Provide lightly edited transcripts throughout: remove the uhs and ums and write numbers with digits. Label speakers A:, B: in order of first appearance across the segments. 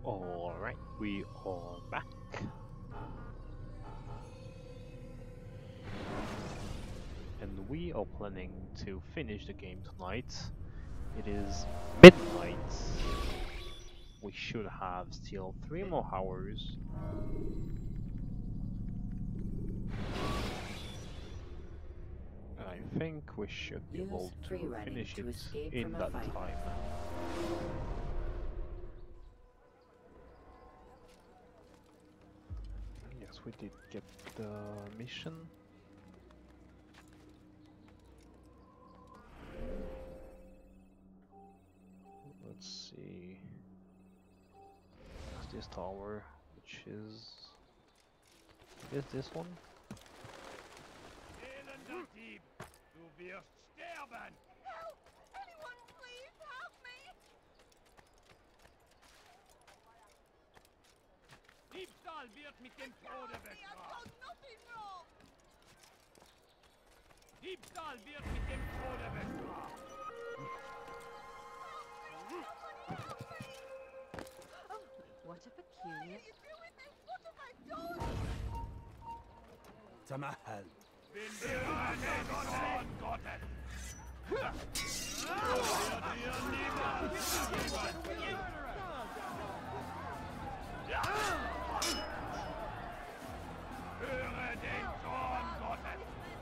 A: Alright, we are back. And we are planning to finish the game tonight. It is midnight. We should have still 3 more hours. I think we should be able to finish it in that time. Yes, we did get the mission. Let's see. This tower, which is this one?
B: Du wirst sterben!
C: Help! Anyone please help me!
B: Diebstahl wird mit dem Tode
C: I've
B: bestraft!
C: done nothing wrong!
B: Diebstahl wird mit dem Tode bestraft!
C: Oh,
D: What a
C: why
D: peculiar...
C: are you doing this? What have I done?
E: تمهل.
B: Bin dir einen Zorn Gottes! Wird dir niemand vergeben! Höre den Zorn Gottes!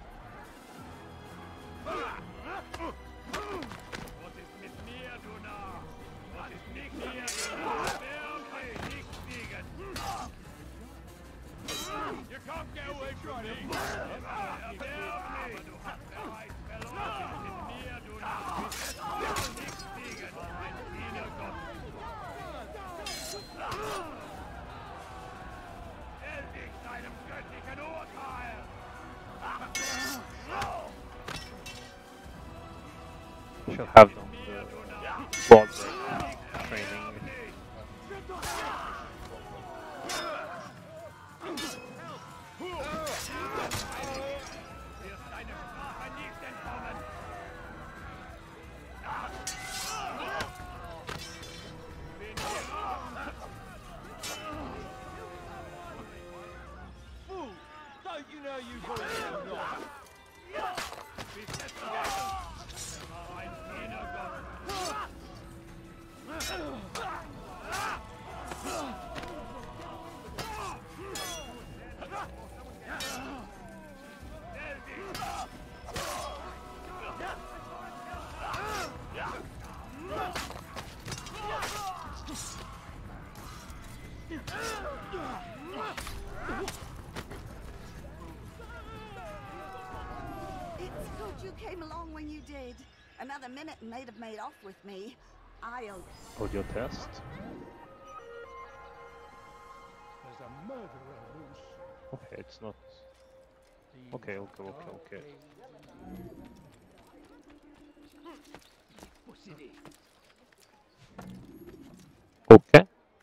B: Was ist mit mir, du Narr? Was ist mit mir, du Narr? Wer kann nicht siegen? You can't get away from me! Aber du hast bereits verloren! Mit mir, du Narr! Wer kann nicht siegen? Ein Diener Gottes! Stell dich deinem göttlichen Urteil!
A: Should have done the blood training.
B: Wirst deine Strafe nicht entkommen! Bin
E: Fool! Don't you know you've already lost?
B: Bist jetzt vergessen! Er war ein Diener Gottes! Stell dich ab!
C: It's good you came along when you did. Another minute and they'd have made off with me. I'll...
A: Audio test.
E: There's a murderer loose.
A: Okay, it's not. Okay. Okay.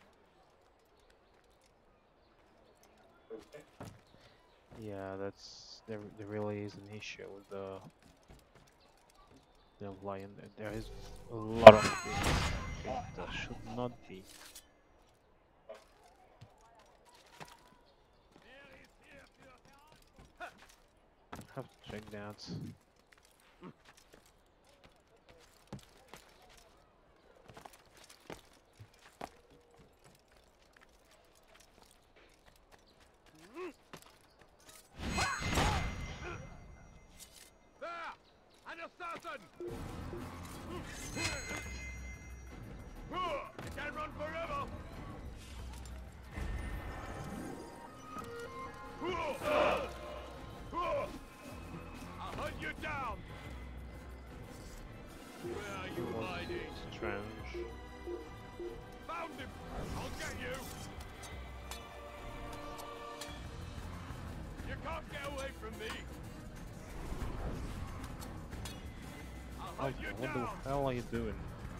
A: Yeah, there really is an issue with the lion. There is a lot of things that should not be. Have to check that.
B: There! An assassin! You can run forever! I'll hunt you down! Where are you hiding?
A: Strange.
B: Found him! I'll get you! You can't get away from me! I'll hunt you
A: What
B: down!
A: the hell are you doing?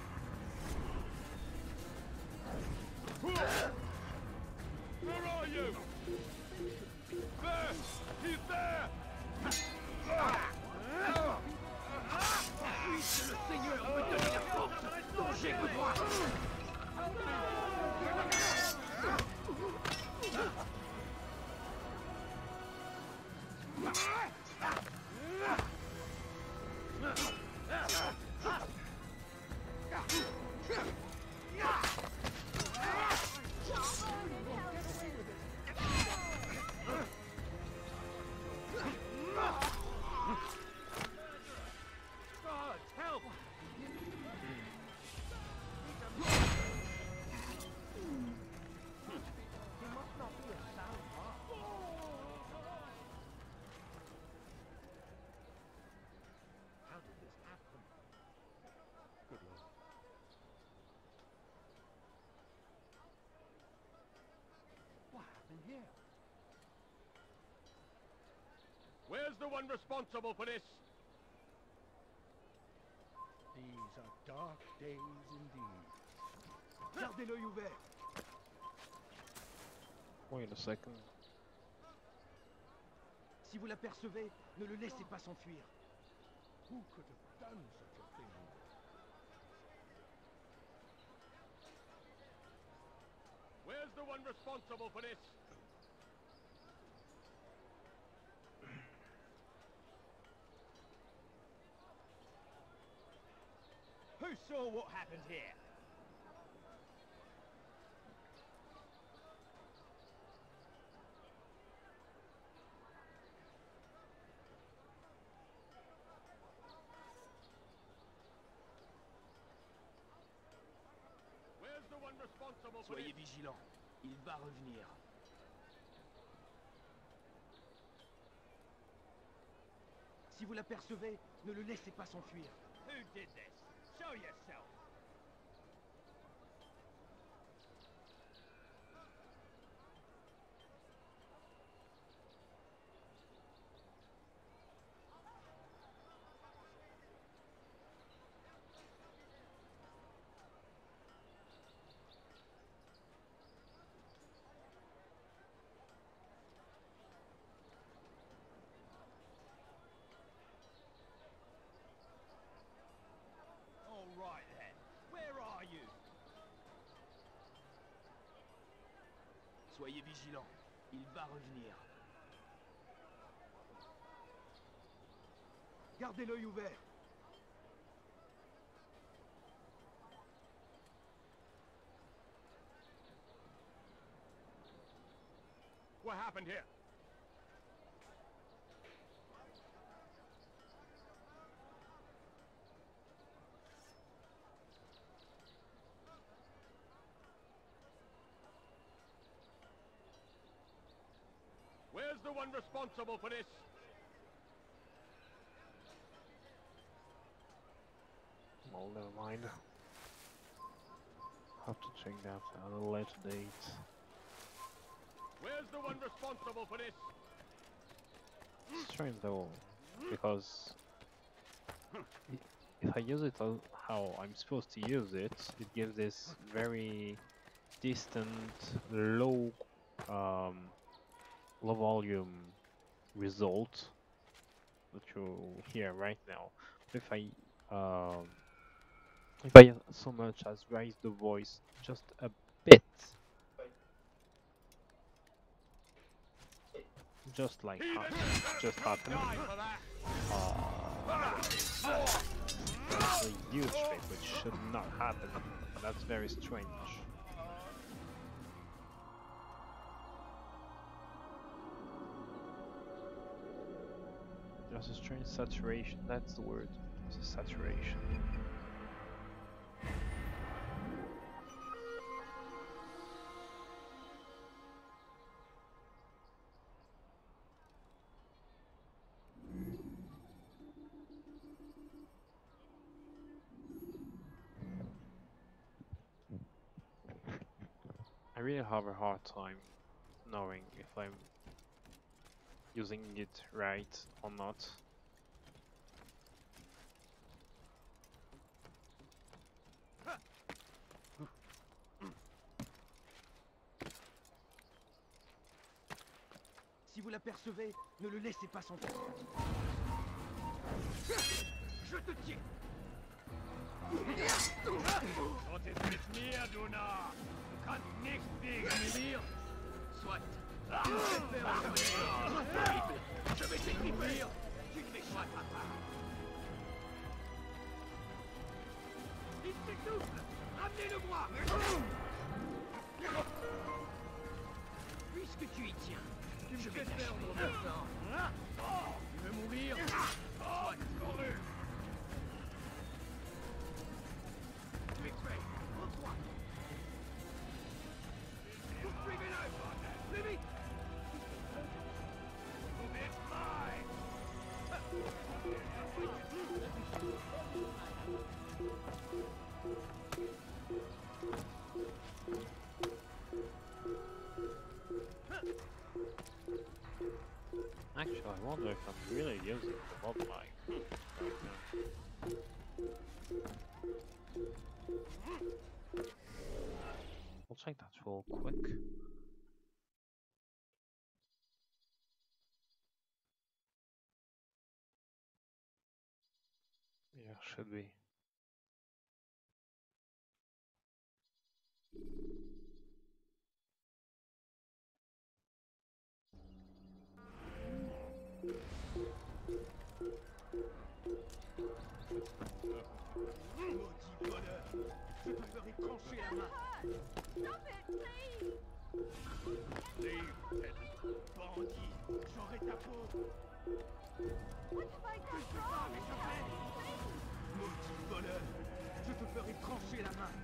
B: Where are you? There! He's there!
E: Le Seigneur me donne la force. Danger, moi. here?
B: Where's the one responsible for this?
E: These are dark days indeed. Gardez l'œil ouvert.
A: Wait a second.
E: Si vous l'apercevez, ne le laissez pas s'enfuir. Who could have done such a thing?
B: Where's the one responsible for this?
E: Who saw what happened here?
B: Where's the one responsible for
E: Soyez
B: this?
E: vigilants, il va revenir. Si vous l'apercevez, ne le laissez pas s'enfuir. Who did this? Show yourself. All right then. Where are you? Soyez vigilants, il va revenir. Gardez l'œil ouvert.
B: What happened here? Where's the one responsible for this?
A: Well, never mind. Have to check that at a later date.
B: Where's the one responsible for this?
A: Strange though, because if I use it how I'm supposed to use it, it gives this very distant, low volume result that you hear right now. But if I so much as raise the voice just a bit, just like just happened,
B: Die for that!
A: that's a huge bit which should not happen. That's very strange. There's a strange saturation, that's the word. There's a saturation. I really have a hard time knowing if I'm using it right or not.
E: Si vous l'apercevez, ne le laissez pas s'enfuir. Je te tiens.
B: Was ist mit mir, du Narr? Du kannst nichts gegen mir!
E: Soit. Je vais t'écrire. Tu ne m'échapperas pas. Il s'essouffle. Ramenez-le-moi. Puisque tu y tiens, je vais perdre mon sang. Tu veux mourir? Soit. Tu es prêt? En 3. Poursuivez-le! Plus vite!
A: I wonder if I'm really using the mod mic right now. We'll check that real quick. Yeah, should be.
E: Maudit voleur! Je te ferai trancher la main!
C: Stop it, please!
E: Leave, peasant! Bandit! J'aurai ta peau!
C: What have I done wrong?
E: Maudit voleur! Je te ferai trancher la main!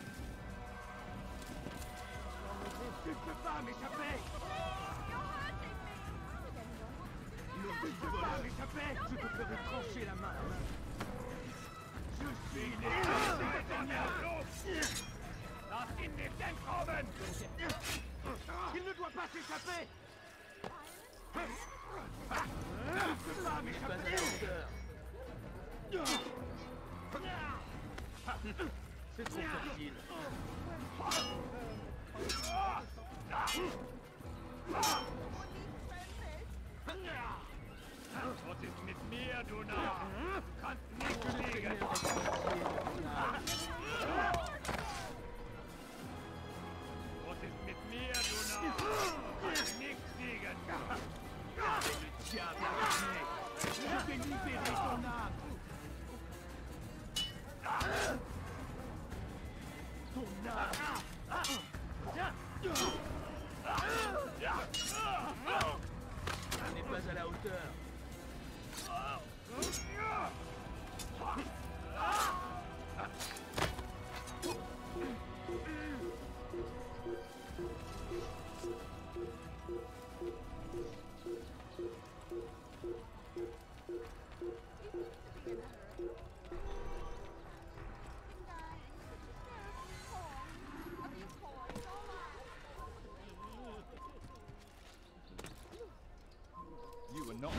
E: Tu ne peux pas m'échapper!
C: You're hurting me!
E: Maudit voleur! M'échapper! Je te ferai trancher la main! Je suis
B: Lass ihn nicht entkommen!
E: Il ne doit pas s'échapper! Tu ne peux pas m'échapper! C'est trop facile.
B: Was ist mit mir, du Narr? Du kannst nicht fliegen! Was ist mit mir, du Narr? Du kannst nicht fliegen!
E: Le diable a gagné! Je vais libérer ton âme! Ton âme! Ça n'est pas à la hauteur!
B: You are not...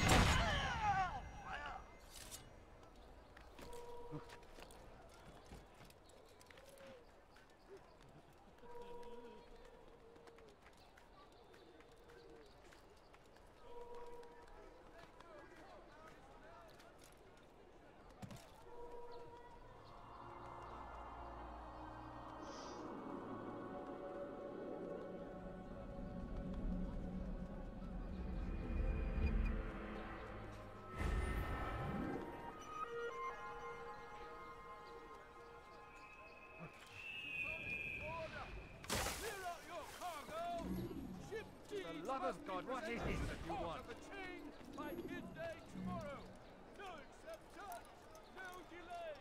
E: Love of God, what is it that you want?
B: By midday tomorrow. No exception, no delay.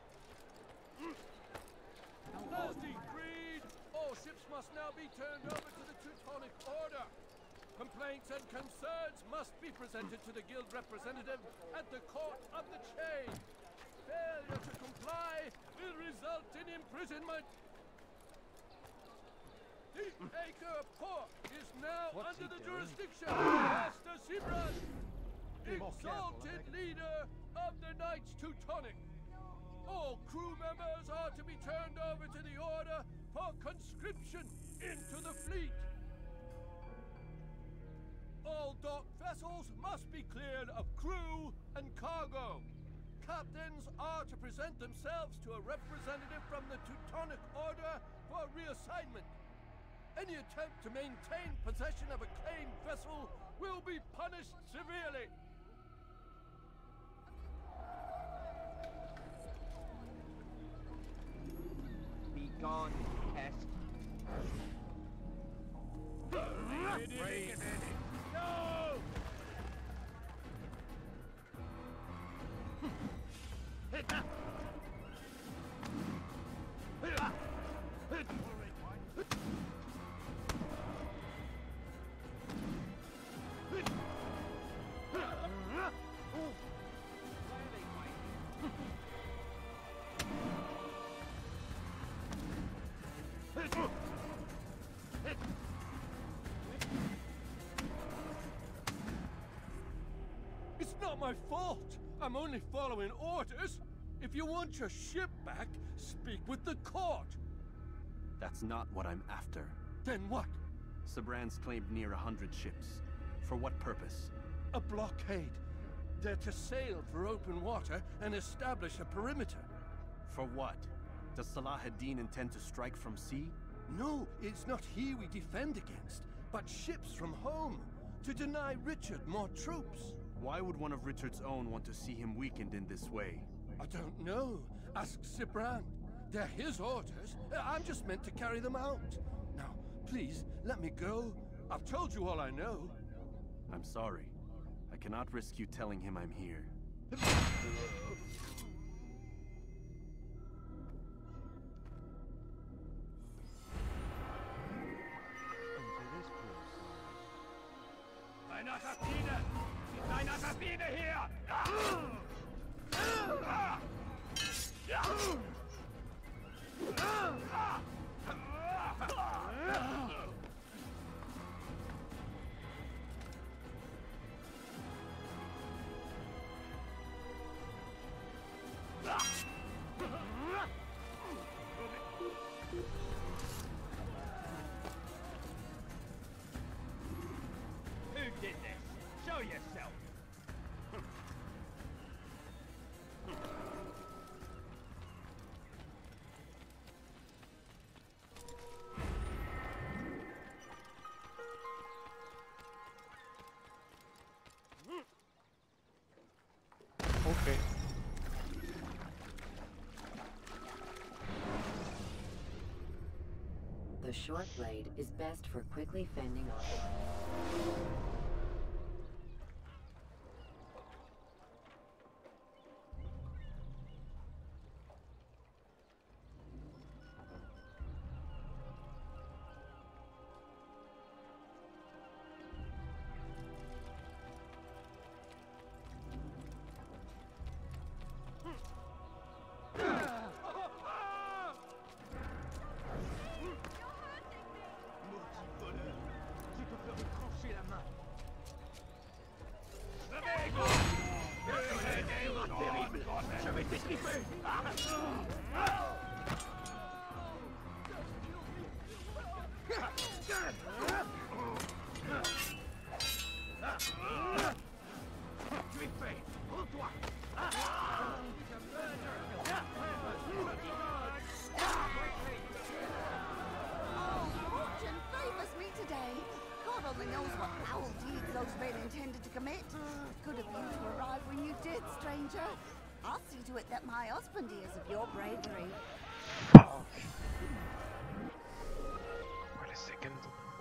B: Thursday Creed. All ships must now be turned over to the Teutonic Order. Complaints and concerns must be presented to the guild representative at the Court of the Chain. Failure to comply will result in imprisonment. The Acre Port is now under the jurisdiction of Master Sibras, exalted leader of the Knights Teutonic. All crew members are to be turned over to the Order for conscription into the fleet. All docked vessels must be cleared of crew and cargo. Captains are to present themselves to a representative from the Teutonic Order for reassignment. Any attempt to maintain possession of a claimed vessel will be punished severely.
E: Be gone, pest.
B: No! my fault. I'm only following orders. If you want your ship back, speak with the court.
D: That's not what I'm after.
B: Then what?
D: Sabrans claimed near 100 ships. For what purpose?
B: A blockade. They're to sail for open water and establish a perimeter.
D: For what? Does Salah ad-Din intend to strike from sea?
B: No, it's not he we defend against, but ships from home, to deny Richard more troops.
D: Why would one of Richard's own want to see him weakened in this way?
B: I don't know. Ask Sibran. They're his orders. I'm just meant to carry them out. Now, please, let me go. I've told you all I know.
D: I'm sorry. I cannot risk you telling him I'm here.
E: Eine Assassine! Ist eine Assassine hier! Who did this? Show yourself!
A: Okay.
F: The short blade is best for quickly fending off.
E: Maudit voleur! Je te ferai trancher la main! Terrible! Je vais t'étriper! Tu es fait! Rends-toi!
C: Fortune favors me today. God only knows what foul deeds those men intended to commit. Good of you to arrive when you did, stranger. I'll see to it that my husband hears of your bravery.
A: Fuck. Wait a second.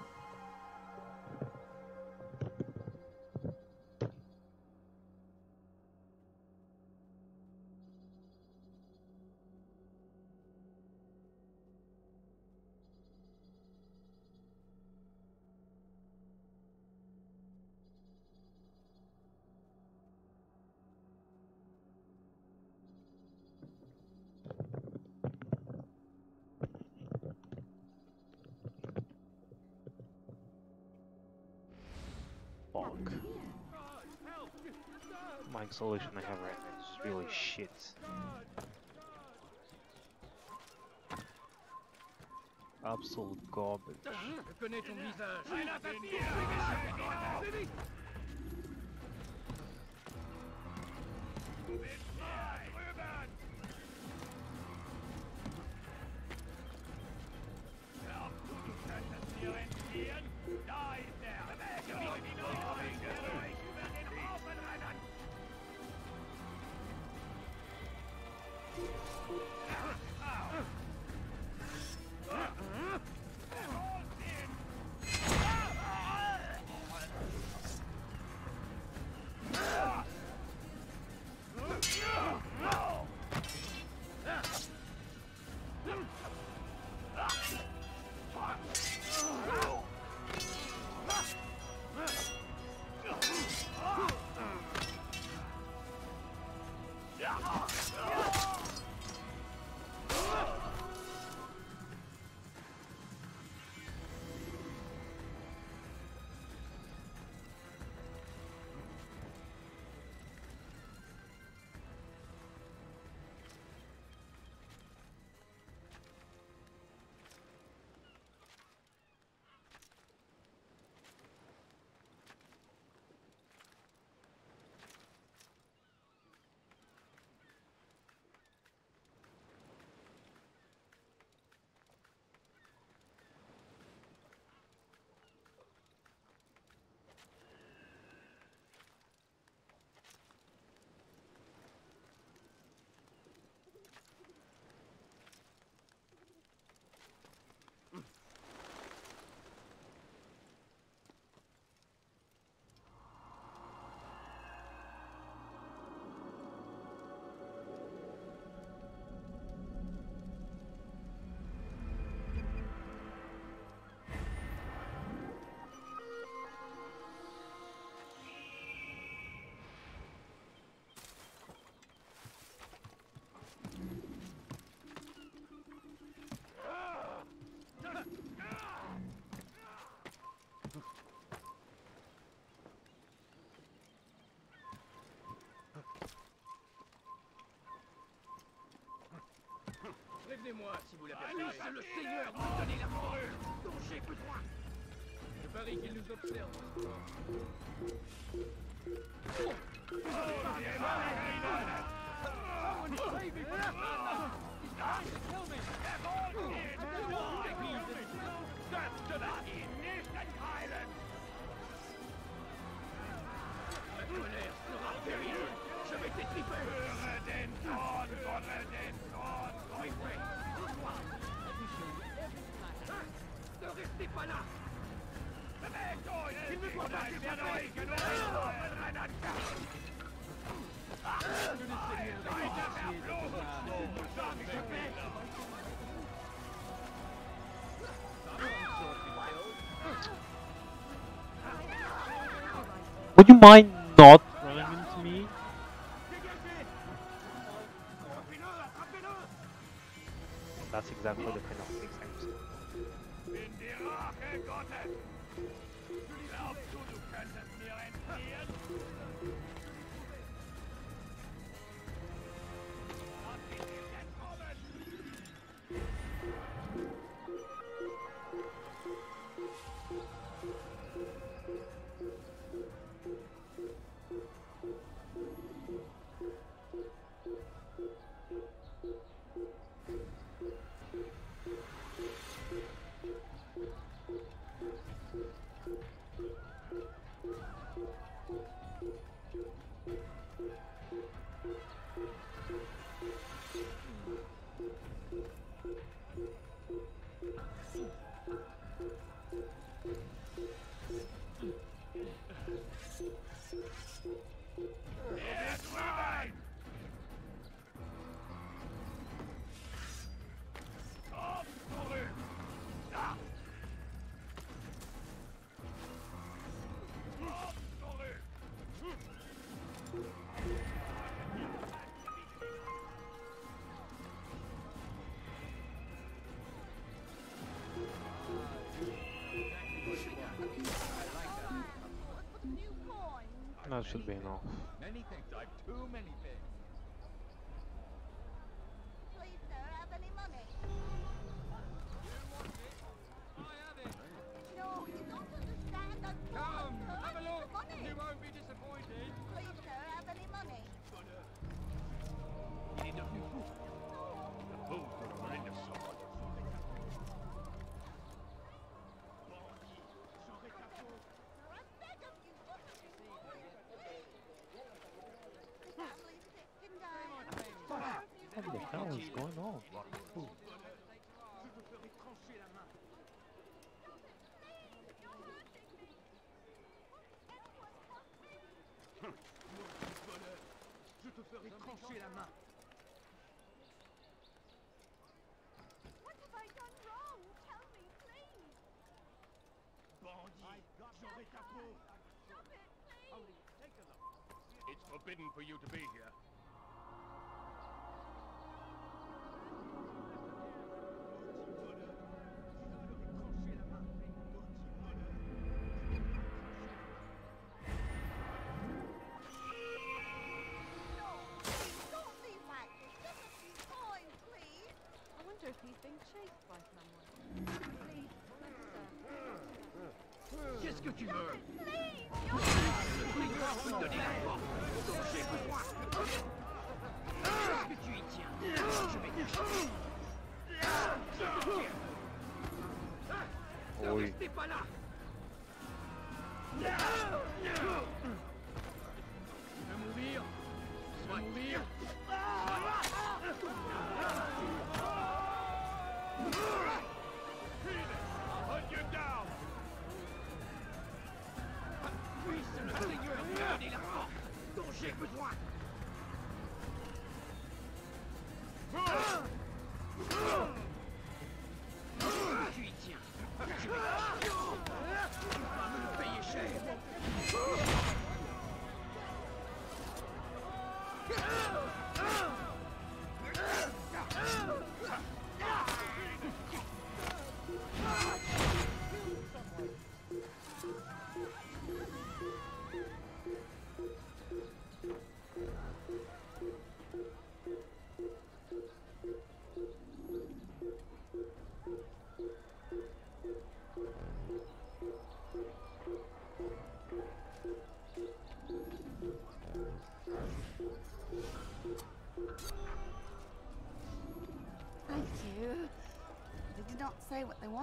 A: Fuck. My solution I have right now is really shit. Absolute garbage.
E: Je connais ton visage! Un assassine! Suivez-moi si vous l'apercevez. C'est le Seigneur nous donner la fourrure dont j'ai besoin. Je parie qu'il nous observe. La colère sera terrible. Je vais t'étriper. Ne restez pas là. Il ne doit pas s'échapper.
A: Would you mind not running into me? That's exactly the kind of things I'm saying. That should be enough.
E: Many things. I've too many things.
C: Please, sir, have any money?
E: I have it.
C: No, you don't understand. I'm poor,
E: Come,
C: sir. I
E: have a
C: need
E: look.
C: the money.
E: You won't be disappointed.
C: Please, sir, have any money?
E: Il est devenu fou. The fools that are in the sword.
C: I beg of you, what are you doing? The family's sick and dying.
A: What the hell is going on? Ooh.
E: Je te ferai trancher la main.
C: What have I done wrong? Tell me, please.
E: Bandit, j'aurai ta peau.
C: Stop it, please.
E: It's forbidden for you to be here.
C: Don't leave back. Just a few coins, please.
G: I wonder if he's being chased by someone. Please,
E: Qu'est-ce que tu veux?
C: Please,
E: Donner la force dont j'ai besoin. Est-ce que tu y tiens? Je vais t'acheter. Ne
A: Oui.
E: restez pas là. Tu veux mourir? Soit mourir. Hold you down. Puisse le Seigneur me donner la force dont j'ai besoin. Tu y tiens. Je vais tu vas me le payer cher.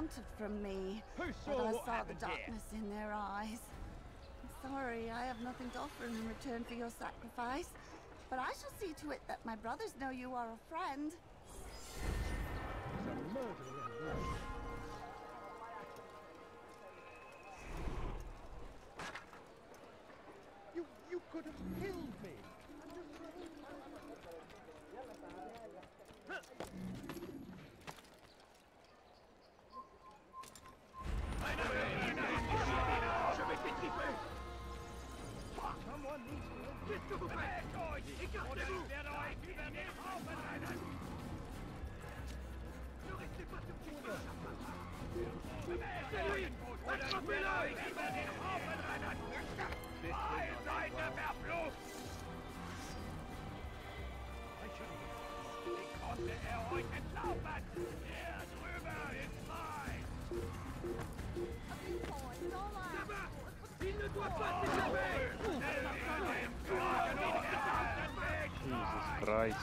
C: wanted from me,
E: Who
C: but
E: saw
C: I
E: what
C: saw the
E: happened here?
C: darkness in their eyes. I'm sorry, I have nothing to offer in return for your sacrifice, but I shall see to it that my brothers know you are a friend.
E: It's a murderer. You could have killed me. Someone needs to... Qu'est-ce que vous faites? Écartez-vous! Ne restez pas sur pied. C'est lui! Attrapez-le! Il ne doit pas s'échapper!
A: Jesus Christ.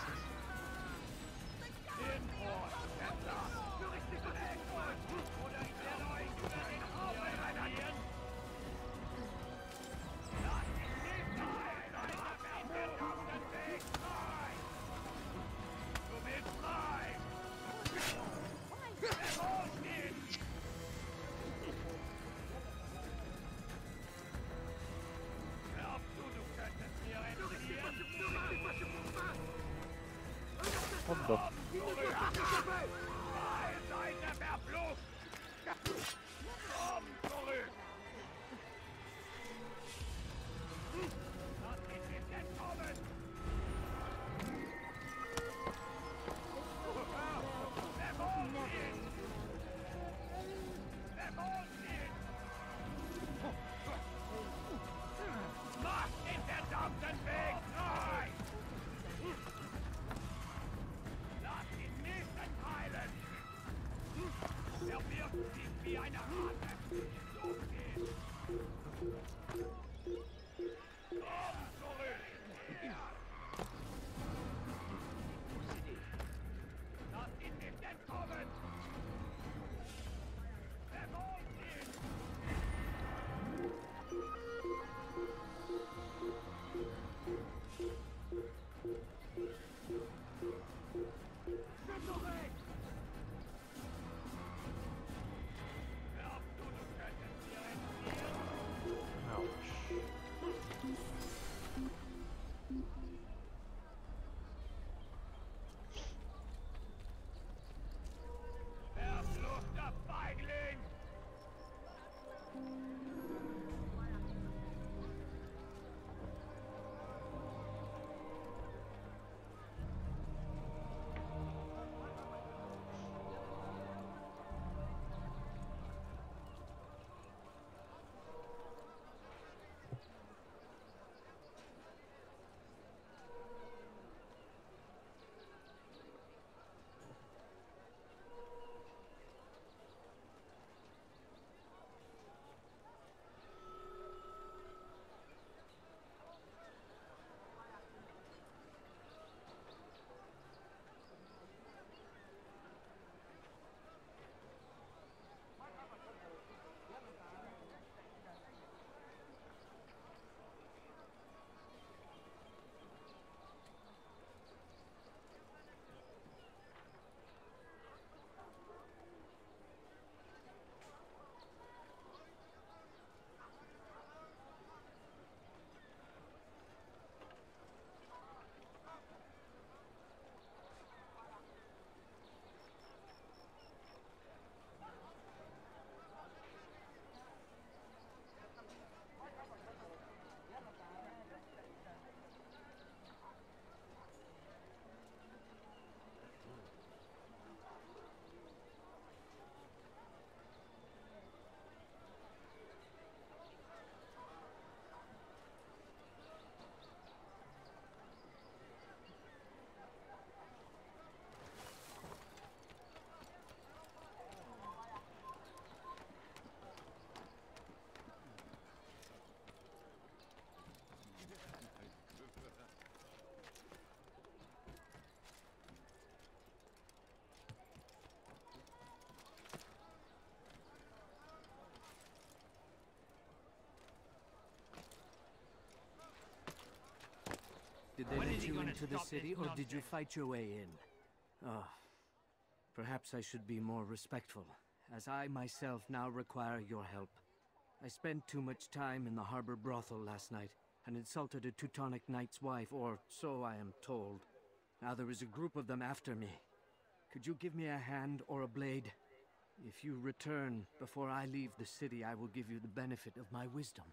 H: They
E: When
H: let
E: is he
H: you
E: gonna
H: into the
E: stop
H: city,
E: this
H: or did you
E: nonsense?
H: fight your way in? Oh, perhaps I should be more respectful, as I myself now require your help. I spent too much time in the harbor brothel last night, and insulted a Teutonic knight's wife, or so I am told. Now there is a group of them after me. Could you give me a hand or a blade? If you return before I leave the city, I will give you the benefit of my wisdom.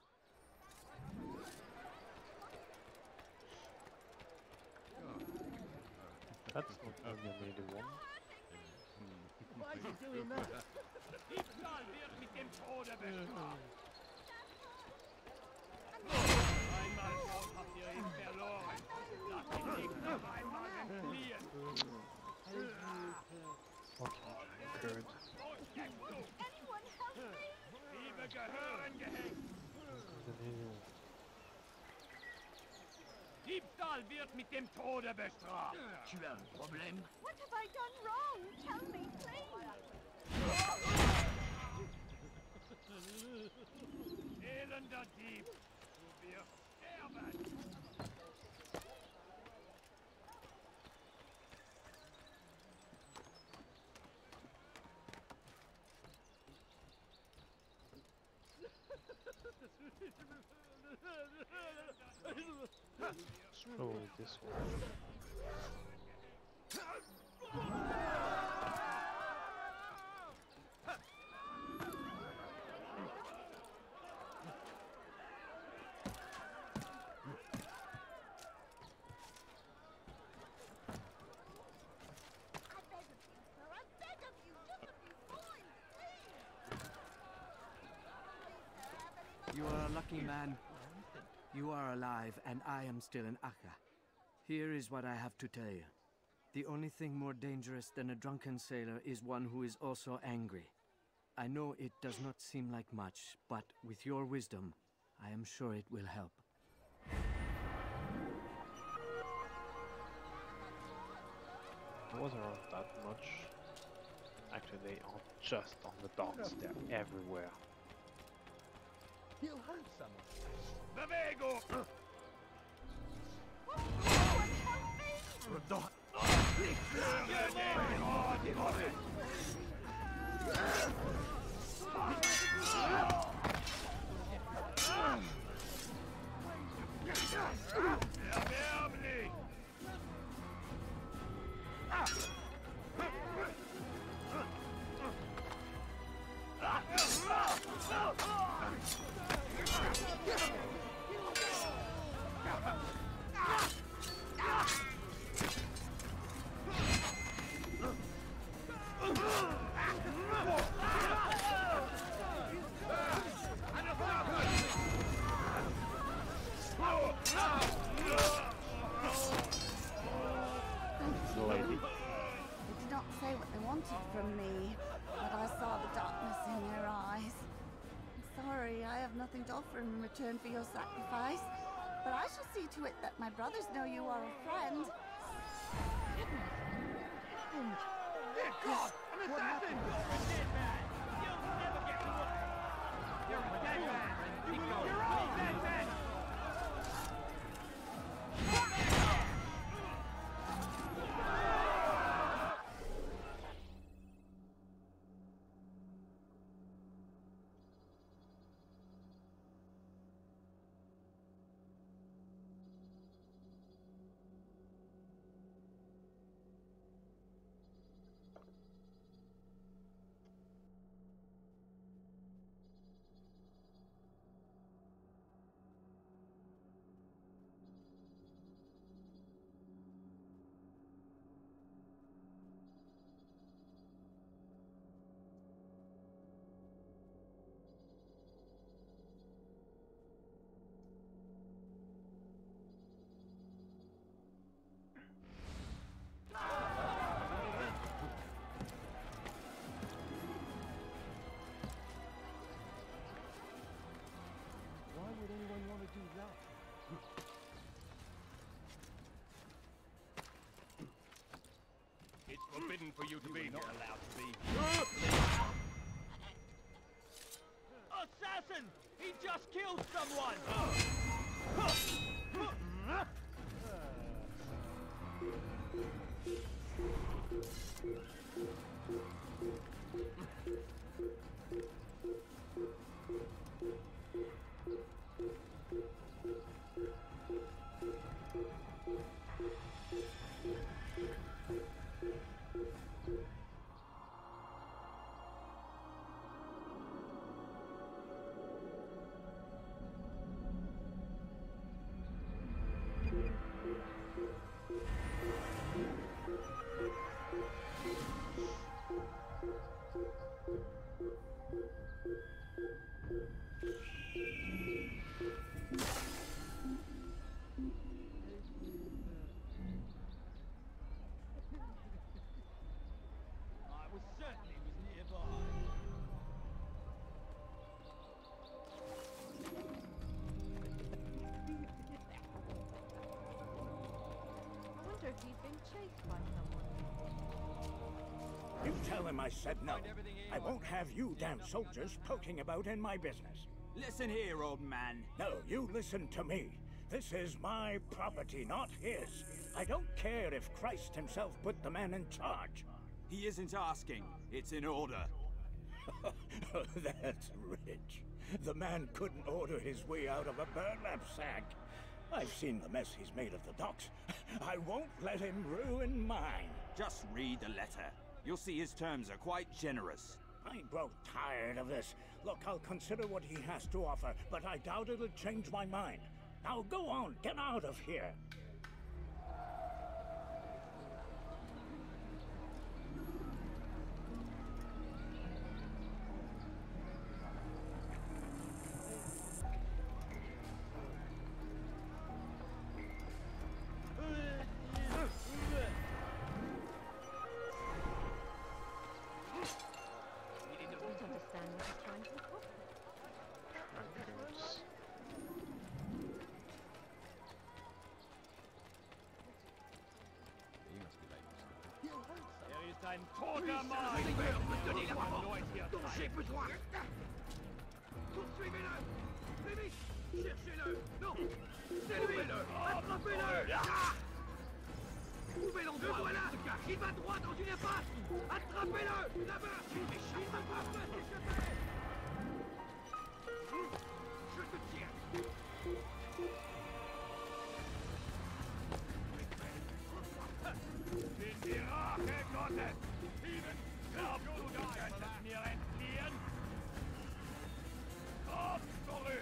A: That's not only a needed one.
B: Why is he doing that?
E: Diebstahl wird mit dem Tode bestraft. Einmal schon habt ihr ihn verloren. Lasst ihn nicht noch einmal entfliehen.
A: Fucking curd.
C: Anyone help me?
E: Liebe gehören gehängt. Diebstahl wird mit dem Tode bestraft. Tu as un problème?
C: What have I done wrong? Tell me, please.
E: Elender Dieb. Du wirst sterben.
A: Scroll this one.
C: I beg of you, just a few coins, please.
H: You are a lucky man. You are alive, and I am still in Akka. Here is what I have to tell you. The only thing more dangerous than a drunken sailor is one who is also angry. I know it does not seem like much, but with your wisdom, I am sure it will help.
A: It wasn't that much. Actually, they are just on the docks. They're everywhere.
B: He'll hurt someone.
E: Bewegung! Erbärmlich!
A: Lady.
C: They did not say what they wanted from me, but I saw the darkness in their eyes. I'm sorry, I have nothing to offer in return for your sacrifice, but I shall see to it that my brothers know you are a friend.
E: God, an assassin! You're a dead man! You'll never get away! You're a dead man! You're all dead men!
B: Why would anyone want to do that?
E: It's forbidden for you to be here. Allowed to be. Assassin! He just killed someone!
G: If you've been chased by someone.
I: You tell him I said no. I won't have you damn soldiers poking about in my business.
D: Listen here, old man.
I: No, you listen to me. This is my property, not his. I don't care if Christ himself put the man in charge.
D: He isn't asking. It's in order.
I: That's rich. The man couldn't order his way out of a burlap sack. I've seen the mess he's made of the docks. I won't let him ruin mine.
D: Just read the letter. You'll see his terms are quite generous.
I: I grow tired of this. Look, I'll consider what he has to offer, but I doubt it'll change my mind. Now go on, get out of here.
E: Ein toter Mann! J'ai besoin! Poursuivez-le! Plus vite! Cherchez-le! Non! C'est lui! Attrapez-le! Trouvez l'endroit! Le voilà! Il va droit dans une impasse! Attrapez-le! Là-bas! Il ne va pas s'échapper! Je te tiens! Sind die Rache Gottes! Steven, glaubst du, du könntest mir entfliehen? Komm zurück!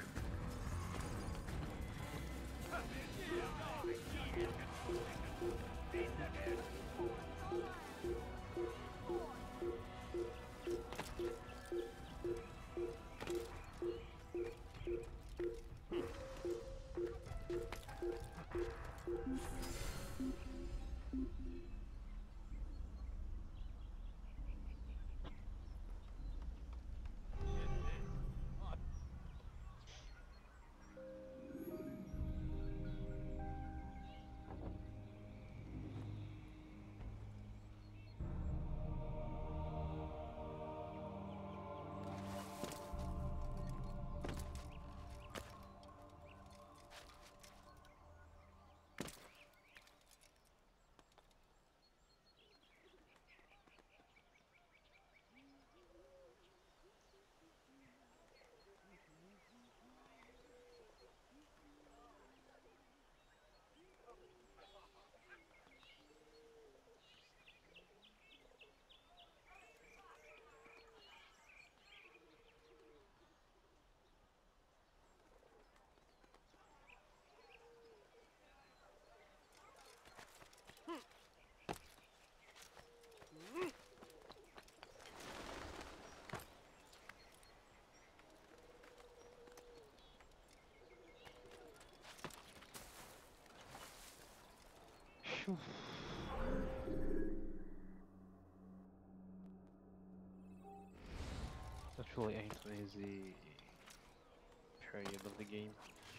A: That really ain't an easy period of the game.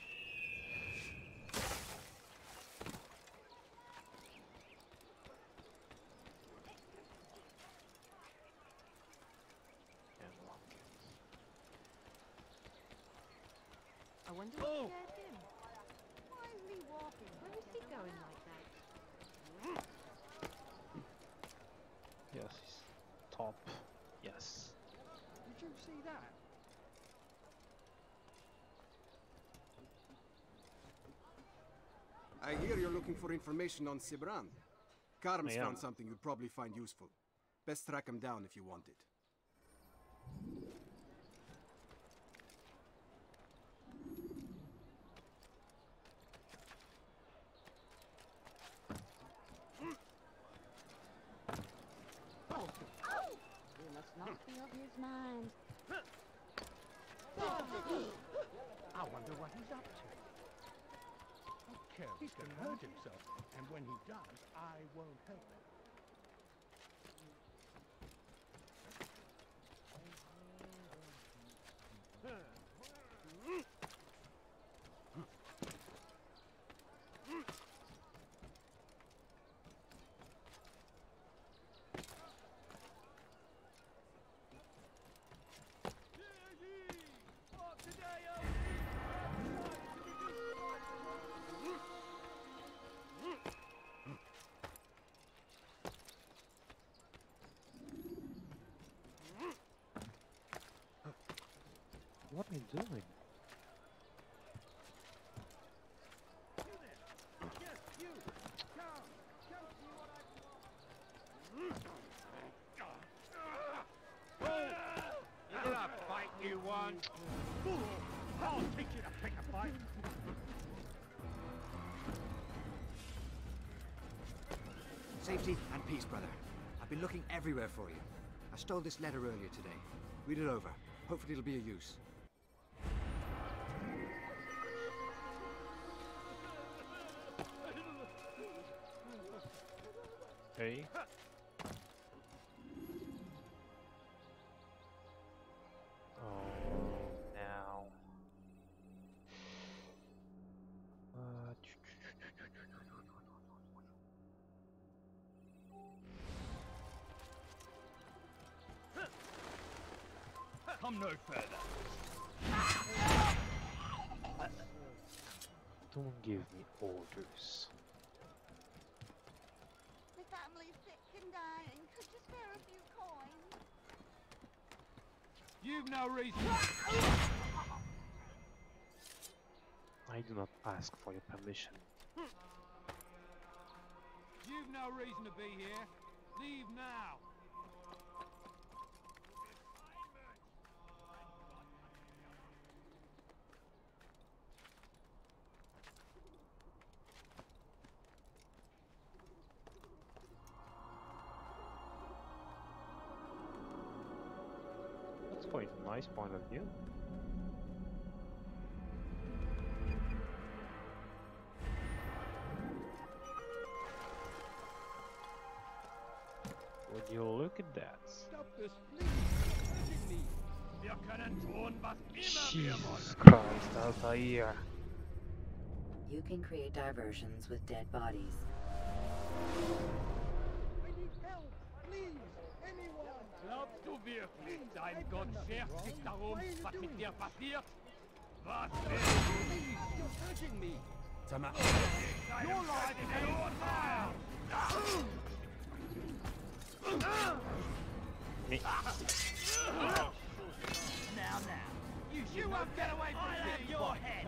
G: I wonder what scared him. Why is he walking? Where is he going like that?
B: see that?
J: I hear you're looking for information on Sibran. Karm's
A: I am.
J: found something you'd probably find useful. Best track him down if you want it.
C: He must not be of his mind.
B: I wonder what he's up to. Okay, he's gonna hurt himself, and when he does, I won't help him.
A: What are you doing?
B: Is it a fight you want? I'll teach you to pick a fight.
H: Safety and peace, brother. I've been looking everywhere for you. I stole this letter earlier today. Read it over. Hopefully it'll be of use.
A: Hey. Oh, now.
B: Come no further.
A: Don't give me orders.
C: My family's sick and dying. Could you spare a few coins?
B: You've no reason.
A: I do not ask for your permission.
B: You've no reason to be here. Leave now.
A: That's quite a nice point of view. Would you look at that?
B: Stop this, please. Hurting me. Wir können tun, was immer wir
A: Jesus
B: wollen.
A: Christ, Altair.
F: You can create diversions with dead bodies.
B: I need help. Please, anyone. Glaubst du wirklich, dein Gott schert sich darum, was mit dir passiert? Was willst du? Please, you're hurting me.
J: Tama.
B: Your life is on fire.
A: Me.
B: Now, you won't get away from me. I have your head.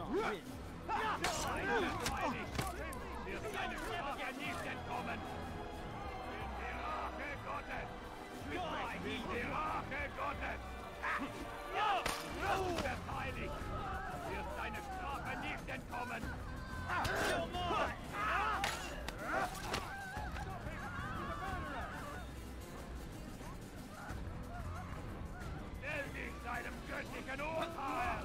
B: Wir seine Sprache nicht entkommen. In die Rache Gottes. In die Rache Gottes. Verteidigt. Wir seine Strafe nicht entkommen. Stell dich seinem göttlichen Urteil!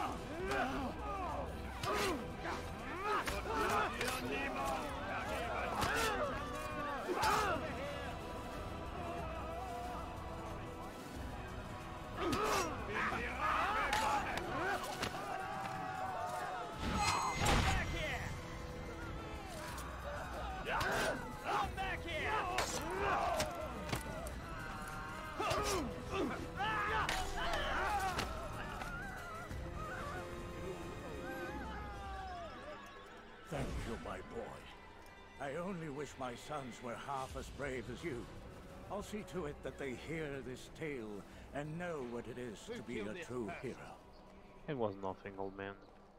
B: Und wird dir niemand vergeben! In die Rache Gottes! Back here! Come back here!
I: Thank you, my boy. I only wish my sons were half as brave as you. I'll see to it that they hear this tale and know what it is to be a true hero.
A: It was nothing, old man.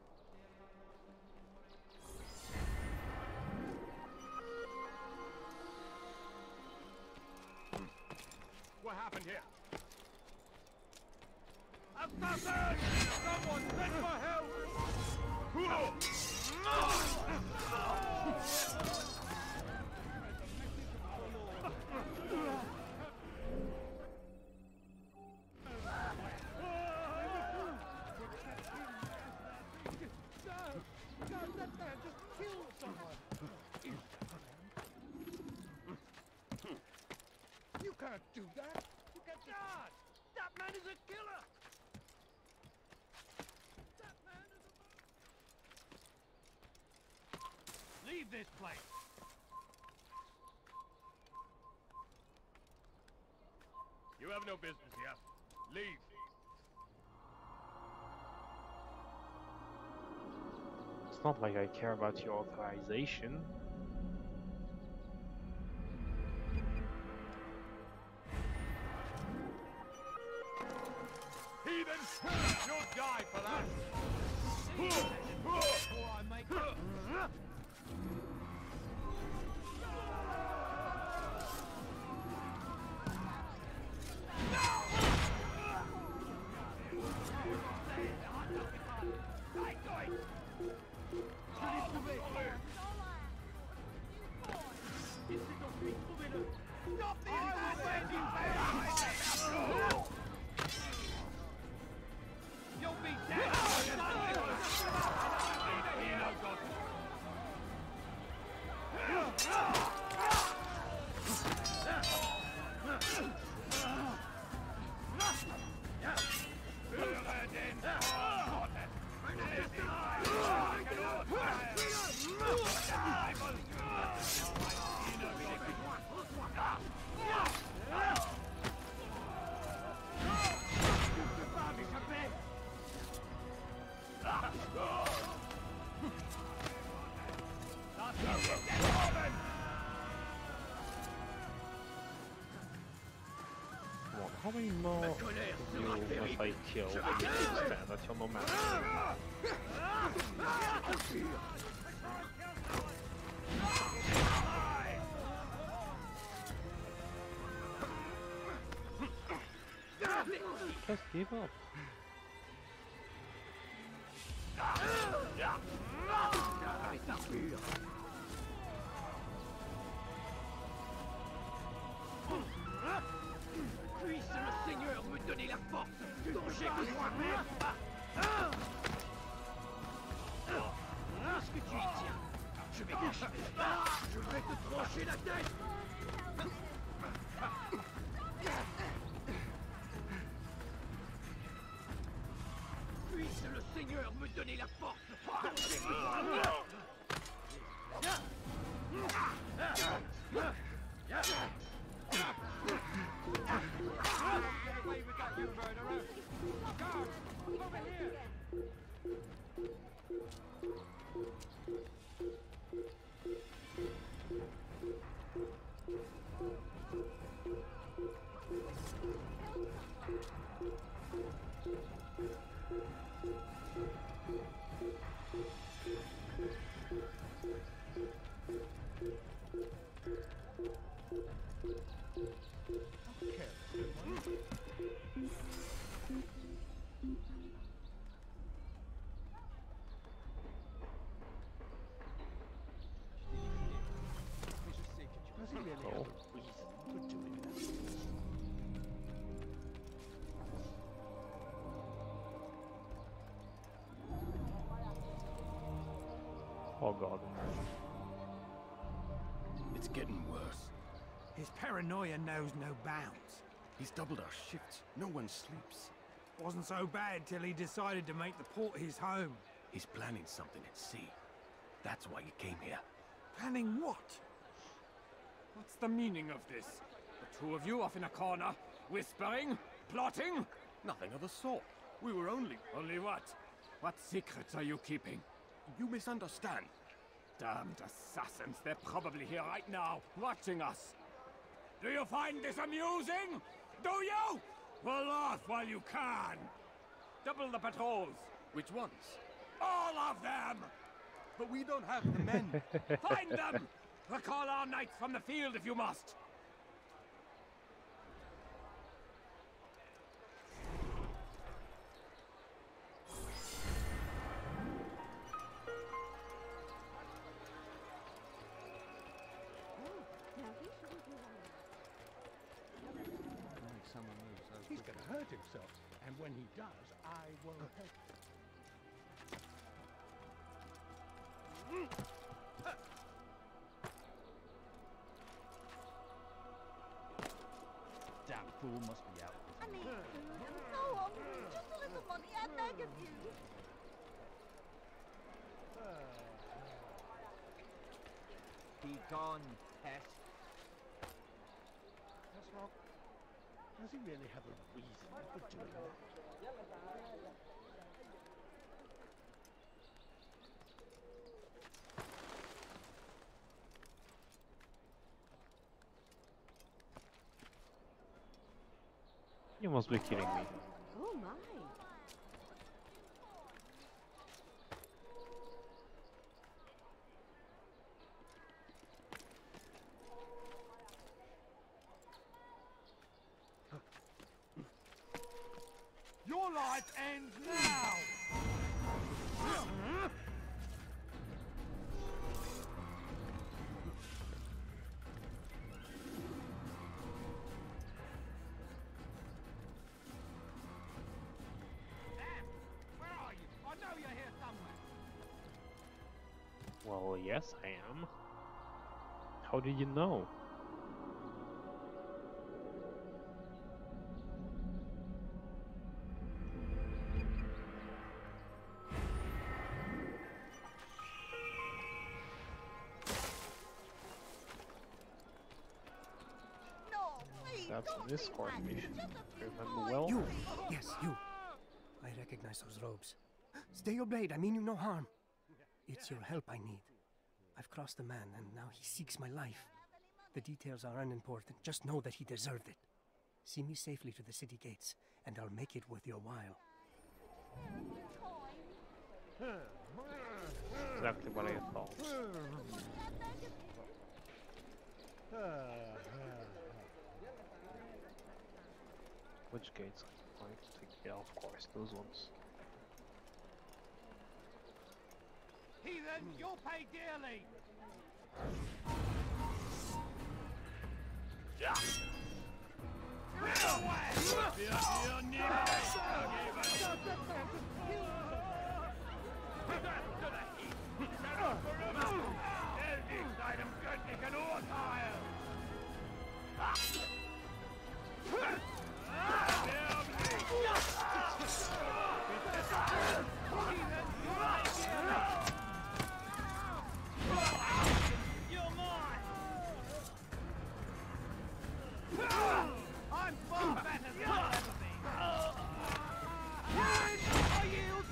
B: What happened here? Assassin! Someone send for help!
E: You can't do that! You can't... God! That man is a killer! That man is a... Leave this place!
B: You have no business here. Leave.
A: It's not like I care about your authorization.
B: Heathen! You'll die for that!
E: Before I make it...
B: You'll be dead!
A: How many more of you must I kill to get you to stand at your moment? Just give up.
E: Puisse le Seigneur me donner la force dont j'ai besoin. Est-ce que tu y tiens? Je vais cacher. Je vais te trancher la tête. Puisse le Seigneur me donner la force dont j'ai besoin.
A: Oh. Oh god.
D: It's getting worse.
K: His paranoia knows no bounds.
D: He's doubled our shifts. No one sleeps.
K: Wasn't so bad till he decided to make the port his home.
D: He's planning something at sea. That's why he came here.
K: Planning what? What's the meaning of this? The two of you off in a corner, whispering, plotting?
D: Nothing of the sort. We were only...
K: Only what? What secrets are you keeping?
D: You misunderstand.
K: Damned assassins, they're probably here right now, watching us. Do you find this amusing? Do you? Well, laugh while you can. Double the patrols.
D: Which ones?
K: All of them!
B: But we don't have the men.
K: Find them! Recall our knights from the field if you must.
B: He's gonna hurt himself, and when he does, I will help.
E: Damn fool must be out.
C: I need food. I'm so hungry. Just a little money, I beg of you.
E: Be gone, pest.
B: That's not. Does he really have a reason for doing that?
A: You must be kidding me.
G: Oh my.
K: Your life ends now!
A: Well, yes, I am. How did you know?
C: No, please.
A: That's an
C: don't
A: escort
C: leave me.
A: mission.
C: Just a few
A: Remember
C: points,
A: well?
L: You!
C: please.
L: Yes, you. I recognize those robes. Stay your blade, I mean you no harm. It's your help I need. I've crossed a man, and now he seeks my life. The details are unimportant. Just know that he deserved it. See me safely to the city gates, and I'll make it worth your while.
A: Exactly what I thought. Which gates am I going to take? Yeah, of course, those ones.
K: Heathen, you'll pay dearly! I'm far better than I'll ever be! I yield!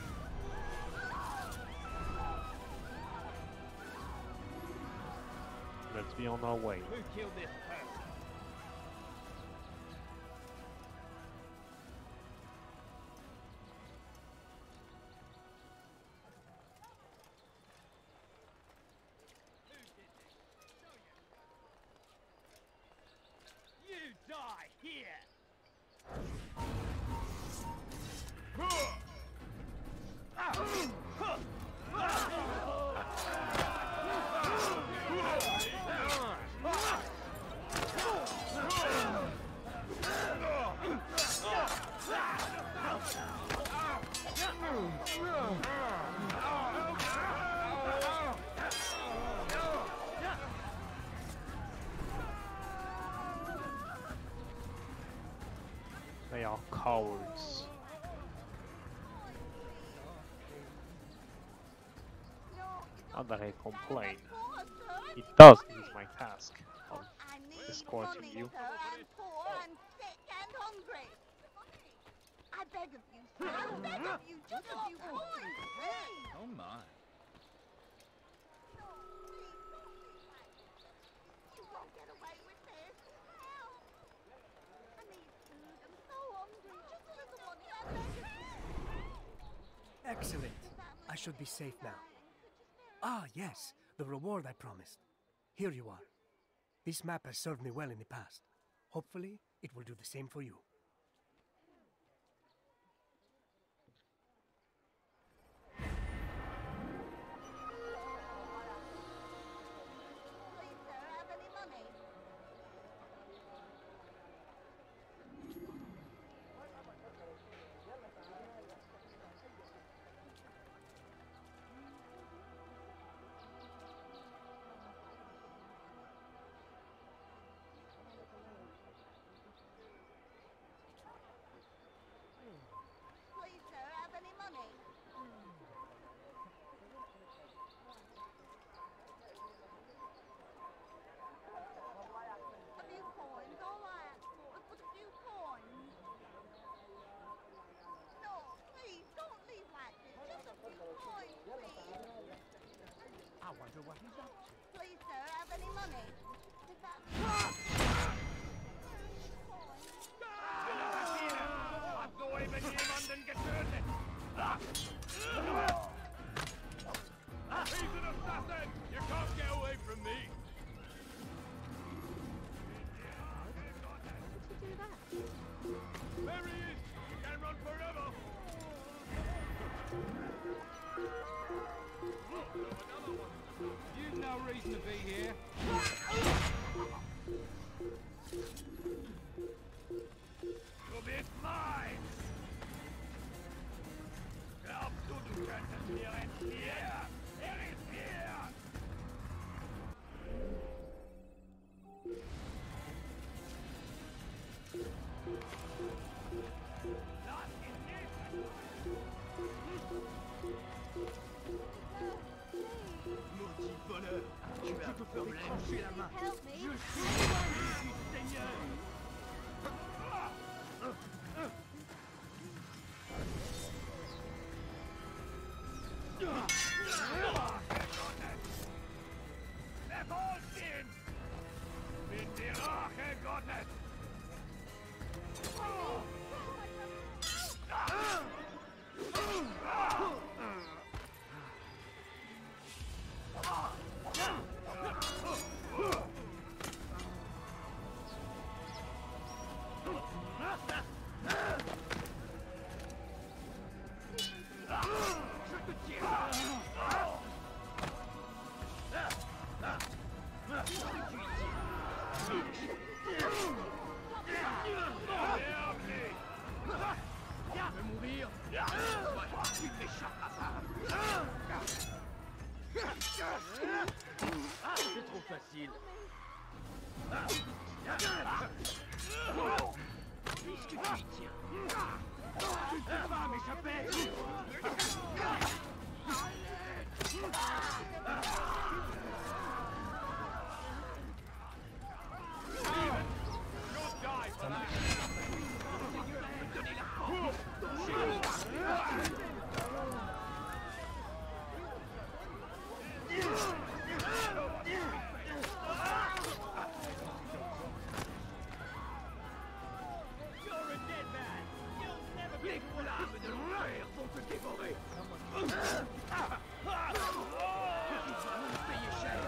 A: Let's be on our way.
E: Who killed this person? You die here!
A: They are cowards. Not that I complain. It does is my task of escorting you.
C: I'm poor, I'm sick and hungry. I beg of you, sir. I beg of you, just a few coins, please.
E: Oh my.
C: You won't get away with this. Help!
L: Excellent. I should be safe now. Ah, yes, the reward I promised. Here you are. This map has served me well in the past. Hopefully, it will do the same for you.
C: Please, sir, have any money? Please, sir, have any money? A few coins, all I ask for is but a few coins. No, please, don't leave like this. Just a few coins, please.
E: I wonder what he's up to.
C: Please, sir, have any money? If that's...
E: Hat soeben jemanden getötet!
B: He's an assassin! You can't get away from me! There he is! You can't run forever!
K: You've no reason to be here.
B: Du bist mein! Glaubst du, du könntest mir entfliehen? Ist hier! Lass ihn nicht!
E: Maudit voleur! Tu as te ferais trancher la main!
C: Help me!
E: Je suis du Seigneur!
B: Befolgt ihn! Bin die Rache Gottes!
E: Je vais mourir! Tu m'échappes pas! C'est trop facile! Puisque tu y tiens! Tu ne peux pas m'échapper!
B: You'll die for that!
E: Donnez la force! Les flammes de l'enfer vont te dévorer! Ils vont nous payer cher!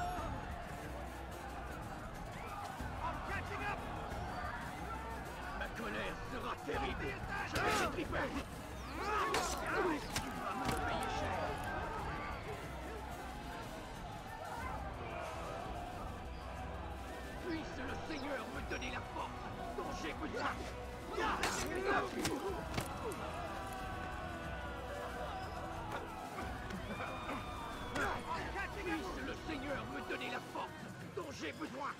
E: Ma colère sera terrible! Je vais l'étriper! Tu vas me payer cher! Puisse le Seigneur me donner la force dont j'ai besoin! Puisse le Seigneur me donner la force dont j'ai besoin!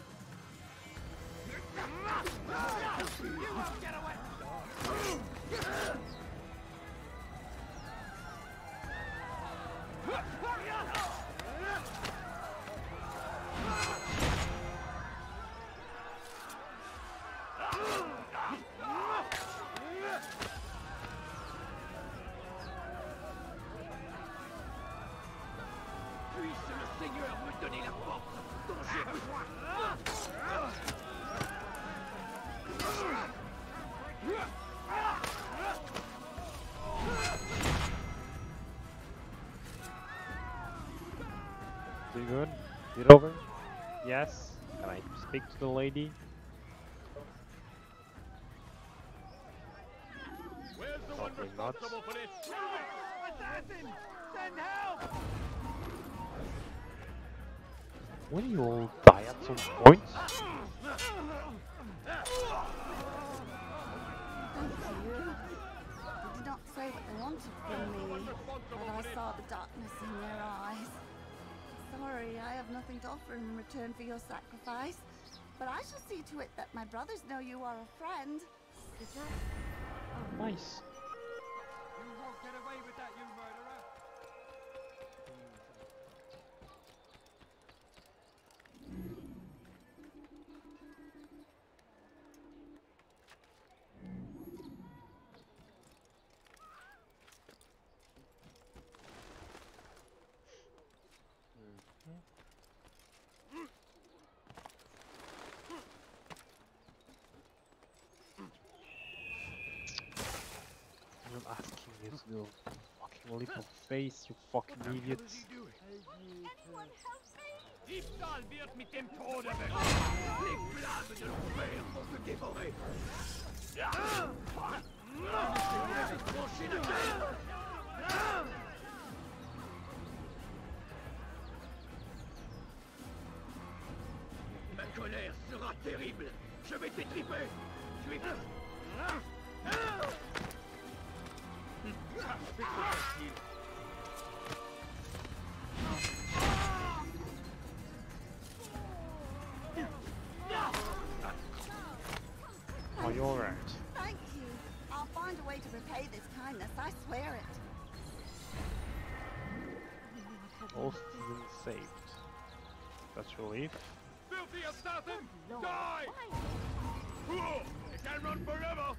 E: Puisse le Seigneur me donner la force dont j'ai besoin!
A: Everything good? Get over? Yes? Can I speak to the lady?
B: Where's the one
A: Probably not.
B: responsible for this? Assassin! Send help!
A: Will you all die at some point?
C: Thank you. They did not say what they wanted from me, but I saw the darkness in their eyes. Sorry, I have nothing to offer in return for your sacrifice, but I shall see to it that my brothers know you are a friend.
G: Is that...
A: Nice.
K: You won't get away with that, you murderer!
A: I'm asking you to do a fucking leap of faith, you fucking idiots.
C: Anyone help me?
K: Diebstahl wird mit dem Tode belohnt!
E: Les flammes de l'enfer vont te dévorer. Franchis la guerre. Ma colère sera terrible. Je vais t'étriper. Je vais...
A: Are you alright?
C: Thank you. I'll find a way to repay this kindness, I swear it.
A: All citizens saved. That's relief.
B: Filthy assassin! Die! Whoa! It can run forever!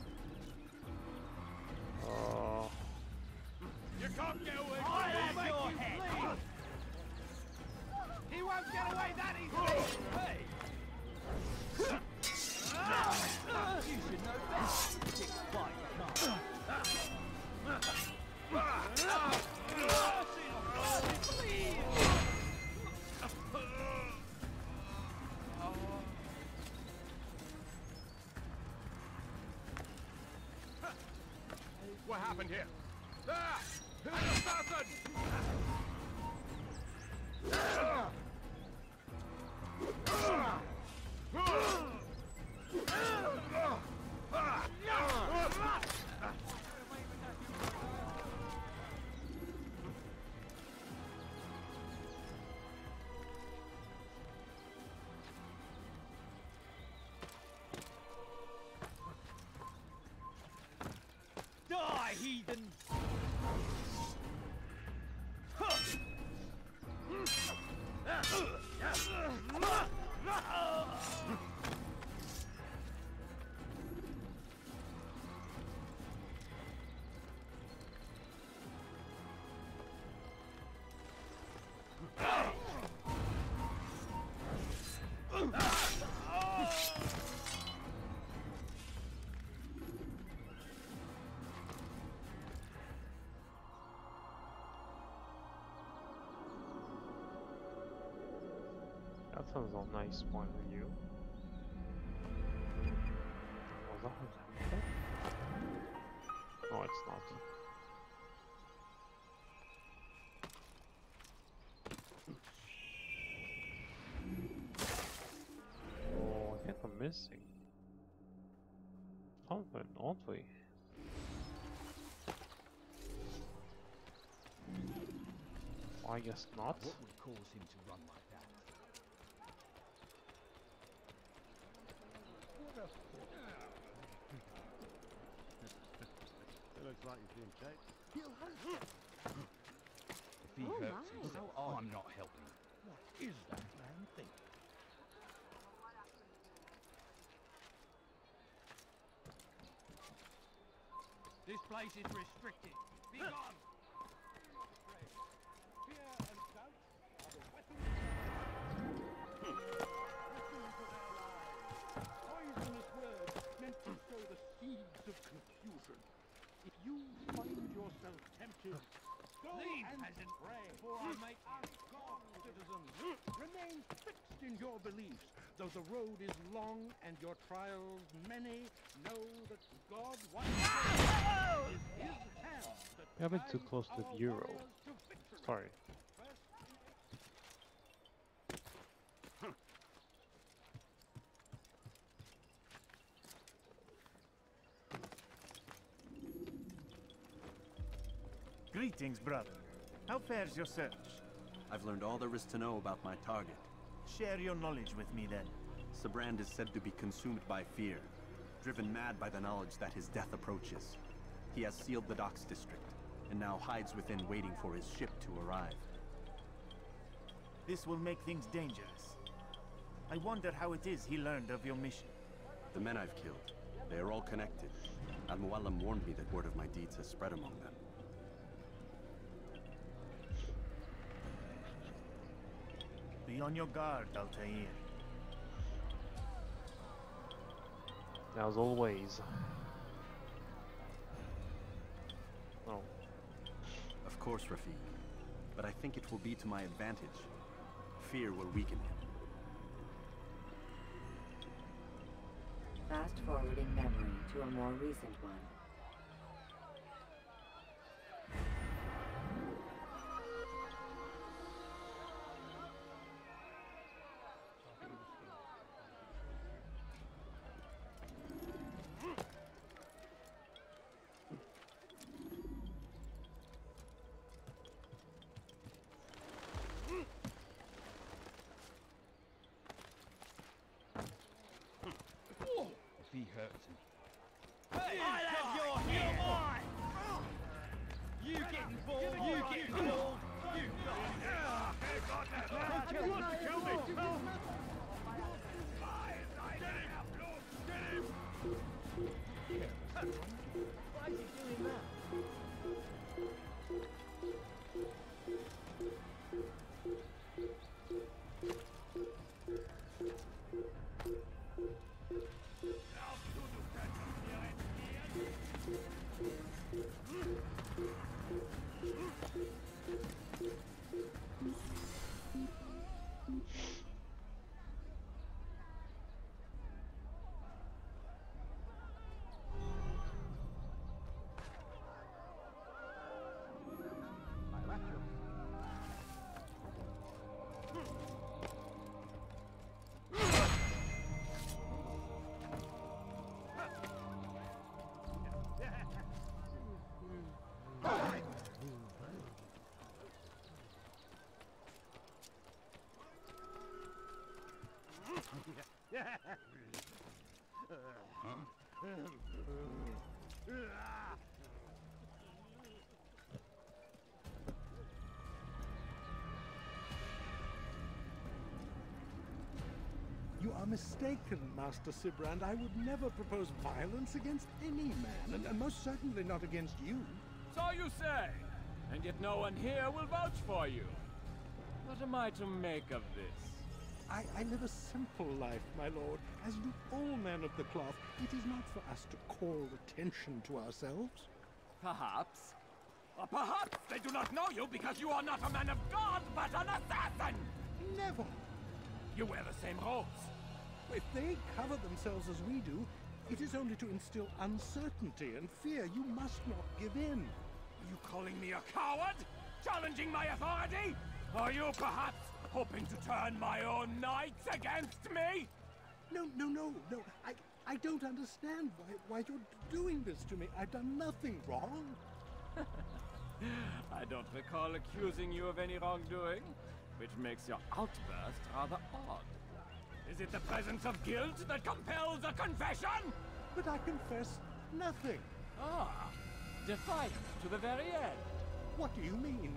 B: You can't get away from me!
K: Your head! He won't get away that easily! Hey! You should know best. Stick by your
B: What happened here? Ah! An assassin!
K: Die, heathens!
A: That sounds a nice point of view. Was that what happened? No, it's not. Oh, I think I'm missing. Something, aren't we? I guess not.
E: What would cause him to run like that?
B: Looks like he's being chased.
E: If he hurts himself, I'm not helping him. What is that man thinking?
K: This place is restricted. Be gone!
B: Fear and doubt are the weapons of poisonous words meant to sow the seeds of confusion. If you find yourself tempted, go
K: Leave,
B: and
K: peasant,
B: pray.
K: before I make
B: Ask God
I: citizens, remain fixed in your beliefs. Though the road is long and your trials many, know that God wants with his hand that
A: We haven't too
I: guides
A: close to
I: our
A: the Euro.
I: warriors to victory.
A: Sorry.
M: Greetings, brother. How fares your search?
D: I've learned all there is to know about my target.
M: Share your knowledge with me, then.
D: Sibrand is said to be consumed by fear, driven mad by the knowledge that his death approaches. He has sealed the docks district, and now hides within waiting for his ship to arrive.
M: This will make things dangerous. I wonder how it is he learned of your mission.
D: The men I've killed, they are all connected. Al-Mualim warned me that word of my deeds has spread among them.
M: Be on your guard, Altair.
A: As always. Oh.
D: Of course, Rafiq. But I think it will be to my advantage. Fear will weaken him.
F: Fast forwarding memory to a more recent one.
I: He hurts him.
E: Hey, I'll have your head! You getting bald, you getting bald, you kill me! Why is he doing that?
I: You are mistaken, Master Sibrand. I would never propose violence against any man, and most certainly not against you.
K: So you say, and yet no one here will vouch for you. What am I to make of this?
I: I live a simple life, my lord. As do all men of the cloth, it is not for us to call attention to ourselves.
K: Perhaps. Or perhaps they do not know you because you are not a man of God, but an assassin!
I: Never!
K: You wear the same robes.
I: If they cover themselves as we do, it is only to instill uncertainty and fear. You must not give in.
K: Are you calling me a coward? Challenging my authority? Are you perhaps hoping to turn my own knights against me?
I: No. I don't understand why you're doing this to me. I've done nothing wrong.
K: I don't recall accusing you of any wrongdoing, which makes your outburst rather odd. Is it the presence of guilt that compels a confession?
I: But I confess nothing.
K: Ah, defiant to the very end.
I: What do you mean?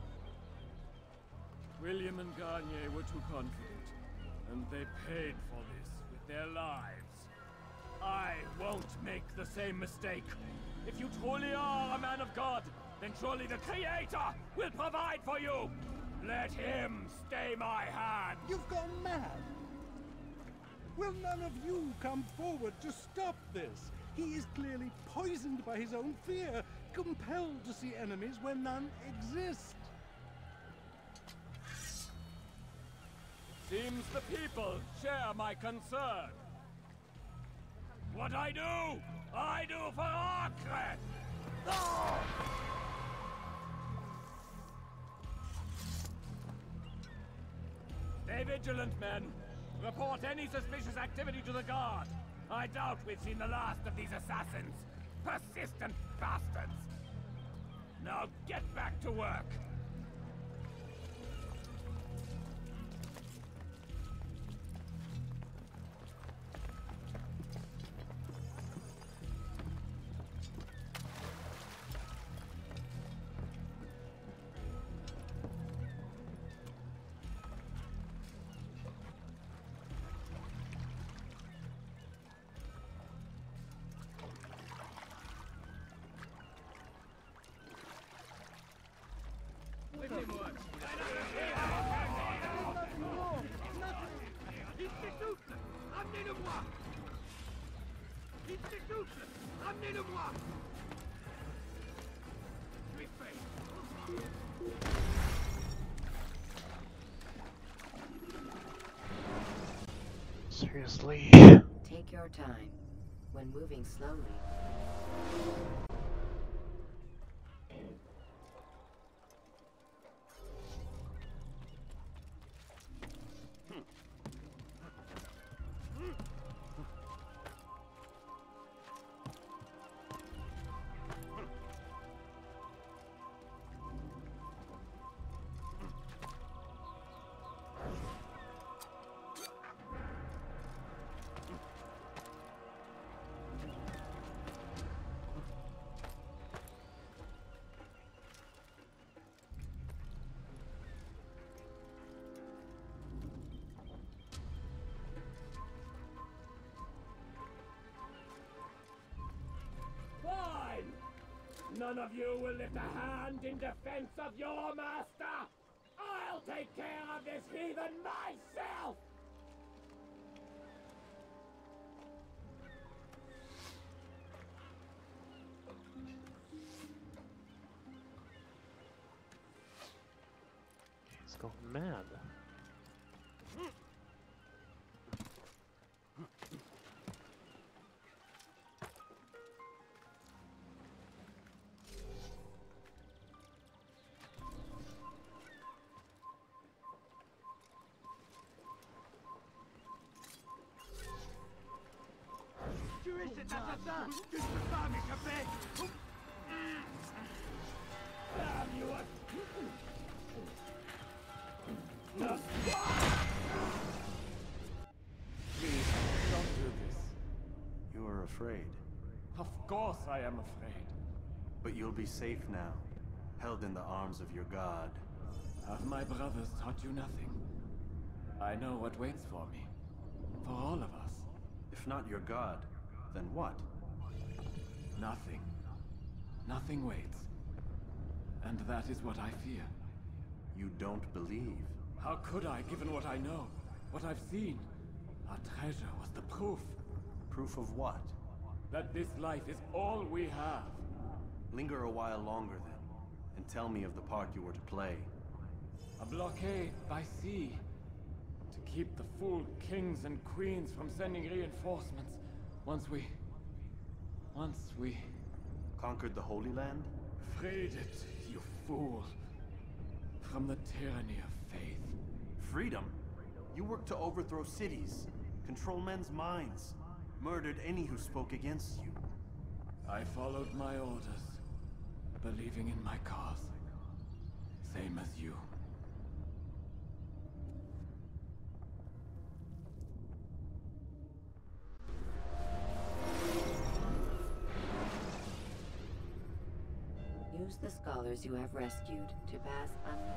K: William and Garnier were too confident, and they paid for this with their lives. I won't make the same mistake. If you truly are a man of God, then surely the Creator will provide for you! Let him stay my hand!
I: You've gone mad! Will none of you come forward to stop this? He is clearly poisoned by his own fear, compelled to see enemies where none exist.
K: Seems the people share my concern. What I do for Acre! Stay vigilant, men. Report any suspicious activity to the guard. I doubt we've seen the last of these assassins. Persistent bastards. Now get back to work.
B: Ramenez-le-moi! Je suis fait.
A: Seriously?
F: Take your time. When moving slowly.
K: None of you will lift a hand in defense of your master! I'll take care of this heathen myself!
A: He's gone mad.
B: Tuez cet assassin que je peux pas m'échapper.
K: Please, don't do this.
D: You are afraid.
K: Of course I am afraid.
D: But you'll be safe now, held in the arms of your god.
K: Have my brothers taught you nothing? I know what waits for me. For all of us.
D: If not your god, then what?
K: Nothing. Nothing waits. And that is what I fear.
D: You don't believe?
K: How could I, given what I know? What I've seen? Our treasure was the proof.
D: Proof of what?
K: That this life is all we have.
D: Linger a while longer then, and tell me of the part you were to play.
K: A blockade by sea. To keep the fool kings and queens from sending reinforcements. Once we...
D: Conquered the Holy Land?
K: Freed it, you fool. From the tyranny of faith.
D: Freedom? You worked to overthrow cities, control men's minds, murdered any who spoke against you.
K: I followed my orders, believing in my cause. Same as you.
F: Use the scholars you have rescued to pass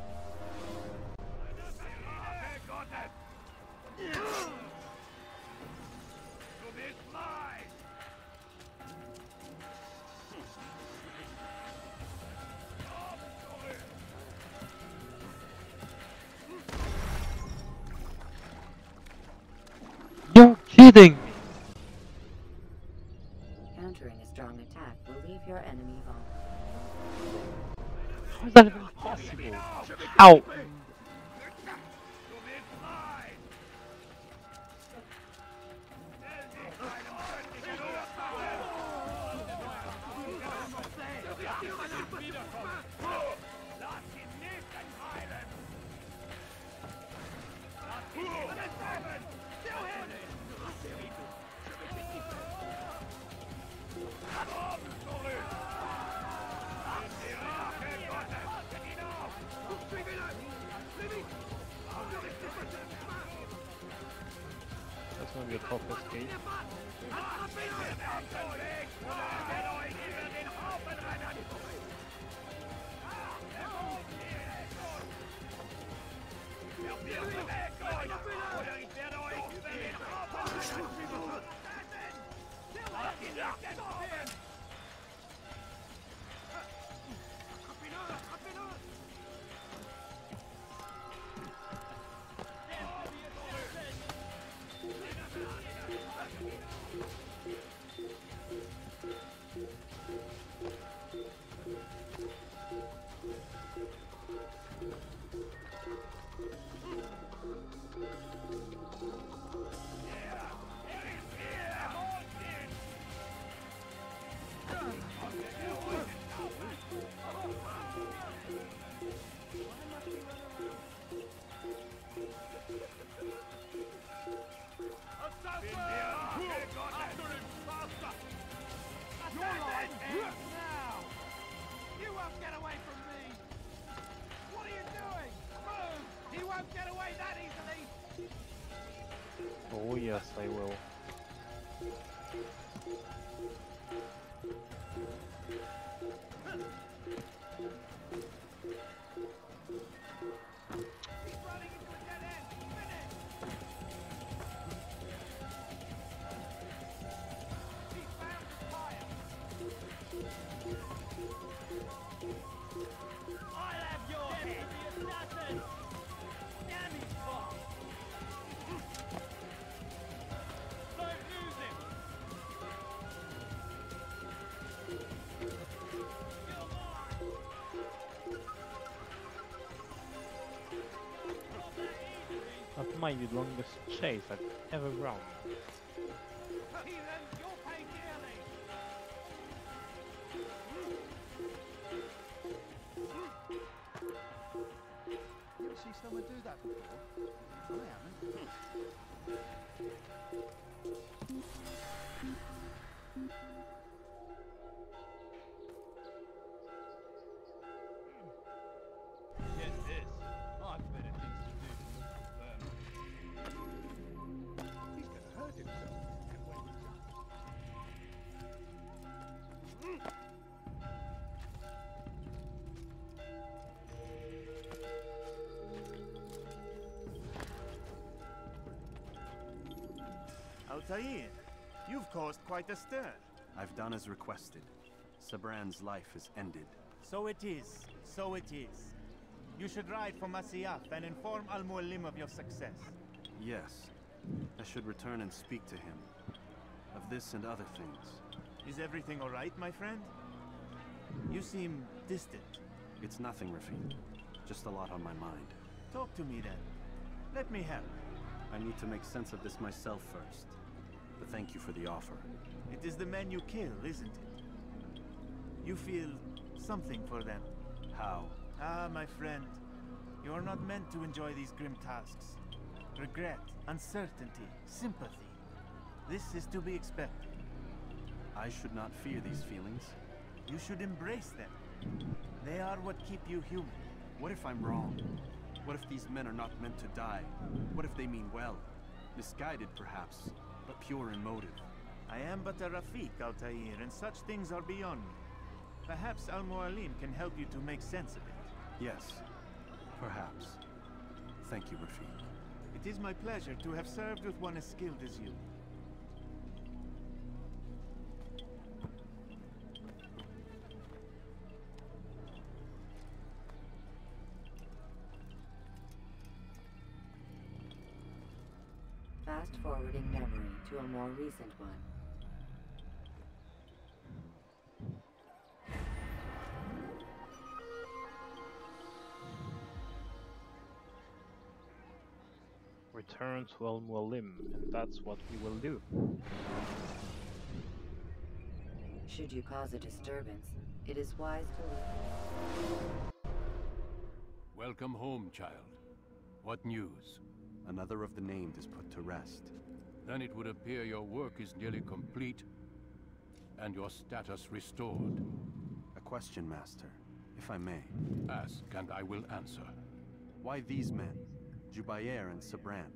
A: You're kidding me!
F: Countering a strong attack will leave your enemy vulnerable.
A: How is that even possible? How? That's gonna be a tough escape. Oh yes, I will. That might be the longest chase I've ever run.
N: You ever see someone do that before? I haven't.
B: Get this. I've better things to do than look for them.
I: He's gonna hurt himself. And when he
M: Altair, you've caused quite a stir.
D: I've done as requested. Sabran's life is ended.
M: So it is. So it is. You should ride for Masyaf and inform Al-Mualim of your success.
D: Yes. I should return and speak to him. Of this and other things.
M: Is everything all right, my friend? You seem distant.
D: It's nothing, Rafik. Just a lot on my mind.
M: Talk to me then. Let me help.
D: I need to make sense of this myself first. But thank you for the offer.
M: It is the men you kill, isn't it? You feel something for them.
D: How?
M: Ah, my friend. You are not meant to enjoy these grim tasks. Regret, uncertainty, sympathy. This is to be expected.
D: I should not fear these feelings.
M: You should embrace them. They are what keep you human.
D: What if I'm wrong? What if these men are not meant to die? What if they mean well? Misguided, perhaps, but pure in motive.
M: I am but a Rafik, Altair, and such things are beyond me. Perhaps Al-Mualim can help you to make sense of it.
D: Yes, perhaps. Thank you, Rafik.
M: It is my pleasure to have served with one as skilled as you.
F: Fast-forwarding memory to a more recent one.
A: Return to Al-Mualim, and that's what we will do.
F: Should you cause a disturbance, it is wise to leave.
O: Welcome home, child. What news?
D: Another of the named is put to rest.
O: Then it would appear your work is nearly complete, and your status restored.
D: A question, Master, if I may.
O: Ask, and I will answer.
D: Why these men? Jubayer and Sabrand?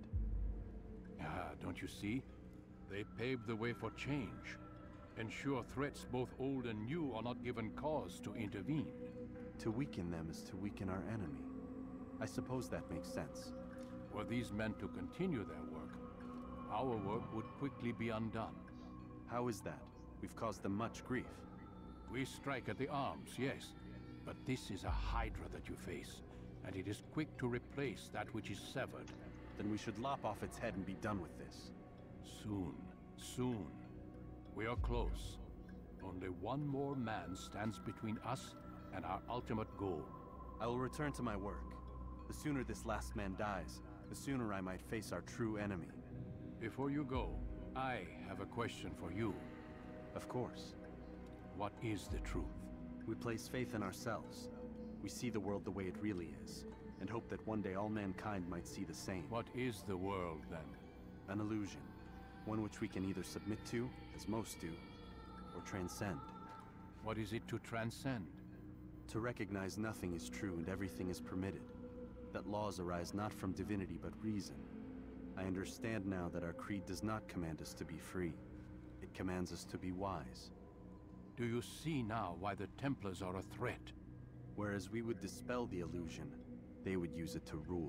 O: Ah, don't you see? They paved the way for change. Ensure threats both old and new are not given cause to intervene.
D: To weaken them is to weaken our enemy. I suppose that makes sense.
O: Were these men to continue their work, our work would quickly be undone.
D: How is that? We've caused them much grief.
O: We strike at the arms, yes. But this is a hydra that you face, and it is quick to replace that which is severed.
D: Then we should lop off its head and be done with this.
O: Soon, soon. We are close. Only one more man stands between us and our ultimate goal.
D: I will return to my work. The sooner this last man dies, the sooner I might face our true enemy.
O: Before you go, I have a question for you.
D: Of course.
O: What is the truth?
D: We place faith in ourselves. We see the world the way it really is, and hope that one day all mankind might see the same.
O: What is the world, then?
D: An illusion. One which we can either submit to, as most do, or transcend.
O: What is it to transcend?
D: To recognize nothing is true and everything is permitted. That laws arise not from divinity but reason. I understand now that our creed does not command us to be free. It commands us to be wise.
O: Do you see now why the Templars are a threat?
D: Whereas we would dispel the illusion, they would use it to rule.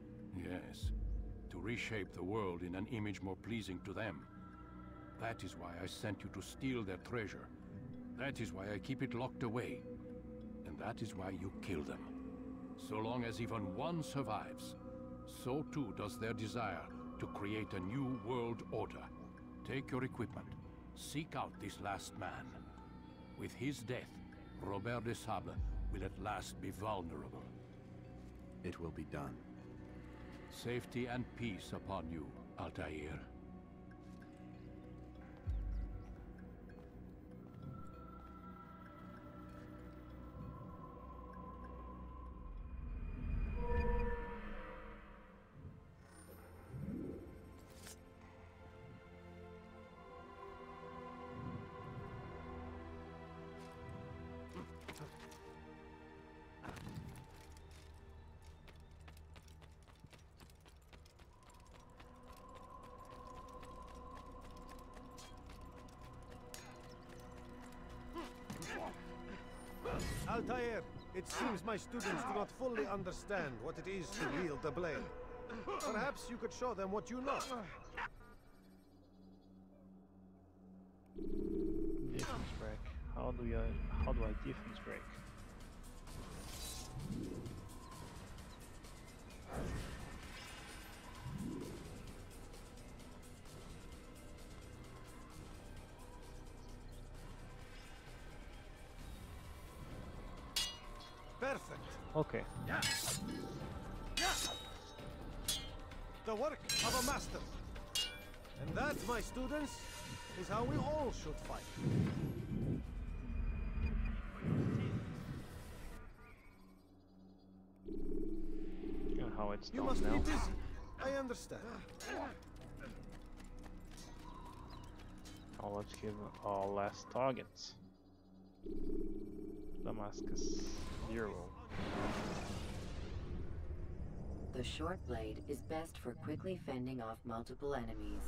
O: Yes, to reshape the world in an image more pleasing to them. That is why I sent you to steal their treasure. That is why I keep it locked away. And that is why you kill them. So long as even one survives, so too does their desire to create a new world order. Take your equipment. Seek out this last man. With his death, Robert de Sable will at last be vulnerable.
D: It will be done.
O: Safety and peace upon you, Altair.
P: Altair, it seems my students do not fully understand what it is to wield the blade. Perhaps you could show them what you know.
A: Defense break. How do I defense break?
P: Perfect.
A: Okay.
P: The work of a master. And that, my students, is how we all should fight.
A: And how it's
P: You
A: done
P: must
A: now.
P: be busy. I understand.
A: Now let's give our last targets. Damascus 0.
F: The short blade is best for quickly fending off multiple enemies.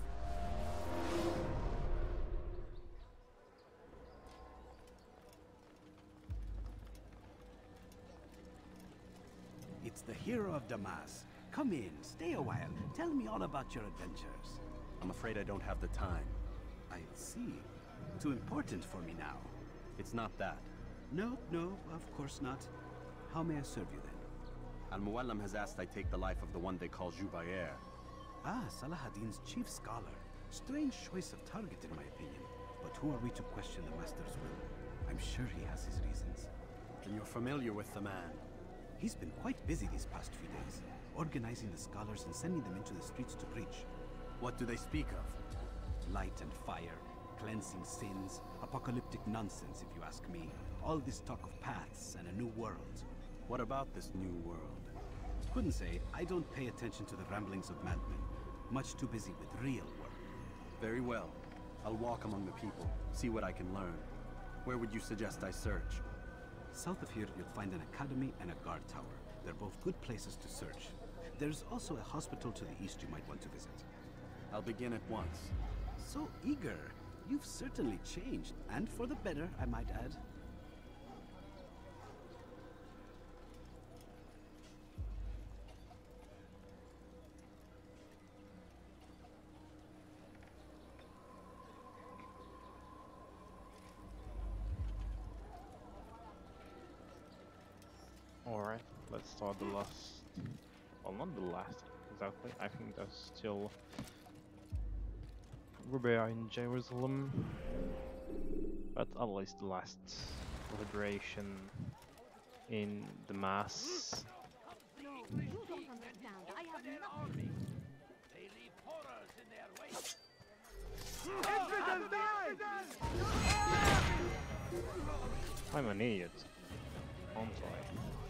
Q: It's the hero of Damas. Come in, stay a while. Tell me all about your adventures.
D: I'm afraid I don't have the time.
Q: I see. Too important for me now.
D: It's not that.
Q: No, of course not. How may I serve you then?
D: Al-Muallim has asked I take the life of the one they call Jubayer.
Q: Ah, Salahadin's chief scholar. Strange choice of target in my opinion. But who are we to question the Master's will? I'm sure he has his reasons.
D: Then you're familiar with the man.
Q: He's been quite busy these past few days, organizing the scholars and sending them into the streets to preach.
D: What do they speak of?
Q: Light and fire, cleansing sins, apocalyptic nonsense if you ask me. All this talk of paths and a new world.
D: What about this new world?
Q: Couldn't say. I don't pay attention to the ramblings of madmen. Much too busy with real work.
D: Very well. I'll walk among the people, see what I can learn. Where would you suggest I search?
Q: South of here, you'll find an academy and a guard tower. They're both good places to search. There's also a hospital to the east you might want to visit.
D: I'll begin at once.
Q: So eager. You've certainly changed, and for the better, I might add.
A: Alright, let's start the last... Well, not the last, exactly. I think there's still... Rebecca in Jerusalem. But at least the last liberation in the mass.
E: No, you don't understand. I have nothing. They leave horrors in their wake.
A: I'm an idiot. I'm sorry.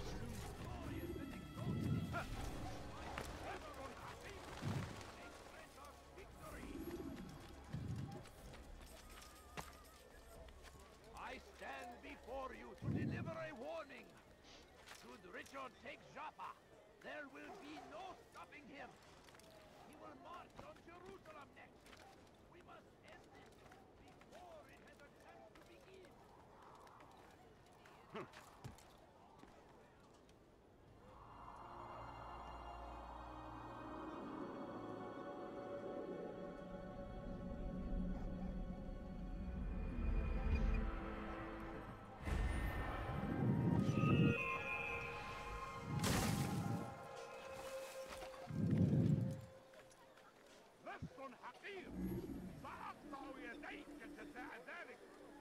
B: I stand before you to deliver a warning. Should Richard take Jaffa, there will be no stopping him. He will march on Jerusalem next. We must end this before it has a chance to begin. لست حقير سأقطع يديك جزاء ذلك.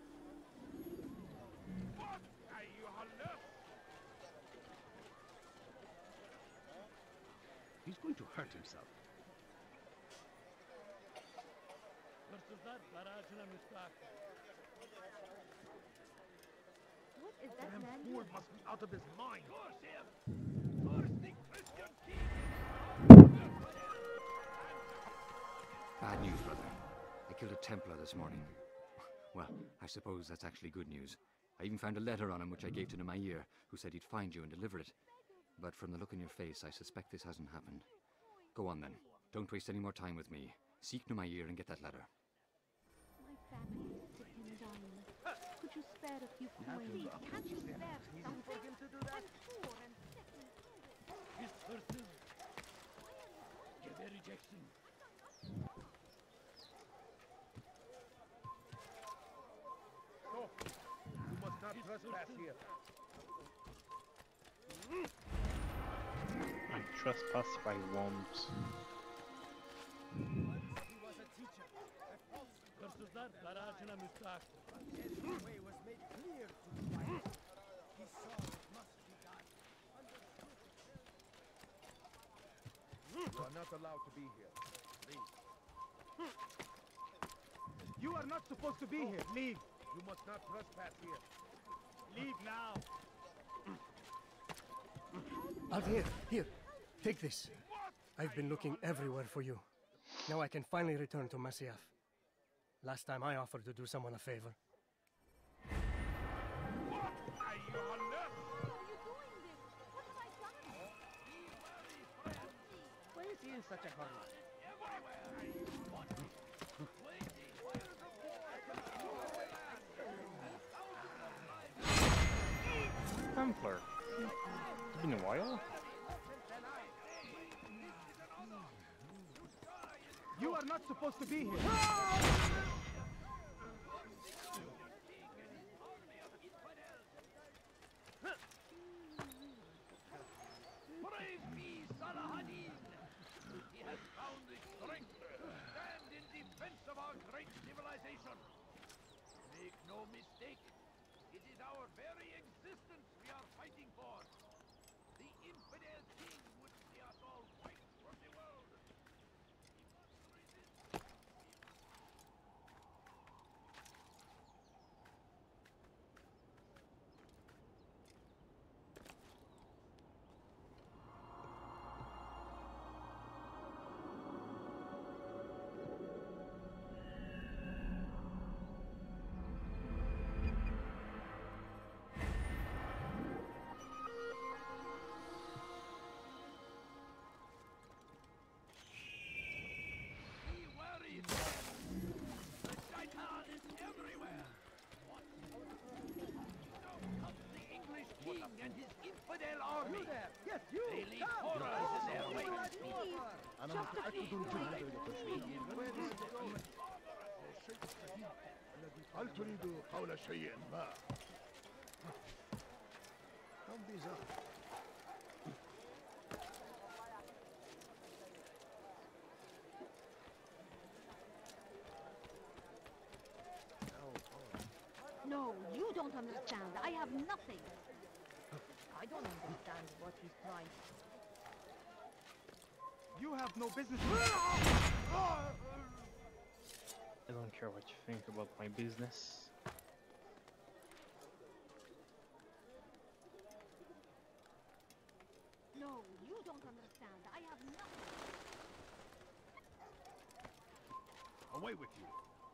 B: موت أيها اللص.
Q: He's going to hurt himself.
G: What is that
B: Damn
G: man
B: fool
G: doing?
B: must be out of his mind. Curse him! Curse the Christian king!
R: Bad news, brother. I killed a Templar this morning. Well, I suppose that's actually good news. I even found a letter on him which I gave to Nemair, who said he'd find you and deliver it. But from the look in your face, I suspect this hasn't happened. Go on then. Don't waste any more time with me. Seek Nemair and get that letter.
G: My family is sick and dying. Could you spare a few coins? Can't you spare something? I'm poor and sick and
B: His curses. Give a rejection. No, you must not trespass here.
A: I trespass if I want.
B: He was a teacher. Hırsızlar garajına müstahak. His way was made clear to the white. He saw it must be done. You are not allowed to be here. Leave. You are not supposed to be here. Leave. You must not trespass here. Leave now.
L: Altair, here, take this. I've been looking everywhere for you. Now I can finally return to Masyaf. Last time I offered to do someone a favor.
N: Why is he in such a hurry?
A: Templar. It's been a while.
B: You are not supposed to be here. Praise be Salah-ad-Din. He has found the strength to stand in defense of our great civilization. Make no mistake, it is our very existence we are fighting for. The infidel king would see us all wiped from the world.
I: army.
B: Yes, you!
I: They lead forces their way.
B: أنا متأكد جدا
I: هل تريد قول شيء ما؟
P: Come these up.
G: No, you don't understand. I have nothing.
S: I don't understand what he's trying.
N: You have no business.
A: I don't care what you think about my business.
G: No, you don't understand. I have nothing.
I: Away with you.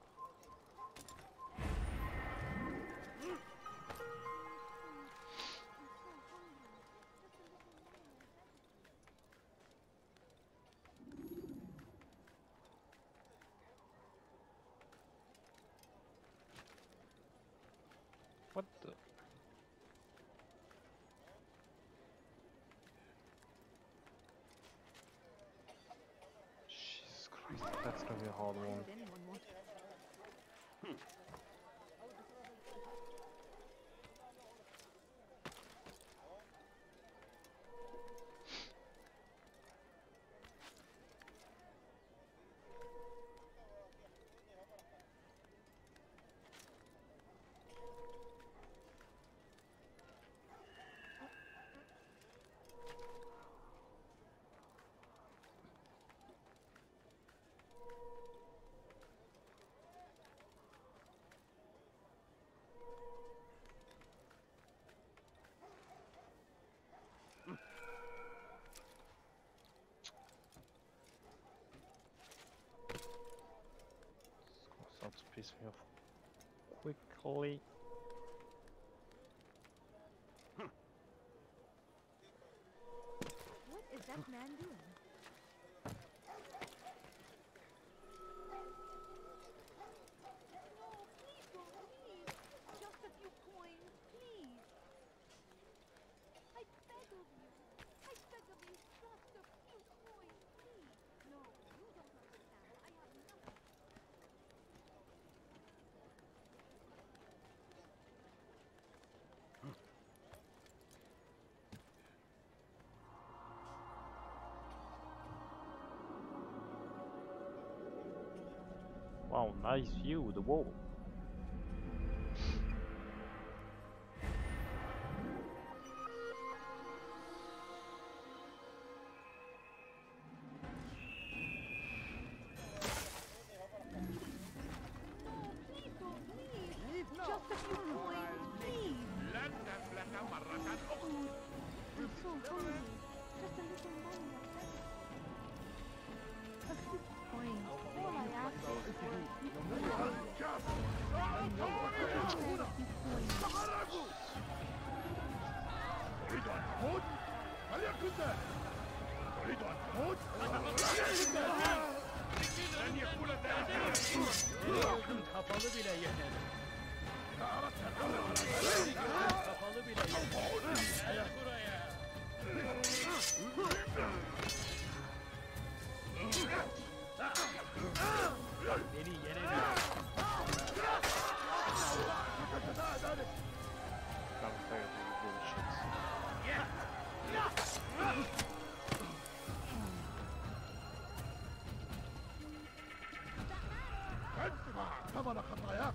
A: What the? Jesus Christ, that's gonna be a hard one. Sounds piss me off quickly.
G: What is that man doing? No, please don't leave. Just a few coins, please. I beg of you. I beg of you, just a few coins, please. No, you don't understand. I have nothing.
A: Wow, nice view, the wall.
G: Please don't leave. Just a few coins, please. I'm so hungry. Just a little money. A few coins. All I ask is for a few
I: تريد أن تموت؟ فليكن ذلك. تريد أن تموت؟ لن يكون ذلك.
K: Kapalı bile yener. Kapalı bile yener. Buraya. Beni yenemez.
I: ادفع ثمن خطاياك.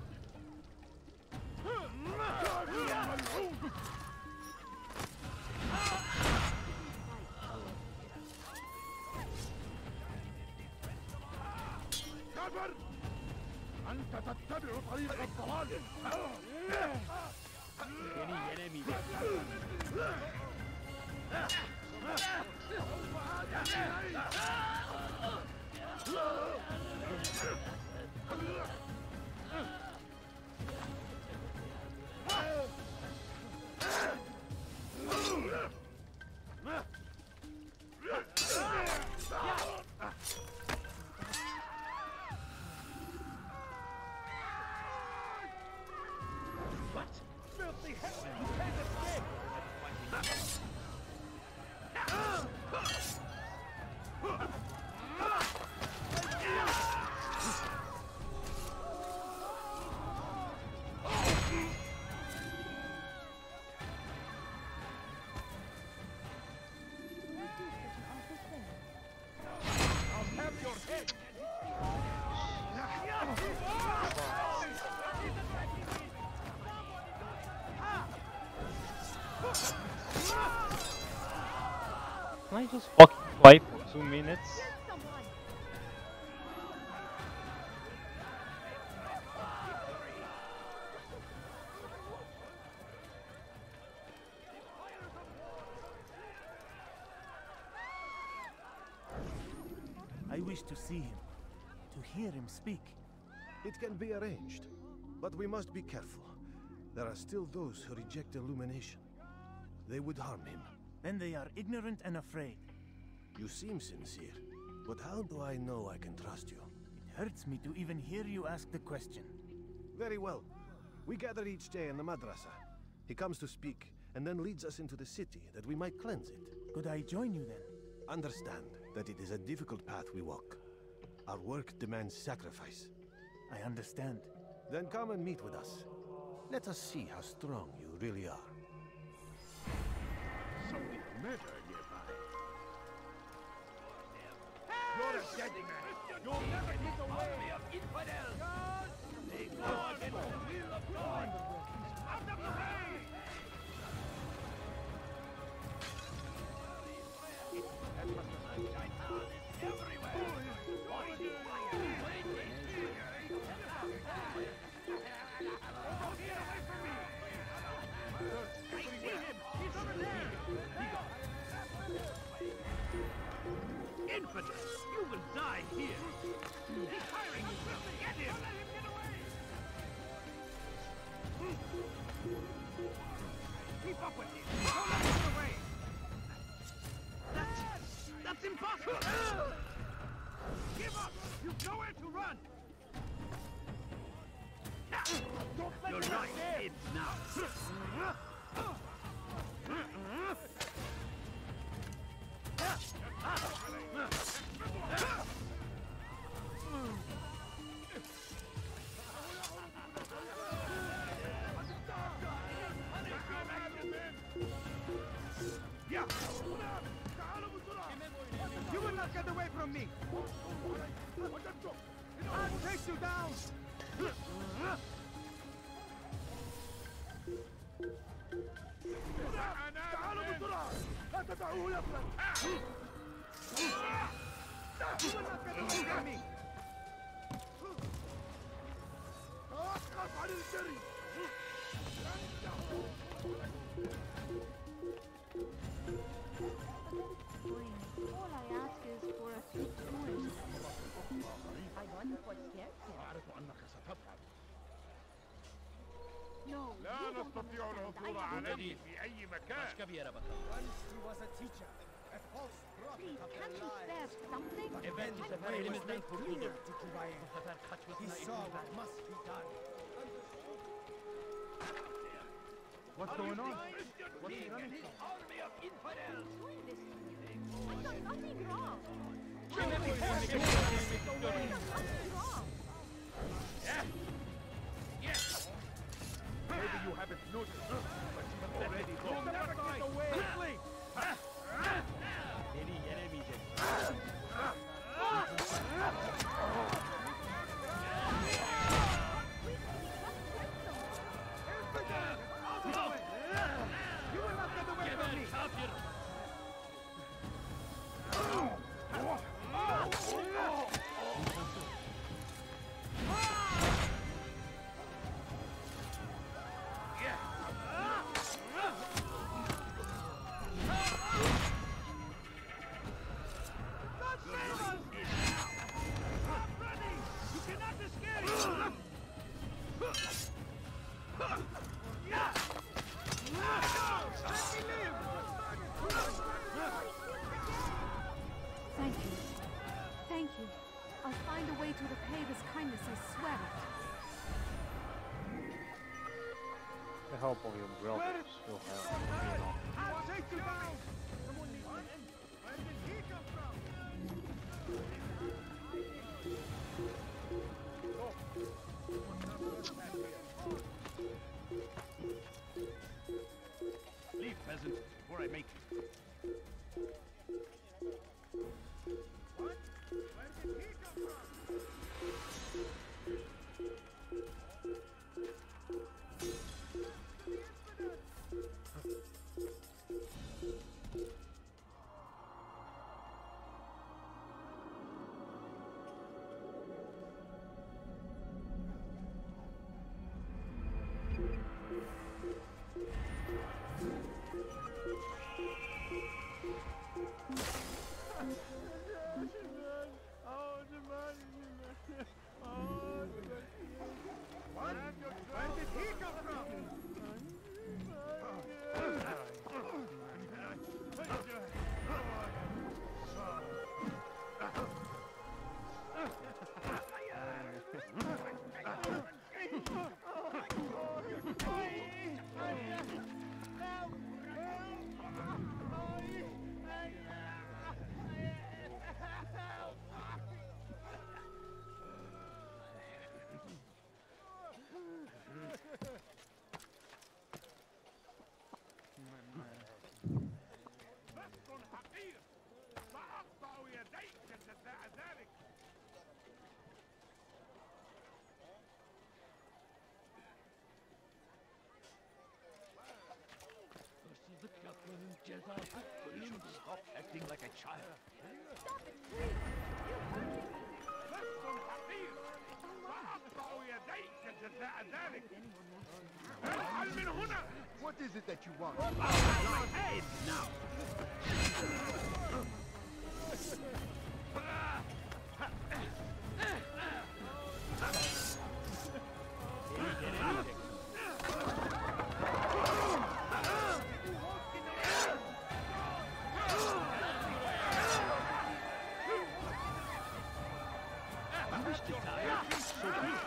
I: كافر! أنت تتبع طريق الضلال.
K: Beni yenemeyecek.
I: What? Filthy heaven! You can't escape!
A: Can I just fucking play for 2 minutes?
M: I wish to see him, to hear him speak.
P: It can be arranged, but we must be careful. There are still those who reject illumination. They would harm him.
M: Then they are ignorant and afraid.
P: You seem sincere, but how do I know I can trust you?
M: It hurts me to even hear you ask the question.
P: Very well. We gather each day in the madrasa. He comes to speak, and then leads us into the city, that we might cleanse it.
M: Could I join you then?
P: Understand that it is a difficult path we walk. Our work demands sacrifice.
M: I understand.
P: Then come and meet with us. Let us see how strong you really are.
I: Something murder nearby. You're a dead man. You'll never get away of infidels. They go against the will of God. Out of the way! Infidels, you will die here. He's firing you. Get him. Let him get away. Keep up with him. Don't let him get away. That's impossible. Give up. You've nowhere to run. You're right. In now. You will not get away from me! I'll chase you down! تعالوا بسرعة! لا تدعوه يفلت! You will not get away from me! أسقط عن الجري!
G: All I ask is for a few coins. I wonder what scares him.
I: أعرف أنك ستفعل.
G: No,
I: لا
G: you don't
I: نستطيع
G: understand.
I: العثور
G: I
I: عليه في أي مكان.
B: Once he was a teacher, a false prophet
G: Please,
B: of
G: can't
B: their
G: you
B: lives.
G: serve something?
B: But
G: Can't
B: when
G: you
B: the way was
G: serve
B: made clear
G: something?
B: to Tuvain, he saw what must be done.
I: What's going on?
B: What's he running from?
I: Army of infidels.
G: I've done nothing wrong.
I: Remember,
G: I've done nothing wrong.
I: Yes. Maybe you haven't noticed, but you've already gone. You'll never get away. Quickly. Any enemies
B: You will not get away from me!
G: Thank you. Thank you. I'll find a way to repay this kindness, I swear it.
A: The help of your brothers will help, you know.
B: I'll take you down! Someone needs men. Where did he come from?
I: Leave, peasant, before I make you.
B: What? Where did he come from?
E: Jezza. You should stop acting like a child.
G: Stop it, please! You're hurting me!
N: What is it that you want?
E: My head now!
K: You wish to die? So be it.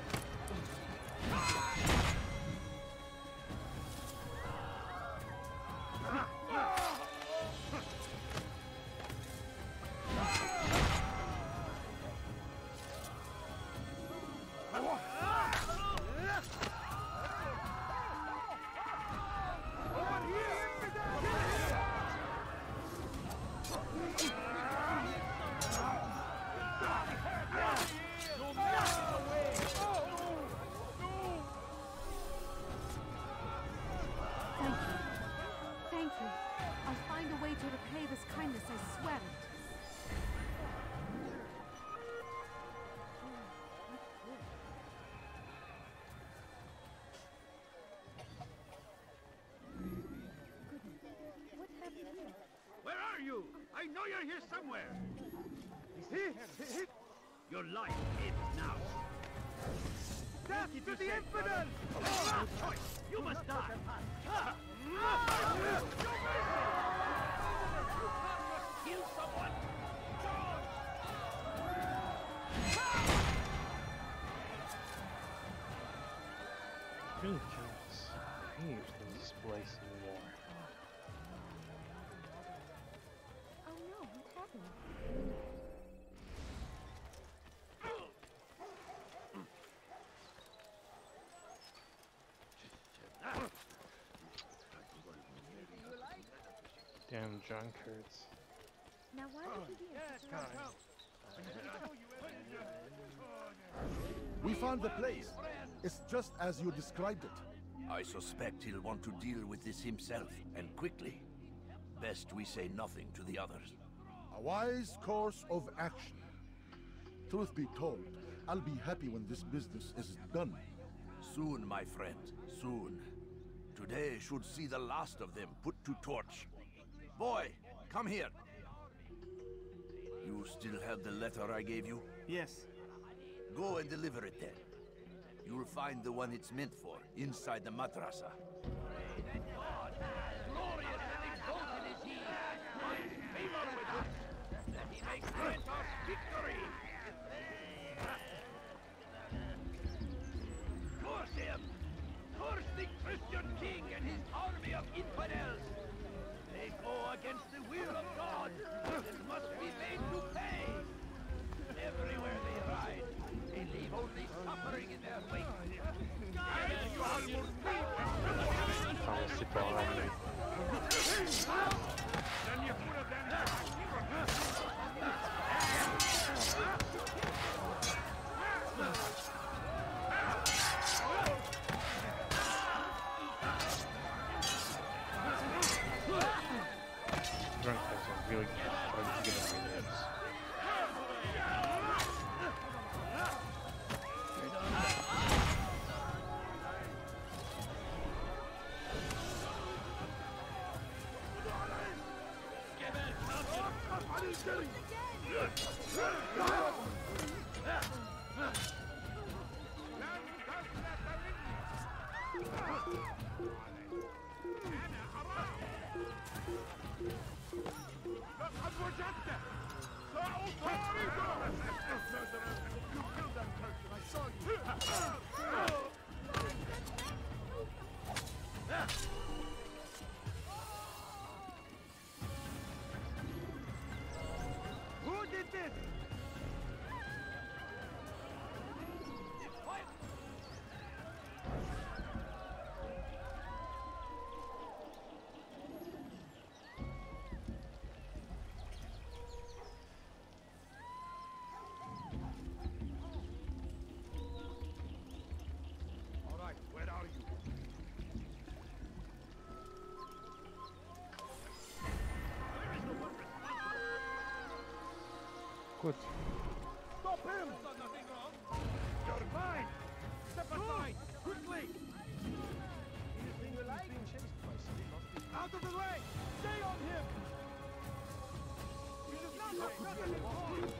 G: Thank you. I'll find a way to repay this kindness, I swear it. What happened here?
I: Where are you? I know you're here somewhere. Your life ends now. Death to the infidel! No choice! You must die! Kill someone!
A: Creatures appears in this place anymore.
G: Oh no, what happened?
A: Damn drunkards.
G: Now why would you be in such a rush?
N: We found the place. It's just as you described it.
T: I suspect he'll want to deal with this himself, and quickly. Best we say nothing to the others.
N: A wise course of action. Truth be told, I'll be happy when this business is done.
T: Soon, my friend, soon. Today should see the last of them put to torch. Boy, come here. You still have the letter I gave you?
M: Yes.
T: Go and deliver it then. You'll find the one it's meant for, inside the madrasa.
E: Glorious and exalted is he! Find favor with us, that he may grant us victory! Curse him! Curse the Christian king and his army of infidels! They go against the will of God, and must be made to pay! Everywhere they ride, they leave only suffering in their wake.
A: Drunkards are really trying to get on my nerves.
I: Who did this?
A: Good.
E: Stop him! I've done nothing wrong. You're mine! Step aside! Quickly! Anything you like? Being chased by something. Out of the way! Stay on him! He does not look nothing wrong!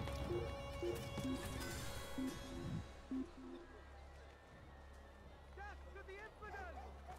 E: Death to the infidel!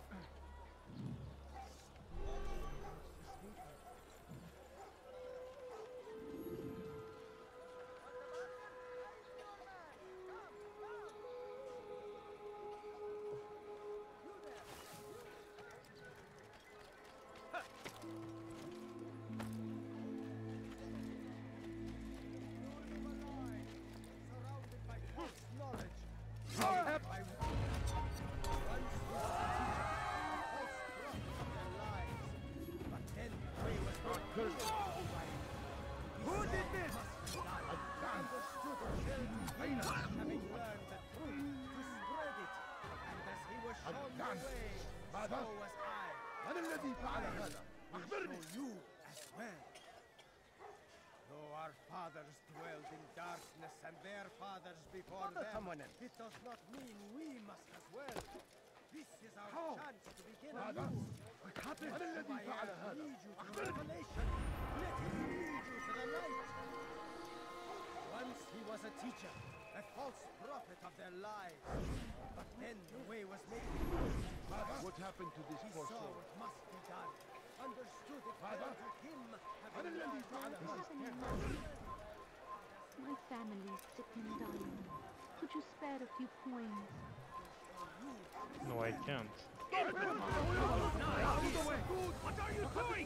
E: Who did this? Understood having learned the truth, to spread it. And as he was shown the way, so was I.
N: من الذي فعل هذا؟
E: أخبرني. You as well. Though our fathers dwelled in darkness and their fathers before them, it does not mean we must as well. This is our chance to begin anew.
N: من الذي فعل هذا؟
E: Lead you to revelation. Let him lead you to the light. Once he was a teacher, a false prophet of their lies. But then the way was made.
N: What happened to this
E: He
N: poor
E: saw
N: soul?
E: what must be done. Understood it
N: Father?
E: fell to him.
N: من الذي فعل هذا؟
G: My family's sick and dying. Could you spare a few coins?
A: No, I can't.
E: Out of the way! What are you doing?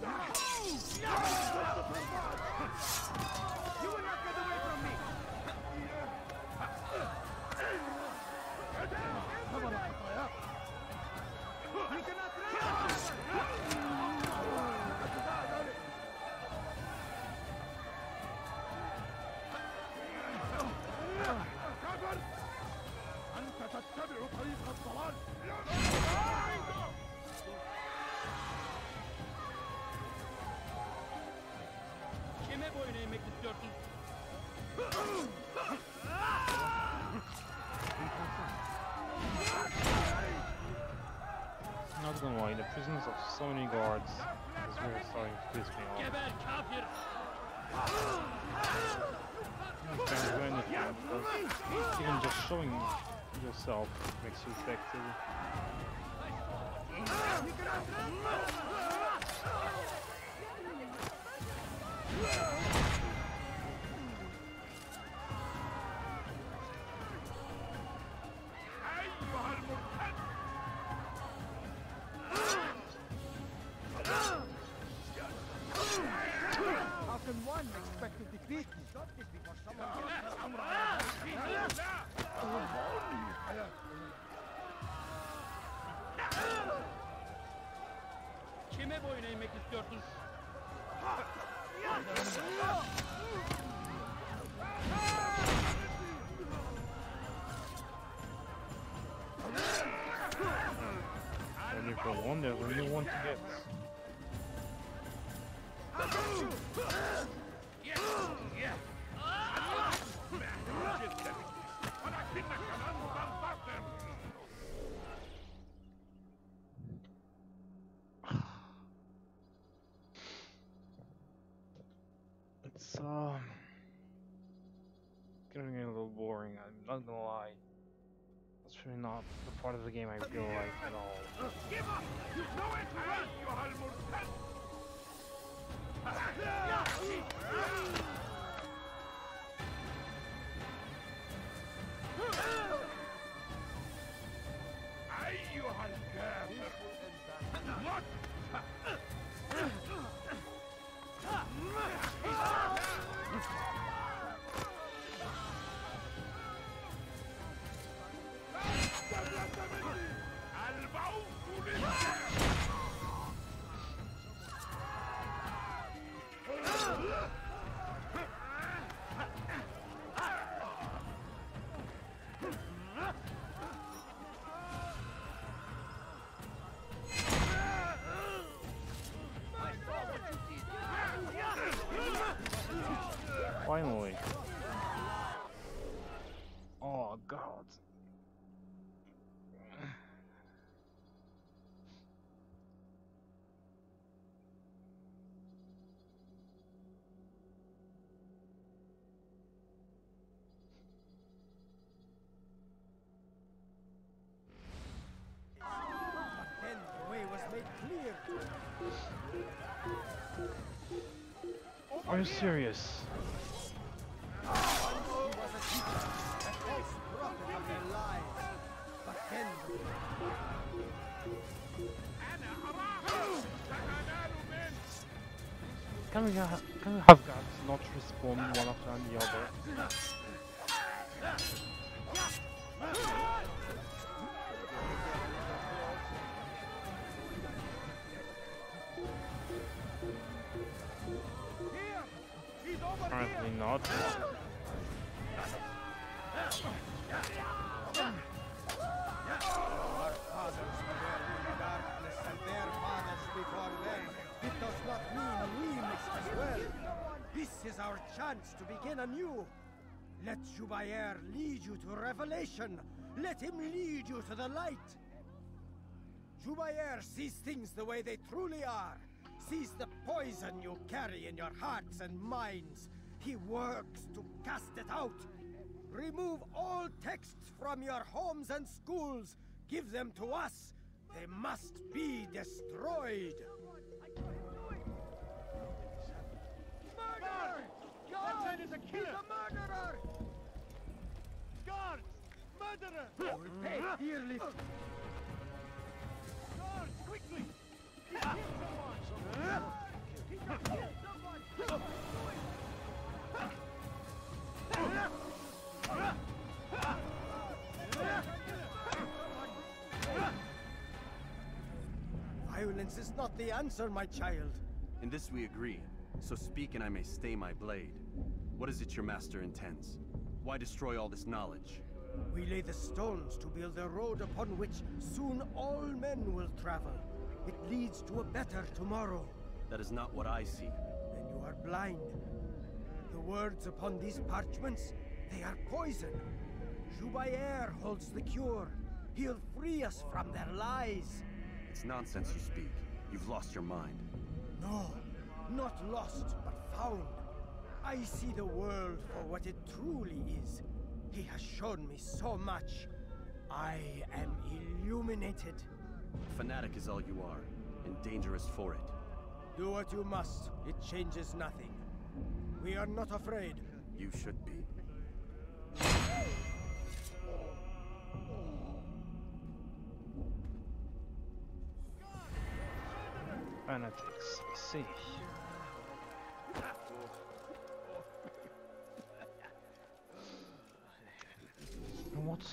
E: You will not get away from me! You cannot
N: أنت تتبع طريق الضلال.
E: Kime boyun eğmek istiyorsun?
A: Not gonna lie, the presence of so many guards is really starting to piss me off.
E: Geber kafir!
A: You can't do anything, because even just showing yourself makes you effective.
E: How can one expect to defeat me? Stop this before Kime boyun eğmek istiyorsun?
A: Only for one, there's only one to get. It's getting a little boring, I'm not gonna lie. That's really not the part of the game I feel like at all.
E: Give up! You know it! You Al-Murtad! أيها الكافر! What?
A: Finally. Are you serious? Can we have guards not respawn one after the other? Apparently not.
P: Our fathers began in darkness and their fathers before them. It does not mean we must as well. This is our chance to begin anew. Let Jubayer lead you to revelation. Let him lead you to the light. Jubayer sees things the way they truly are. Sees the poison you carry in your hearts and minds. He works to cast it out. Remove all texts from your homes and schools. Give them to us. They must be destroyed.
E: Murderer! That man is a killer! He's a murderer! Guards! Murderer!
P: You will pay dearly.
E: Guards, quickly! He killed someone! He just killed someone!
P: Violence is not the answer, my child.
D: In this we agree. So speak and I may stay my blade. What is it your master intends? Why destroy all this knowledge?
P: We lay the stones to build a road upon which soon all men will travel. It leads to a better tomorrow.
D: That is not what I see.
P: Then you are blind. The words upon these parchments, they are poison. Jubayer holds the cure. He'll free us from their lies.
D: It's nonsense you speak. You've lost your mind.
P: No, not lost, but found. I see the world for what it truly is. He has shown me so much. I am illuminated.
D: A fanatic is all you are, and dangerous for it.
P: Do what you must. It changes nothing. We are not afraid.
D: You should be.
A: Fanatics, I see. And what?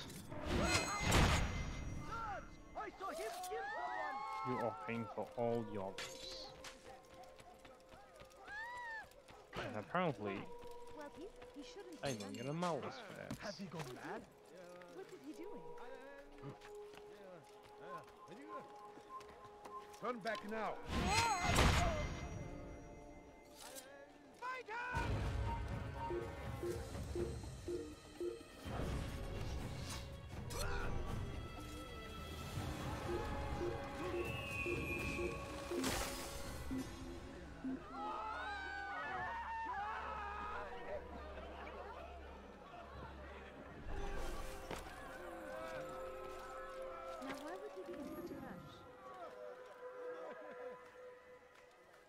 E: I saw him kill someone!
A: You are paying for all the others. And apparently,
G: Well, he shouldn't.
A: I don't get a malus for that.
E: Has he gone mad?
G: What is he doing?
I: Turn back now.
G: Now, why would he be in such a rush?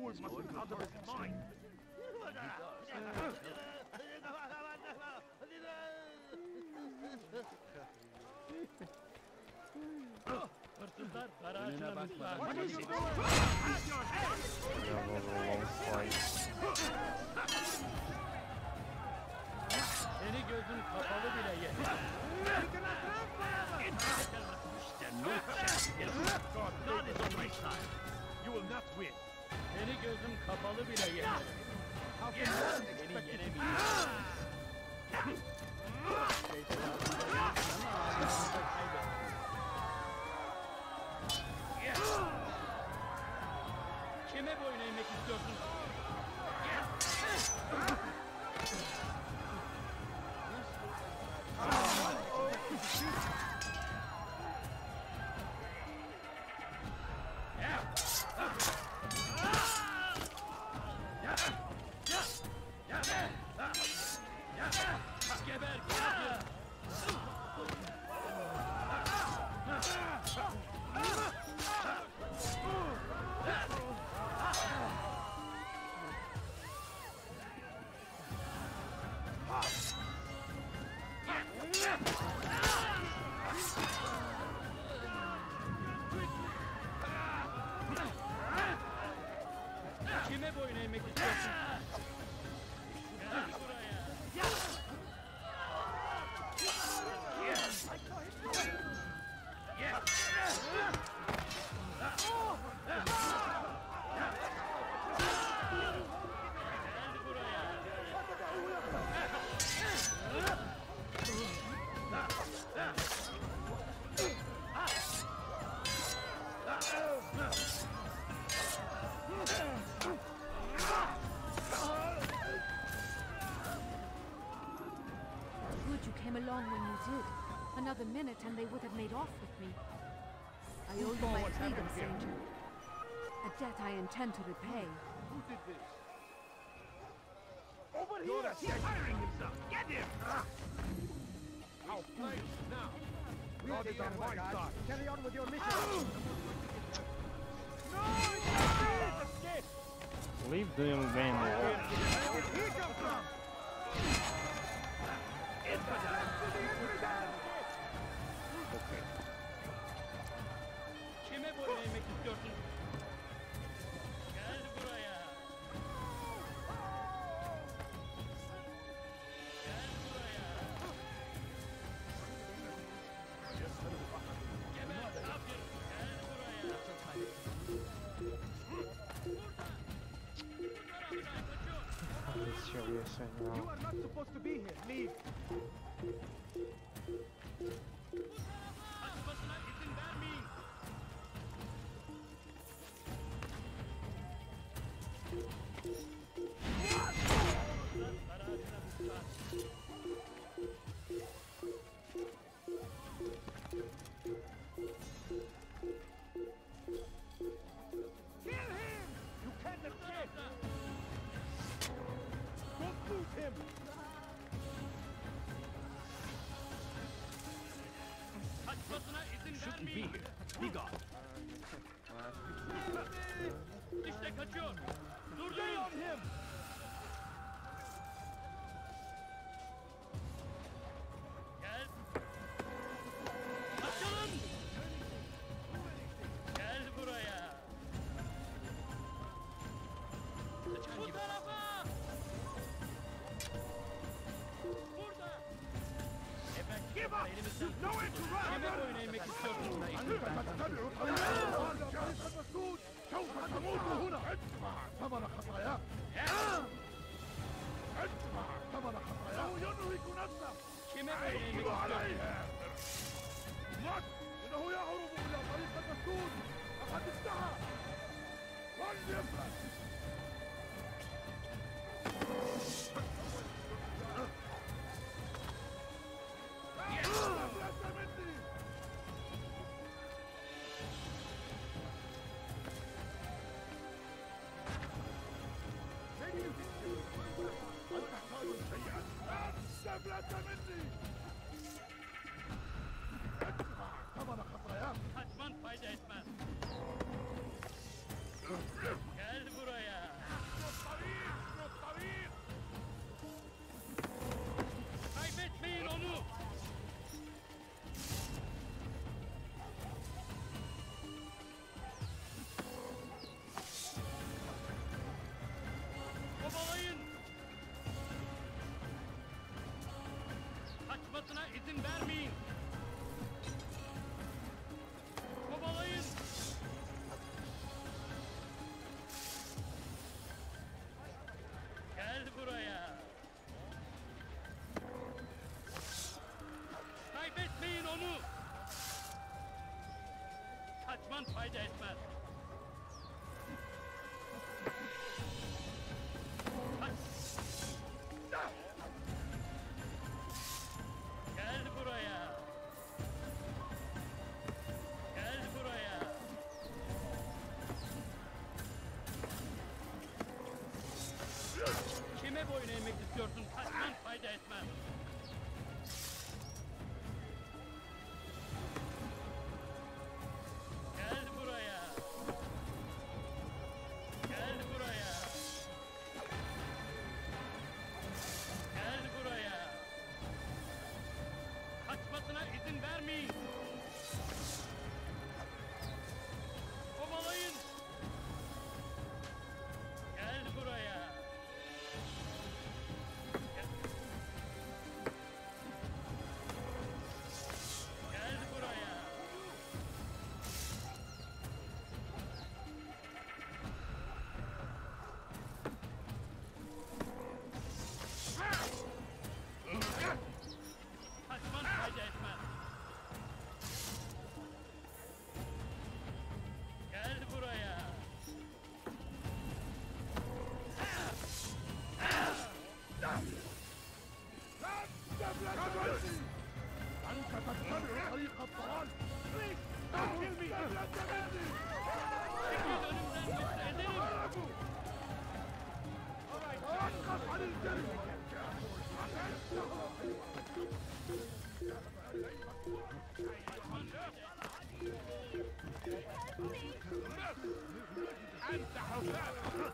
E: sword must be out of his mind.
K: Hırsızlar para aşına bakma. Seni gözün kapalı bile yer.
E: God is on my side. You will not win.
K: Seni gözüm kapalı bile yer. Beni yenemeyeceksin. Kime boyun eğmek istiyorsun? Geber geber. Kime boyun eğmek istiyorsun? Gel buraya.
G: Good you came along when you did. Another minute and they would have made off with me. I owe you my freedom, stranger. A debt I intend to repay.
E: Who did this? Over here! He's firing himself! Get him! I'll play now. God is on my side.
P: Carry on with your mission.
A: Leave the young man alone.
E: Here comes from!
A: Okay.
K: Kime boyun eğmek istiyorsun? Gel buraya. Gel buraya. Geber kafir. Gel buraya.
A: Let's show you
P: You
A: now.
P: are not supposed to be here. Leave.
K: Kaçmasına izin vermeyin. Para aşına muhtaç.
E: Kill him! You can't escape! Don't lose him!
K: Kaçmasına izin vermeyin.
E: Be gone.
K: İşte kaçıyor.
E: Stay
K: Durdurun.
E: on him!
K: Gel. Açılın. Gel buraya. Bu tarafa. Burada.
E: Give up! Nowhere to run!
K: Kime boyun eğmek istiyorsun?
E: أنت تتبع طريق سوف تموت هنا ادفع ثمن خطاياك ادفع ثمن خطاياك ينهك نفسه
K: Kime boyun eğmek
E: عيب
K: istiyorsun?
E: عليها مت إنه يهرب إلى طريق المسدود فقد انتهى لن يفلت أفلت مني هل تحتاج شيئا؟ استفلت مني ادفع ثمن خطاياك
K: Kaçman fayda etmez. Gel buraya. izin vermeyin. Kovalayın. Gel buraya. Kaybetmeyin onu. Kaçman fayda etmez. Gel buraya. Gel buraya. Kime boyun eğmek istiyorsun? Kaçman fayda etmez. Gel buraya. Gel buraya. Gel buraya. Kaçmasına izin vermeyin. Kovalayın. Gel buraya. Gel buraya. Kaçman fayda etmez. Gel buraya.
B: أنت تتبع طريق الضلال. توقف عن الجري. أنت حساس.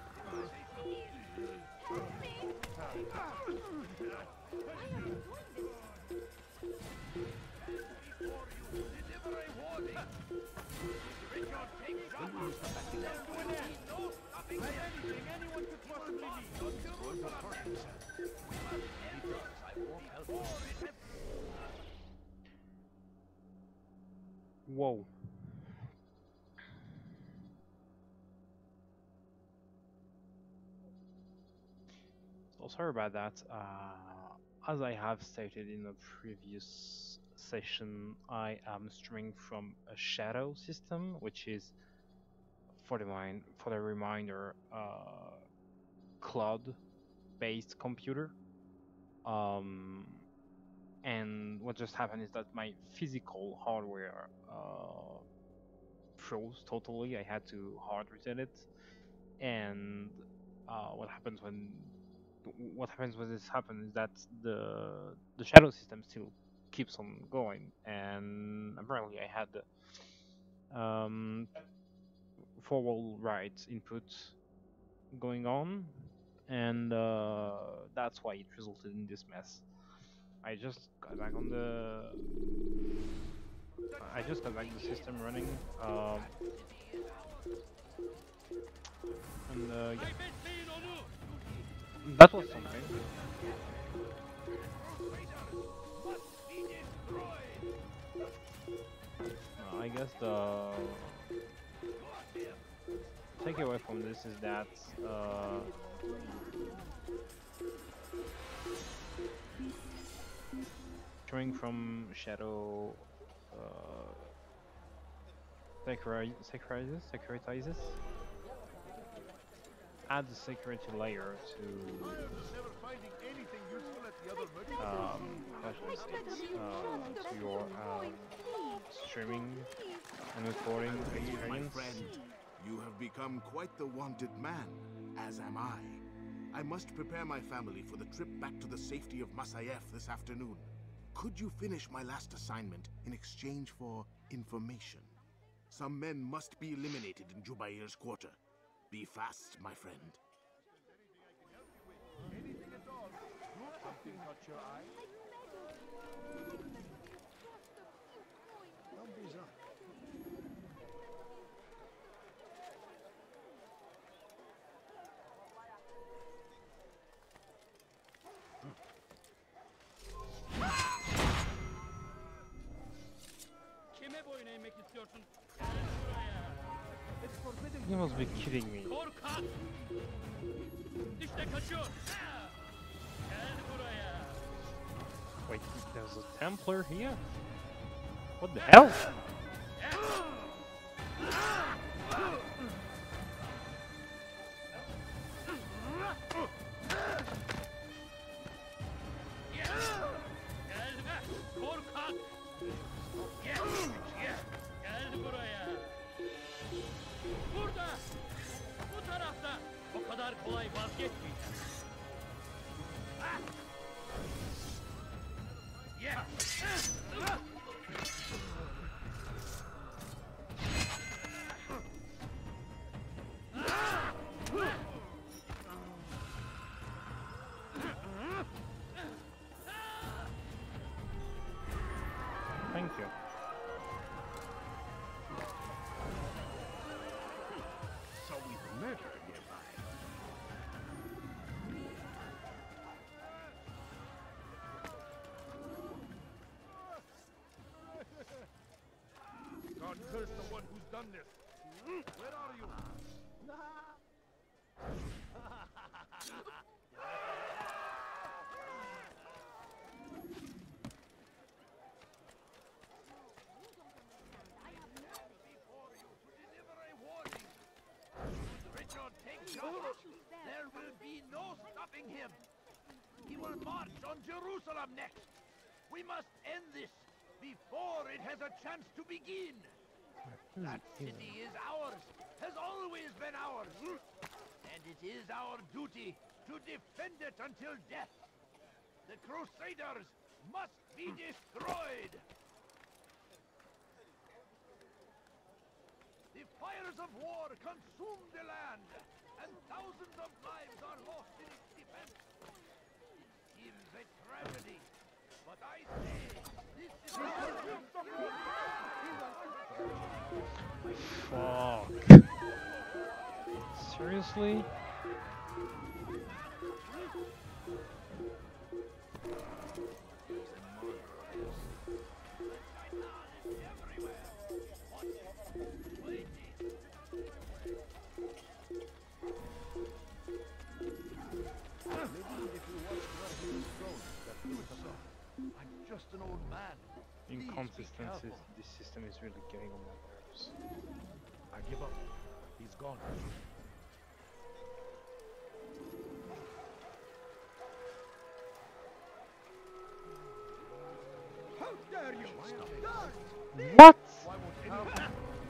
A: Whoa. So sorry about that. As I have stated in the previous session, I am streaming from a shadow system, which is, for the reminder, cloud-based computer. And what just happened is that my physical hardware froze totally. I had to hard reset it, and what happens when this happens is that the shadow system still keeps on going, and apparently I had the forward right input going on, and that's why it resulted in this mess. I just got back the system running, and yeah. That was something. I guess the takeaway from this is that coming from Shadow securitizes adds a security layer to to your streaming and recording
U: My
A: experience.
U: friend, you have become quite the wanted man, as am I. I must prepare my family for the trip back to the safety of Masayef this afternoon. Could you finish my last assignment in exchange for information? Some men must be eliminated in Jubair's quarter. Be fast, my friend.
B: Anything at all. Something caught your eye? Don't be so.
K: istiyorsun? Gel buraya. It's forbidden.
A: You must be kidding me.
K: Korkak! İşte kaçıyor. Gel buraya.
A: Wait, there's a Templar here? What the hell?
K: Korkak! Gel buraya. Burada. Bu tarafta. O kadar kolay vazgeçmeyeceğim.
A: Thank you.
U: So we've met her nearby.
I: God curse the one who's done this. Where are you?
E: Richard take cover. There will be no stopping him. He will march on Jerusalem next. We must end this before it has a chance to begin. That city is ours, has always been ours. And it is our duty to defend it until death. The Crusaders must be destroyed. The fires of war consume the land, and thousands of lives are lost in its defense. It seems a tragedy, but I say this is
A: Fuck. Seriously?
E: I'm just an old man.
A: Inconsistencies. This system is really getting on my nerves.
U: I give up. He's gone.
P: How dare you! Stop!
A: What?
P: Why won't anyone?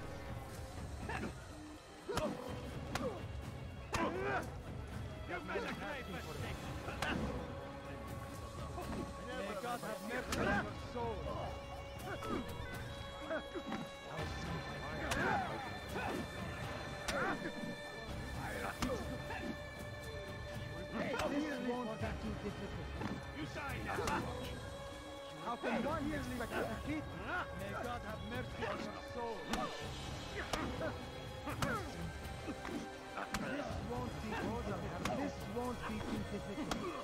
K: May God have mercy on your soul.
P: This won't be too difficult.
E: You signed it.
P: How can one expect to defeat?
K: May God have mercy on your soul.
P: This won't be too difficult.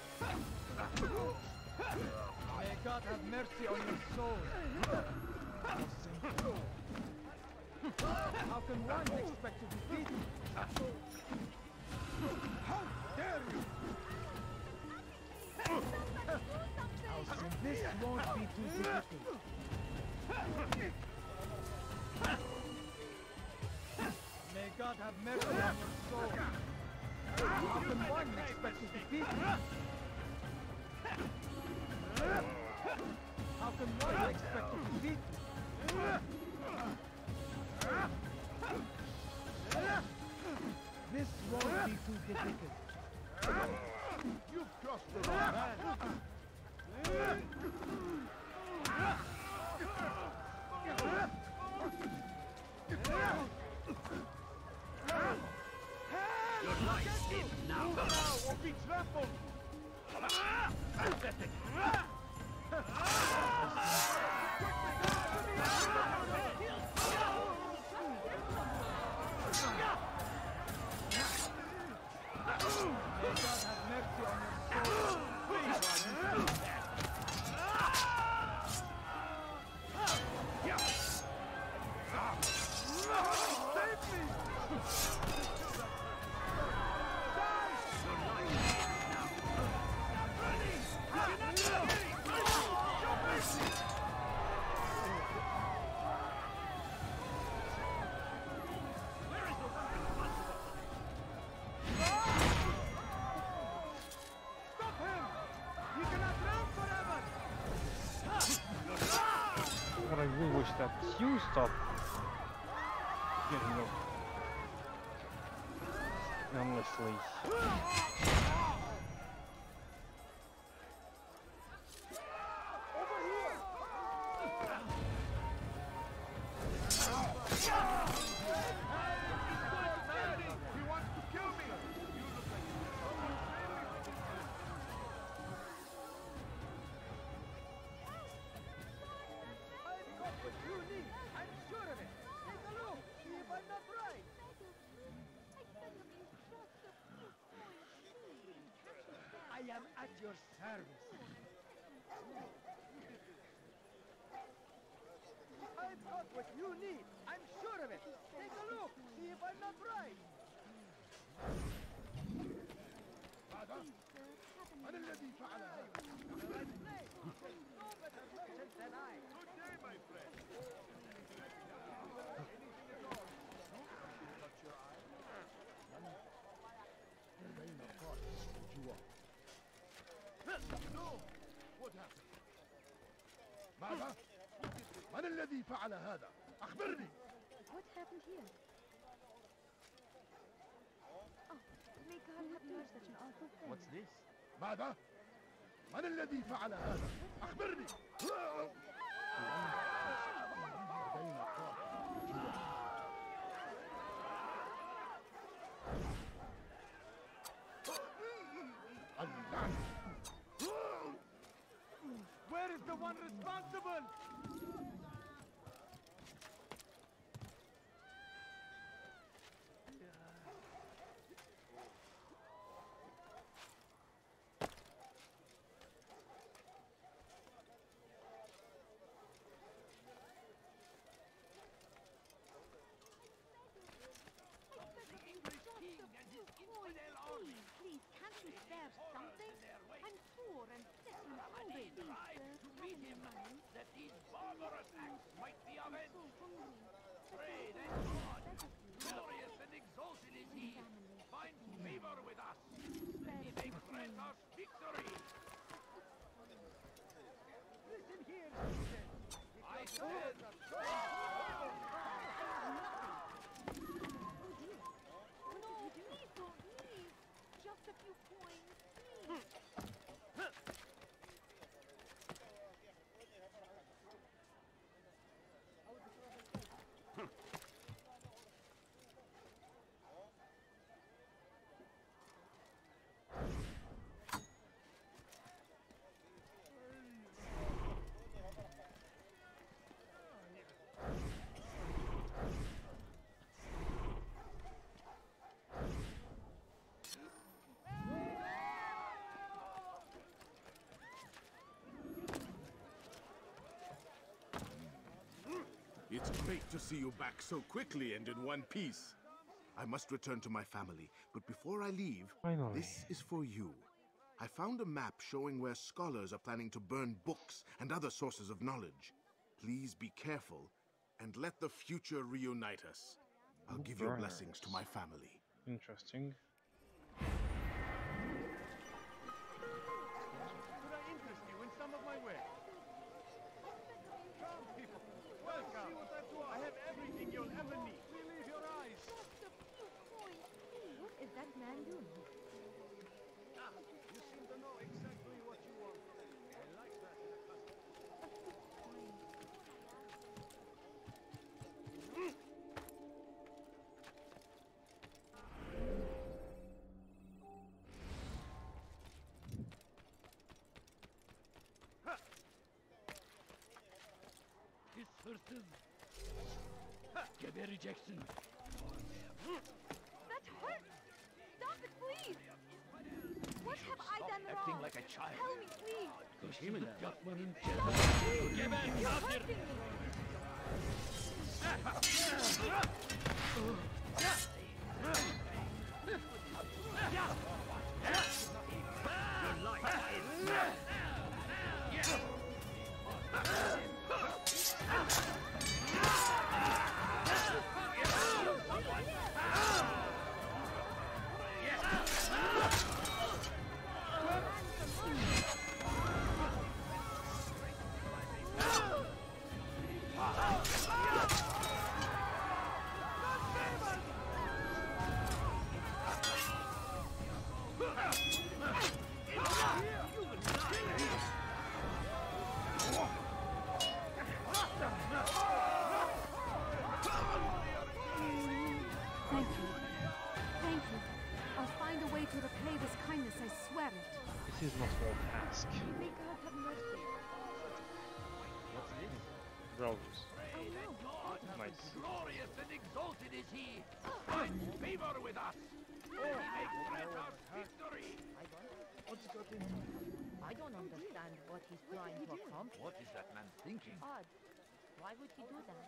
K: May God have mercy on your soul.
P: How can one expect to defeat? How dare you! This won't be too difficult.
K: May God have mercy on your soul.
P: How can one expect to defeat? How can one expect to defeat? This won't be too difficult.
U: You've crossed the wrong man.
E: Your life's in now.
U: Or be trampled.
E: Pathetic.
P: May God have mercy on your soul.
A: I really wish that you stop getting up endlessly.
P: I am at your service. I've got what you need. I'm sure of it. Take a look. See if I'm not right.
N: هذا من الذي فعل هذا؟
P: No better merchant than I. Good day, my friend.
N: بين القائد والجوار. No! What happened? ماذا؟ من الذي فعل هذا؟ أخبرني!
G: What happened here? Oh, may God have done such an awful thing.
N: What's this? ماذا؟ من الذي فعل هذا؟ أخبرني! بين القائد والجوار.
P: Where is the one responsible?
G: Please, can't you spare something? I'm poor and sick and hungry.
E: To meet him, that these barbarous acts might be avenged. Pray that God, glorious and exalted is He, find favor with us, that He may grant us victory.
P: Listen here, citizen.
E: I said,
G: No, please don't leave. Just a few coins, please.
U: It's great to see you back so quickly and in one piece. I must return to my family, but before I leave,
A: Finally.
U: this is for you. I found a map showing where scholars are planning to burn books and other sources of knowledge. Please be careful, and let the future reunite us. I'll give your blessings to my family.
A: Interesting.
P: Could I interest you in some of my wares? Come, people. Welcome. See what I've got. I have everything you'll ever need. Believe your eyes.
G: Just a few coins, please. What is that man doing?
P: You seem to know exactly what you want. I like that in a customer.
E: His horses. Give a rejection.
G: That hurts! Stop it, please! What have I done
E: acting
G: wrong?
E: like a child.
G: Tell me, please!
E: Because he would got one in
G: Stop it, please!
E: Give it
G: You're
E: nothing.
G: hurting me!
E: Your life is
A: Rose. Nice.
E: Glorious and exalted is he! Find favor with us! He makes threat our victory!
S: I don't understand what he's trying to accomplish.
E: What is that man thinking?
S: Odd. Why would he do that?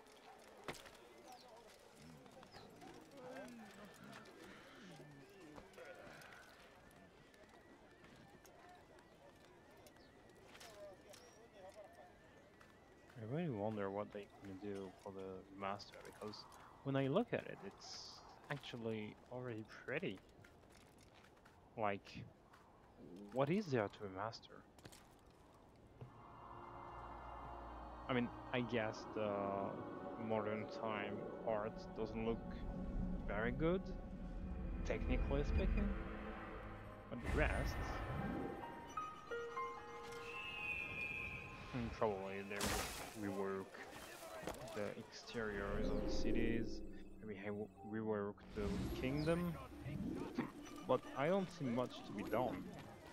A: I really wonder what they're gonna do for the master, because when I look at it, it's actually already pretty. Like, what is there to a master? I mean, I guess the modern time art doesn't look very good, technically speaking, but the rest, probably they will rework the exteriors of the cities, maybe rework the kingdom, but I don't see much to be done.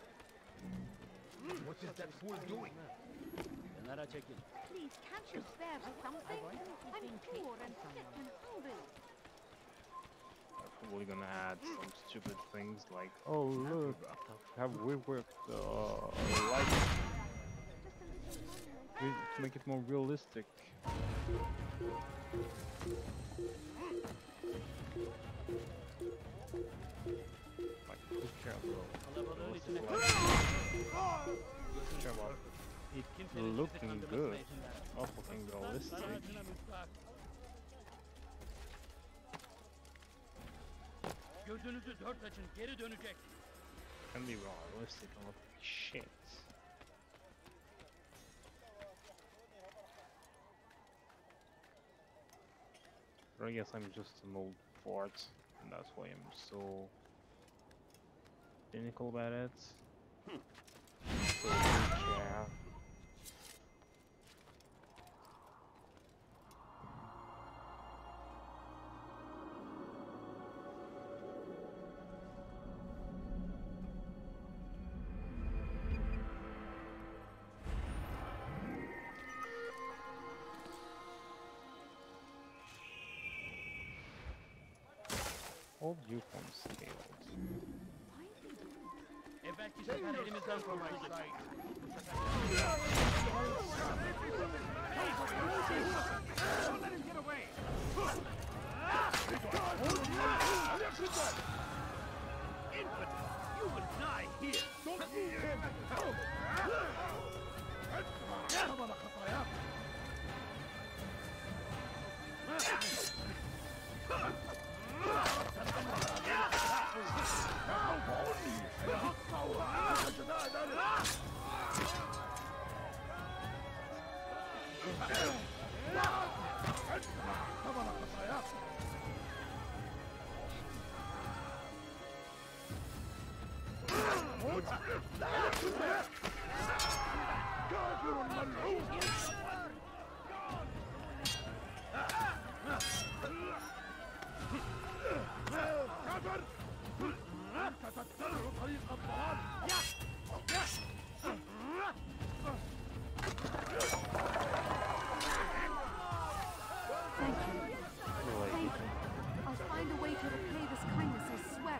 E: What is that fool doing?
G: Please, can't you spare me something? I'm poor and sick and hungry.
A: They're probably gonna add some stupid things like, oh look, have we worked light to make it more realistic. Like, who cares about it looking good, not looking realistic.
K: Gözünüzü dört açın, geri dönecek.
A: Can be realistic and look like shit. But I guess I'm just an old fort, and that's why I'm so cynical about it. So yeah. All viewpoints failed.
K: Belki sefer elimizden kurtulduk. Don't let him get away!
E: Infant, you will die here!
G: I'll find a way to repay this kindness, I swear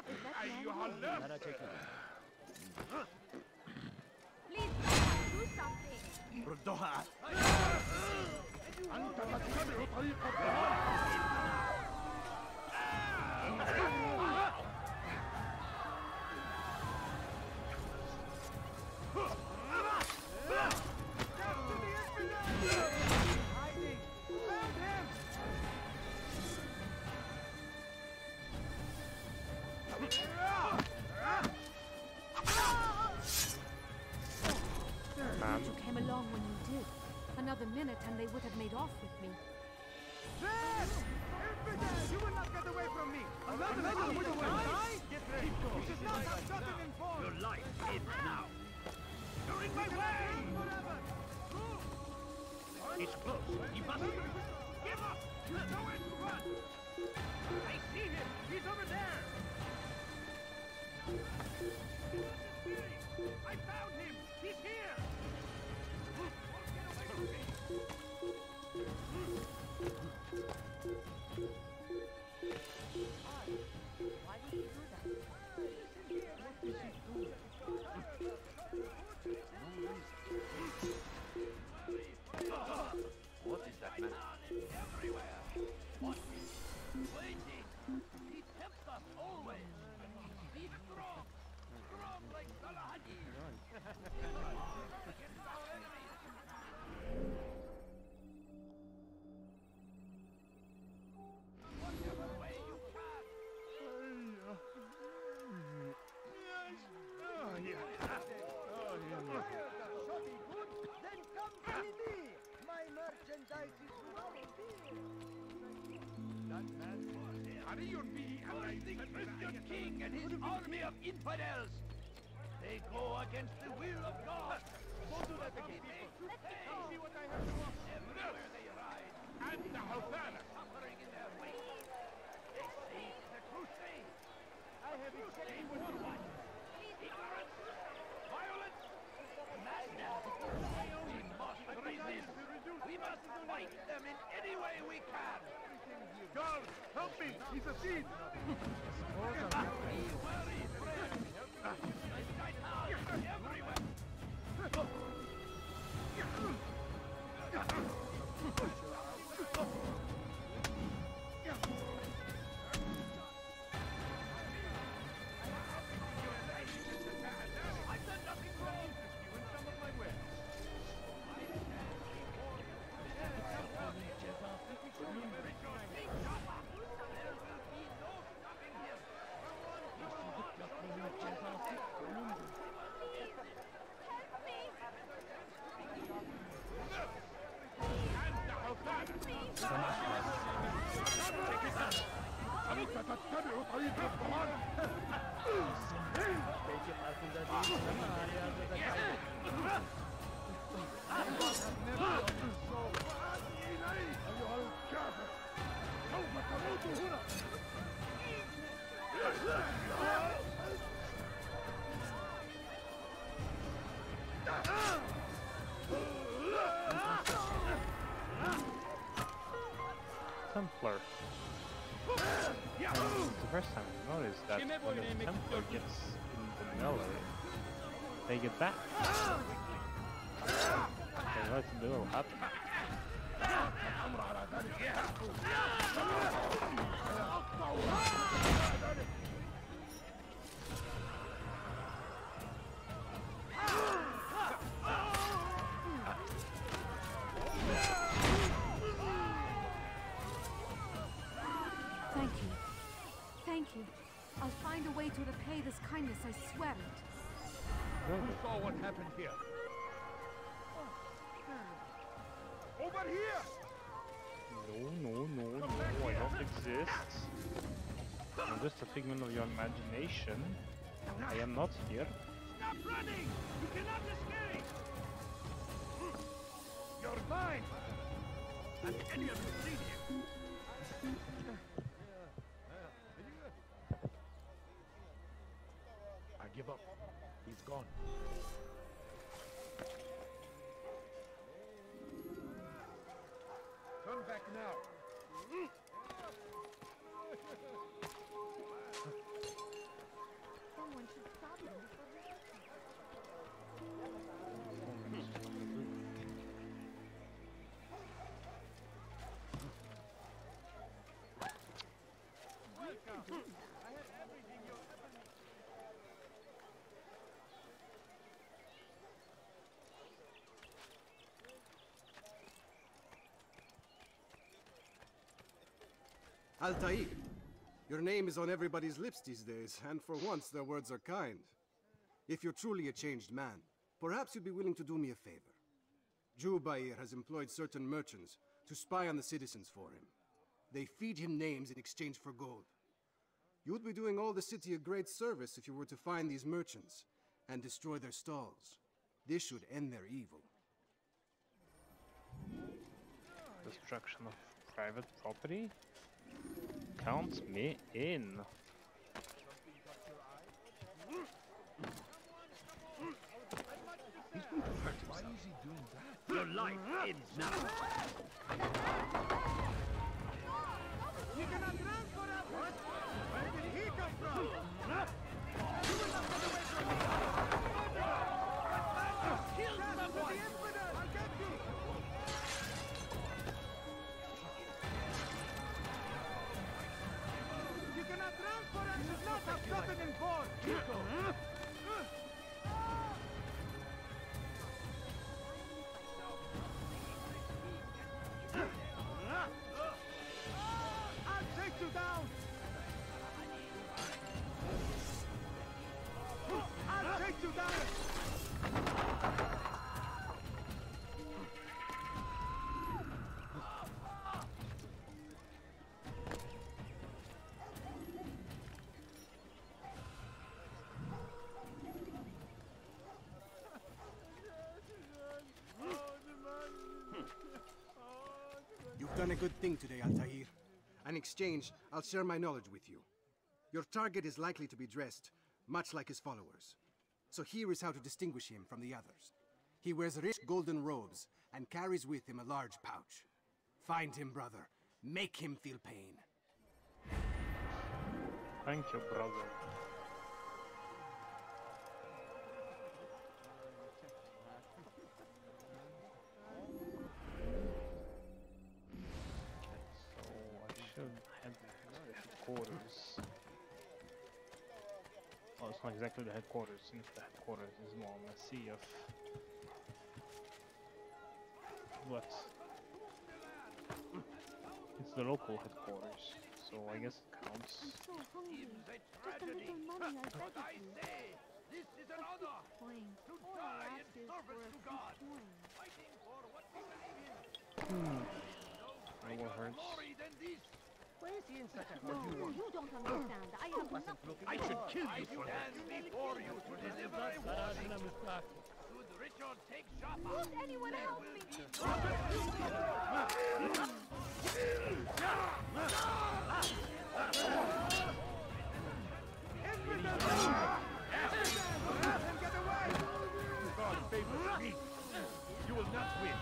G: Please, do something.
U: ردوها.
N: أنت تتبع طريق الضلال.
G: You came along when you did. Another minute and they would have made off with me.
E: You will not get away from me! Another minute would have died! Get ready! You should not have gotten involved! Your life ends now! You're in my way! It's close. He must give up! There's nowhere to run! I see him! He's over there! I found him! He's here! Get away from me!
S: Why did he do that?
E: What is that man? Everywhere! What is waiting? He tempts us always! Be strong! Strong like Salahadin! Against our enemies! Whatever way you can!
P: Then come see me! My merchandise is
E: That man the Christian king and his army of infidels! They go against the will of God! Don't do that again! See what I have to offer! Everywhere they ride! And the Hosanna! Suffering in their wake! They say it's a crusade! I have exactly what you want! Ignorance! Violence! Madness! We must resist! We must fight them in any way we can!
N: Guards, help me! He's a thief!
E: Be wary, friend! Everywhere! I've done nothing wrong! You in some of my wares.
N: أنت تتبع طريق الضلال. أيها الكافر، سوف تموت هنا.
A: Templar. It's the first time I noticed that when the Templar gets in the melee, they get back. So right in the middle happen.
G: Thank you. Thank you. I'll find a way to repay this kindness, I swear it.
E: Who saw what happened here? Over here!
A: No, I don't exist. I'm just a figment of your imagination. I am not here.
E: Stop running! You cannot escape! You're mine! Has any of you seen him? I give up. He's gone. Turn back now.
J: Altair, your name is on everybody's lips these days, and for once their words are kind. If you're truly a changed man, perhaps you'd be willing to do me a favor. Jubair has employed certain merchants to spy on the citizens for him. They feed him names in exchange for gold. You'd be doing all the city a great service if you were to find these merchants and destroy their stalls. This should end their evil.
A: Destruction of private property? Count me in.
E: Why is he doing that? Your life ends now.
P: You cannot run forever! Where did he come from? You will not get away from me! Kill someone! The infidel! I'll get you! You cannot run forever! You should not have gotten involved! Chico! I'll take you down! I'll take you down!
J: You've done a good thing today, Altair. In exchange, I'll share my knowledge with you. Your target is likely to be dressed much like his followers. So here is how to distinguish him from the others. He wears rich golden robes and carries with him a large pouch. Find him, brother. Make him feel pain.
A: Thank you, brother. So I should head to the headquarters. Oh, it's not exactly the headquarters, since the headquarters is more on a sea of... What? It's the local headquarters, so I guess it counts.
G: I'm so hungry.
E: Seems a
G: Just a
E: tragedy.
G: little money, I
E: But
G: beg
E: I
G: of you.
E: say, this is an honor.
G: Fine.
E: To
G: All I
E: die in
G: ask is
E: service
G: for a
E: to
G: few
E: God.
G: coins.
E: Fighting for what we believe in.
A: What hurts?
E: Glory than this.
S: Why is he in such a
G: No,
S: hurry?
G: you don't understand. I have nothing.
E: I should kill you for that. Before you to deliver a warning. Should Richard take Jaffa?
G: Won't anyone help me?
E: God favors me. You will not win.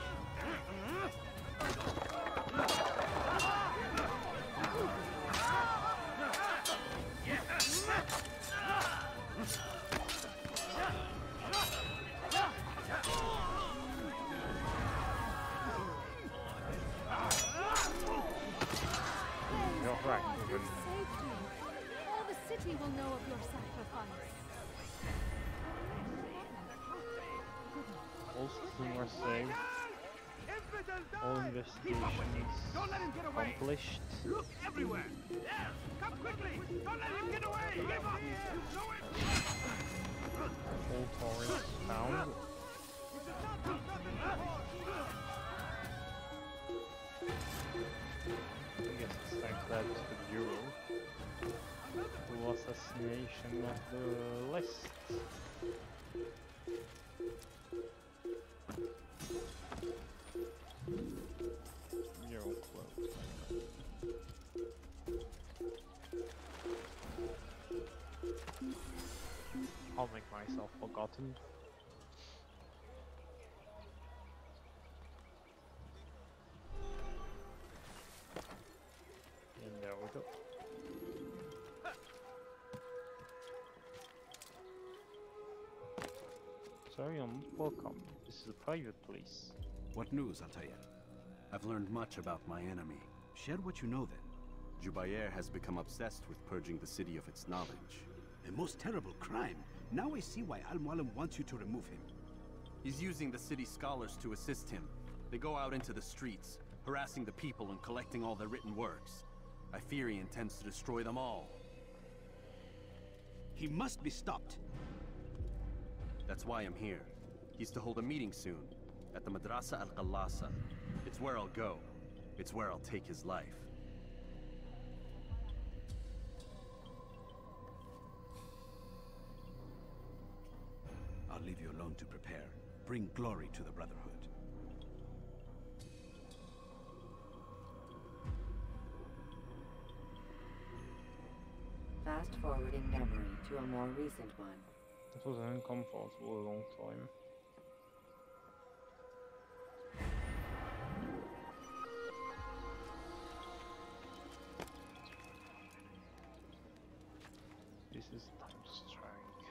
A: You're right,
G: You saved me. All the city will know of your sacrifice.
A: all systems are saved. All investigations
E: Don't let him get away.
A: accomplished.
E: Look everywhere. There. Come quickly. Don't let him get away. Give up. Show it.
A: All tourists found. I guess it's like that to the Bureau. The assassination of the list. Bureau closed. I'll make myself forgotten. And there we go. Sorry, I'm not welcome. This is a private place.
Q: What news, Altair?
D: I've learned much about my enemy.
Q: Share what you know then.
D: Jubair has become obsessed with purging the city of its knowledge.
Q: A most terrible crime. Now I see why Al-Mualim wants you to remove him.
D: He's using the city scholars to assist him. They go out into the streets, harassing the people and collecting all their written works. I fear he intends to destroy them all.
Q: He must be stopped.
D: That's why I'm here. He's to hold a meeting soon, at the Madrasa Al-Qallasa. It's where I'll go. It's where I'll take his life.
Q: I'll leave you alone to prepare. Bring glory to the Brotherhood.
F: Fast forwarding memory to a more recent one.
A: That was uncomfortable for a long time. This is time to strike.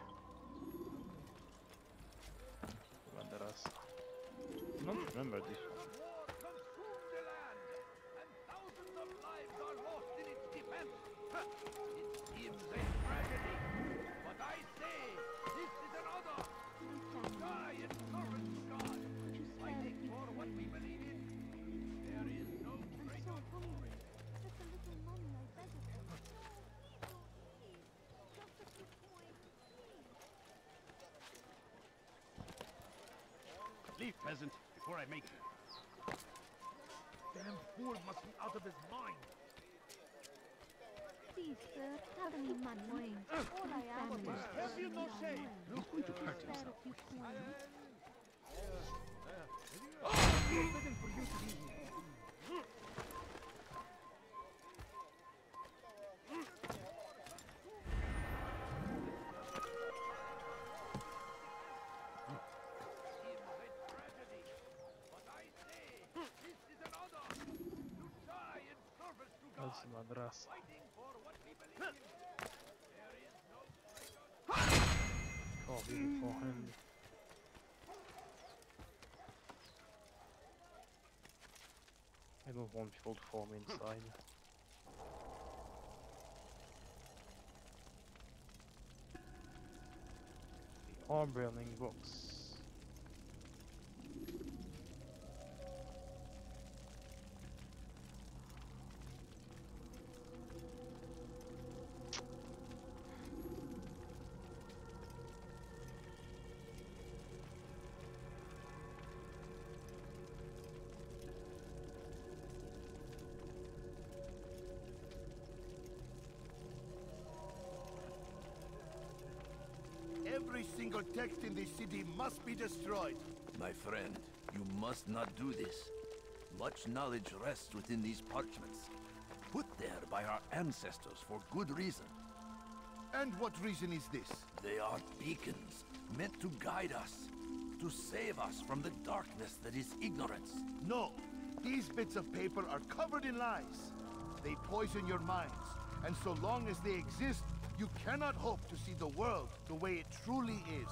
A: Madrasa. I don't remember this one.
E: Consumed the land, and thousands of lives are lost in its defense. It seems a tragedy, but I say this is another. Die in service to God, fighting for what we believe in. There is no greater.
G: I'm so hungry. Just a little money, I beg of you. No, please. Just a few coins, please.
I: Leave, peasant, before I make you. Damn fool must be out of his mind.
G: Please, sir, have any money. All I ask is
I: Have you no shame?
Q: He's going to hurt
G: spare
Q: himself.
G: a few coins.
I: Forbidden for you to be here.
A: That's Madrasa. Oh, beautiful hand. I don't want people to form inside. The arm burning books.
T: Every single text in this city must be destroyed.
U: My friend, you must not do this. Much knowledge rests within these parchments, put there by our ancestors for good reason.
T: And what reason is this?
U: They are beacons, meant to guide us, to save us from the darkness that is ignorance.
T: No, these bits of paper are covered in lies. They poison your minds, and so long as they exist, you cannot hope to see the world the way it truly is.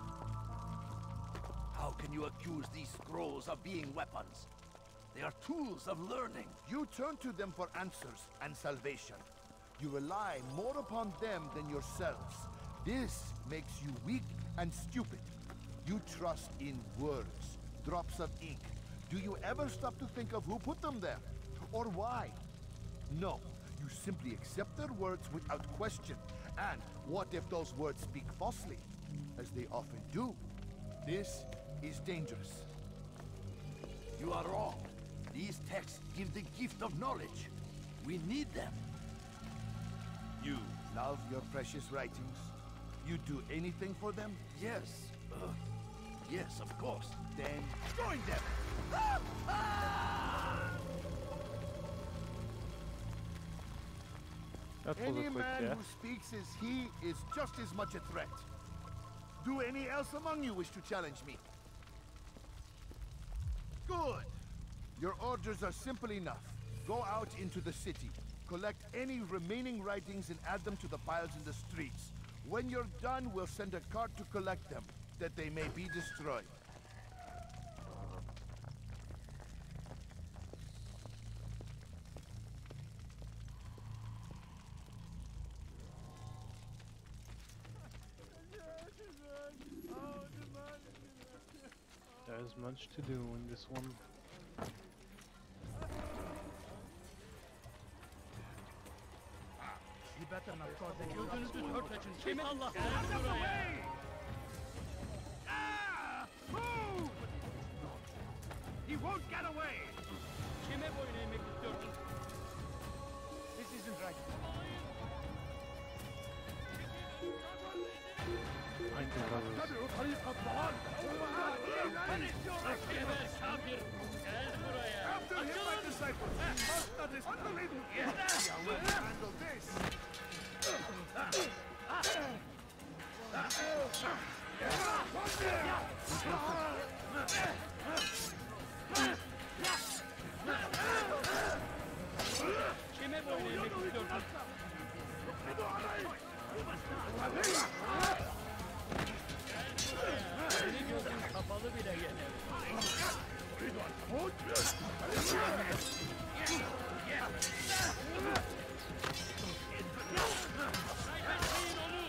U: How can you accuse these scrolls of being weapons? They are tools of learning.
T: You turn to them for answers and salvation. You rely more upon them than yourselves. This makes you weak and stupid. You trust in words, drops of ink. Do you ever stop to think of who put them there? Or why? No, you simply accept their words without question. And what if those words speak falsely? As they often do. This is dangerous.
U: You are wrong. These texts give the gift of knowledge. We need them.
T: You love your precious writings? You do anything for them?
U: Yes. Yes, of course.
T: Then join them!
A: That was
T: Any
A: a quick
T: man
A: death.
T: who speaks as he is just as much a threat. Do any else among you wish to challenge me? Good. Your orders are simple enough. Go out into the city. Collect any remaining writings and add them to the piles in the streets. When you're done, we'll send a cart to collect them, that they may be destroyed.
A: There's much to do in this one.
E: better not cause any trouble. Kim Allah! Out of the way! Ah! Move! He won't get away! Kime boyun eğmek istiyorsun? This isn't right.
U: اتبعوا طريق الضلال.
E: Geber kafir! Gel buraya!
U: After him, my disciples. Must not is unbelievable. I will handle this.
E: Kime boyun eğmek istiyorsun? Seni gözün kapalı bile yener. Kaybetmeyin onu!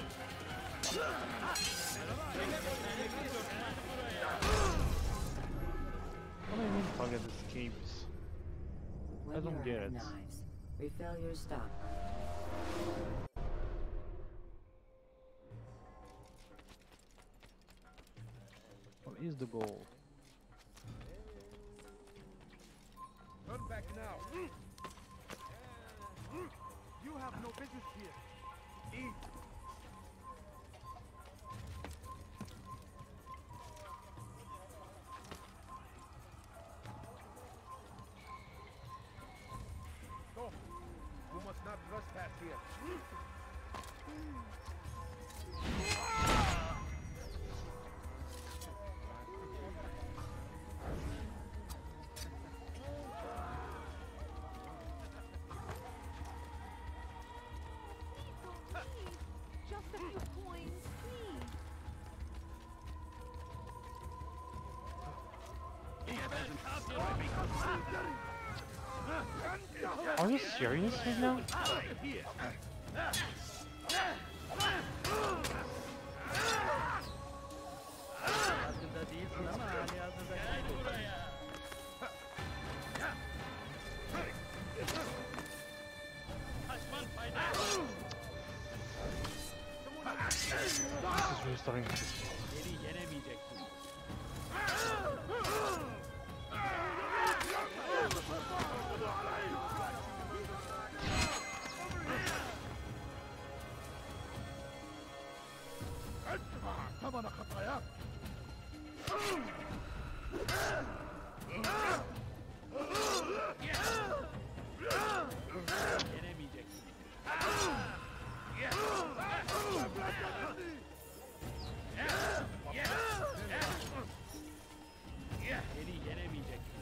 A: What do you mean target escapes? I
F: When
A: don't
F: you're
A: get
F: out
A: it.
F: of knives, refill your stock.
A: What is the goal?
I: Turn back now. You have no business here. Eat. Go. You must not trespass here.
G: Just a few coins, please.
A: Are you serious right now?
E: Farkında değilsin ama hali hazırda gel buraya. Kaçman fayda.
A: This is really starting to piss me off.
E: Beni yenemeyeceksin.
U: ثمن خطاياك.
E: Yenemeyeceksin. Beni yenemeyeceksin.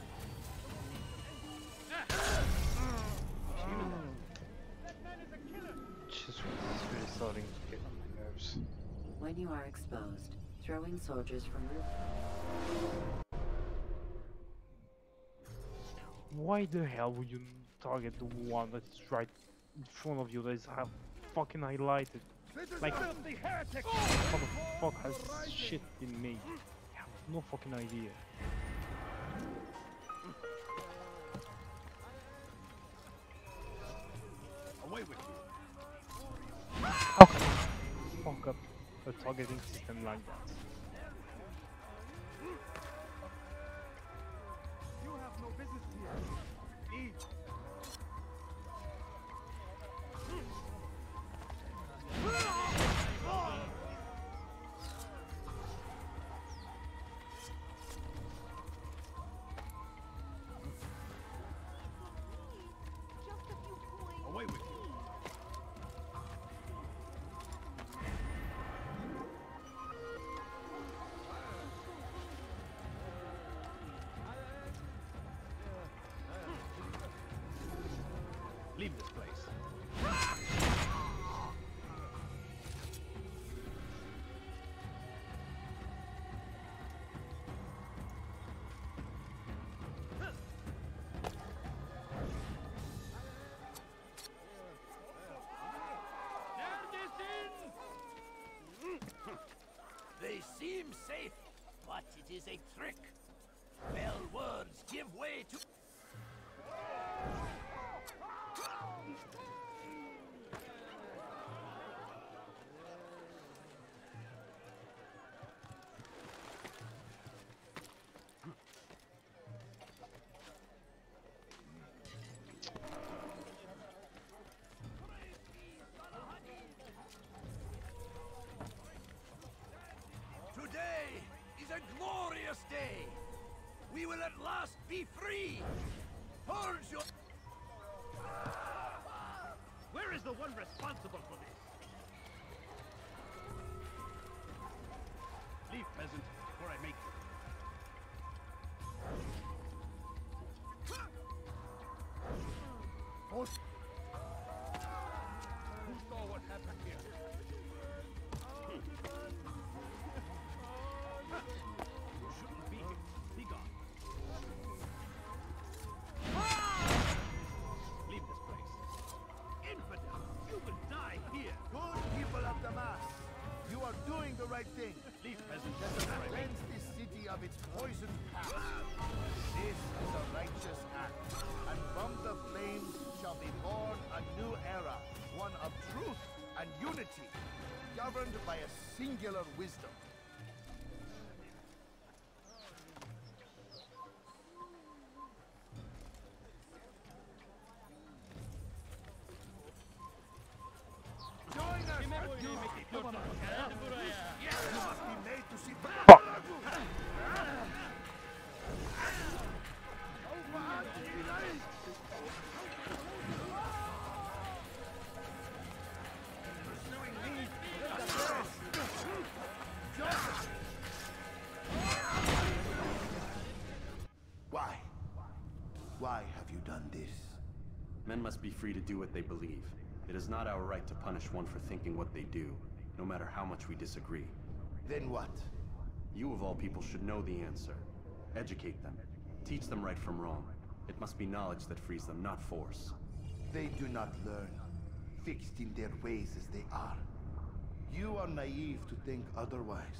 A: This is really starting to get on my nerves.
F: When you are exposed, throwing soldiers from roof.
A: Why the hell would you target the one that is right in front of you that is fucking highlighted? Like, what the fuck has shit been made? I have no fucking idea.
U: Away with you.
A: How can you fuck up a targeting system like that?
I: You have no business here. Eat.
G: Just a few coins.
U: Away with you. Leave this place.
E: They seem safe, but it is a trick. Fell words give way to... at last be free! Purge your...
I: Where is the one responsible for this? Leave, peasant, before I make you.
T: Oh.
I: Who saw what happened here? You shouldn't be here. Be gone. Leave this place. Infidel! You will die here!
T: Good people of the Mass, you are doing the right thing.
I: Leave, peasant. That's the right
T: Cleanse this city of its poisoned past. This is a righteous act, and from the flames shall be born a new era, one of truth and unity, governed by a singular wisdom. Join us! You must be made to see... Why? Why have you done this?
D: Men must be free to do what they believe. It is not our right to punish one for thinking what they do, no matter how much we disagree.
T: Then what?
D: You of all people should know the answer. Educate them. Teach them right from wrong. It must be knowledge that frees them, not force.
T: They do not learn, fixed in their ways as they are. You are naive to think otherwise.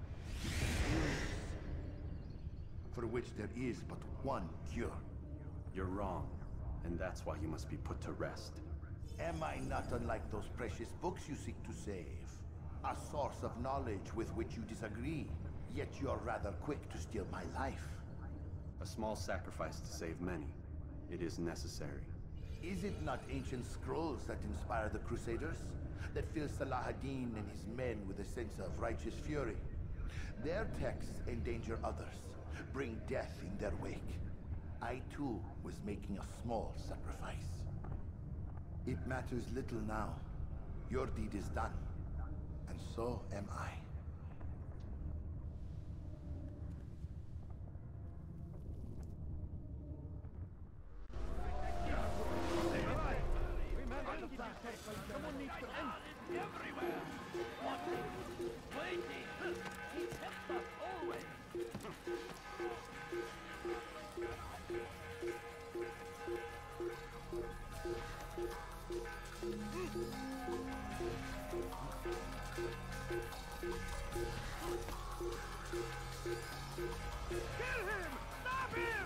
T: For which there is but one cure.
D: You're wrong, and that's why you must be put to rest.
T: Am I not unlike those precious books you seek to save? A source of knowledge with which you disagree, yet you are rather quick to steal my life.
D: A small sacrifice to save many. It is necessary.
T: Is it not ancient scrolls that inspire the Crusaders? That fill Salah ad-Din and his men with a sense of righteous fury? Their texts endanger others, bring death in their wake. I too was making a small sacrifice. It matters little now. Your deed is done, and so am I.
E: Someone needs to end everywhere. Watching, waiting. He tempts us always.
I: Kill him! Stop him!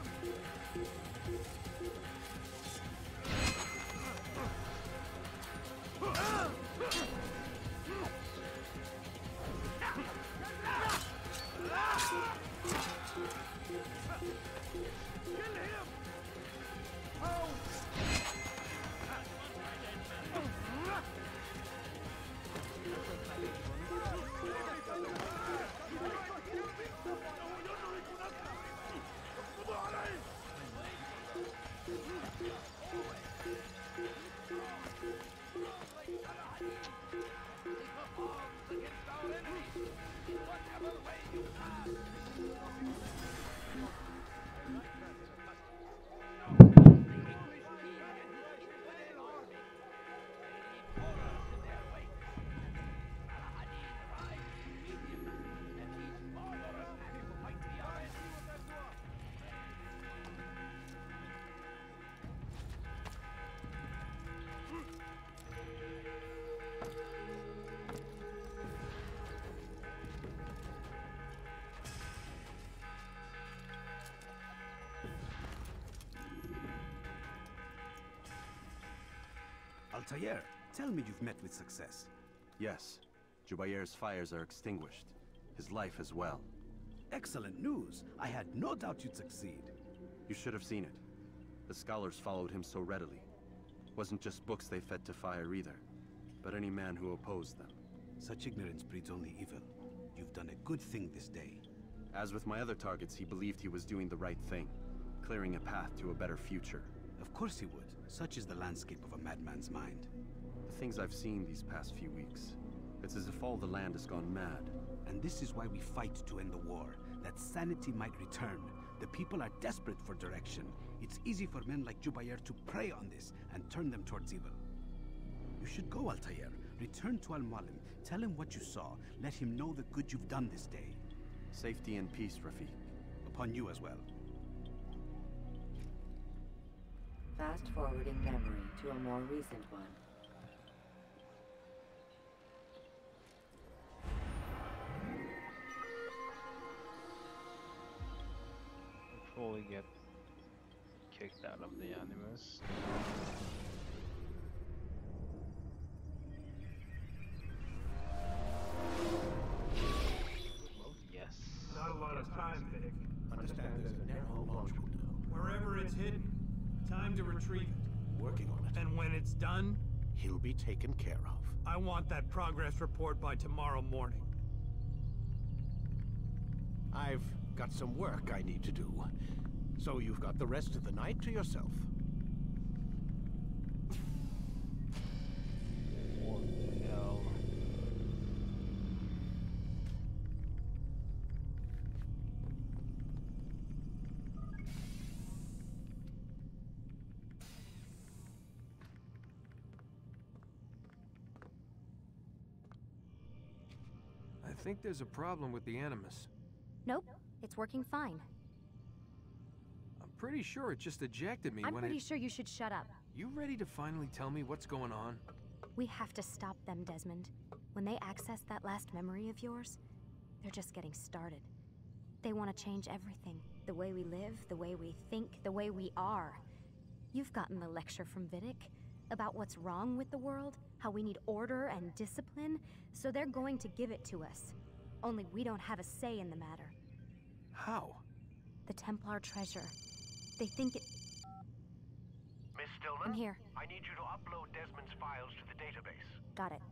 Q: Altair, tell me you've met with success.
D: Yes. Jubair's fires are extinguished. His life as well.
Q: Excellent news. I had no doubt you'd succeed.
D: You should have seen it. The scholars followed him so readily. Wasn't just books they fed to fire either, but any man who opposed them.
Q: Such ignorance breeds only evil. You've done a good thing this day.
D: As with my other targets, he believed he was doing the right thing, clearing a path to a better future.
Q: Of course he would. Such is the landscape of a madman's mind.
D: The things I've seen these past few weeks, it's as if all the land has gone mad.
Q: And this is why we fight to end the war, that sanity might return. The people are desperate for direction. It's easy for men like Jubair to prey on this and turn them towards evil. You should go, Altair. Return to Al-Mualim. Tell him what you saw. Let him know the good you've done this day.
D: Safety and peace, Rafiq.
Q: Upon you as well.
F: Fast forwarding memory to a more recent one.
A: Fully get kicked out of the Animus. Yes.
H: Not a lot of time, Vidic. Understand there's a narrow launch window. Wherever it's hidden, time to retrieve it.
U: Working on it.
H: And when it's done,
U: He'll be taken care of.
H: I want that progress report by tomorrow morning.
U: I've got some work I need to do. So you've got the rest of the night to yourself.
A: What the hell?
V: I think there's a problem with the Animus.
W: Nope, it's working fine.
V: I'm pretty sure it just ejected me
W: I'm
V: when
W: pretty sure you should shut up.
V: You ready to finally tell me what's going on?
W: We have to stop them, Desmond. When they access that last memory of yours, they're just getting started. They want to change everything. The way we live, the way we think, the way we are. You've gotten the lecture from Vidic about what's wrong with the world, how we need order and discipline, so they're going to give it to us. Only we don't have a say in the matter.
V: How?
W: The Templar treasure. They think it...
X: Miss Stillman?
W: I'm here.
X: I need you to upload Desmond's files to the database.
W: Got it.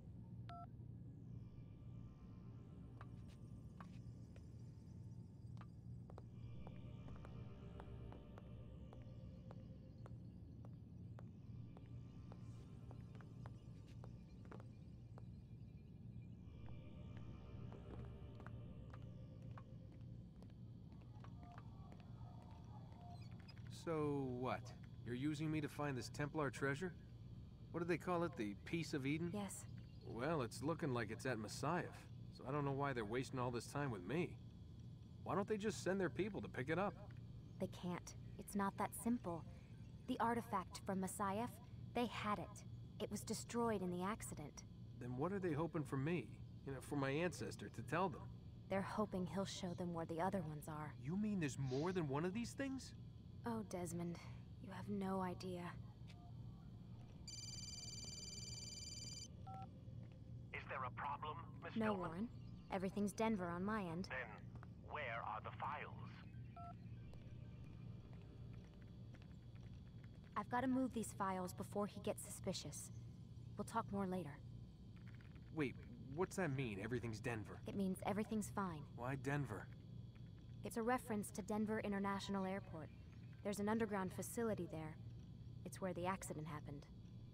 V: So what? You're using me to find this Templar treasure? What do they call it? The Piece of Eden?
W: Yes.
V: Well, it's looking like it's at Messiah, so I don't know why they're wasting all this time with me. Why don't they just send their people to pick it up?
W: They can't. It's not that simple. The artifact from Messiah, they had it. It was destroyed in the accident.
V: Then what are they hoping for me? You know, for my ancestor to tell them?
W: They're hoping he'll show them where the other ones are.
V: You mean there's more than one of these things?
W: Oh, Desmond, you have no idea.
X: Is there a problem, Miss
W: No,
X: Stillman?
W: Warren. Everything's Denver on my end.
X: Then, where are the files?
W: I've got to move these files before he gets suspicious. We'll talk more later.
V: Wait, what's that mean, everything's Denver?
W: It means everything's fine.
V: Why Denver?
W: It's a reference to Denver International Airport. There's an underground facility there. It's where the accident happened.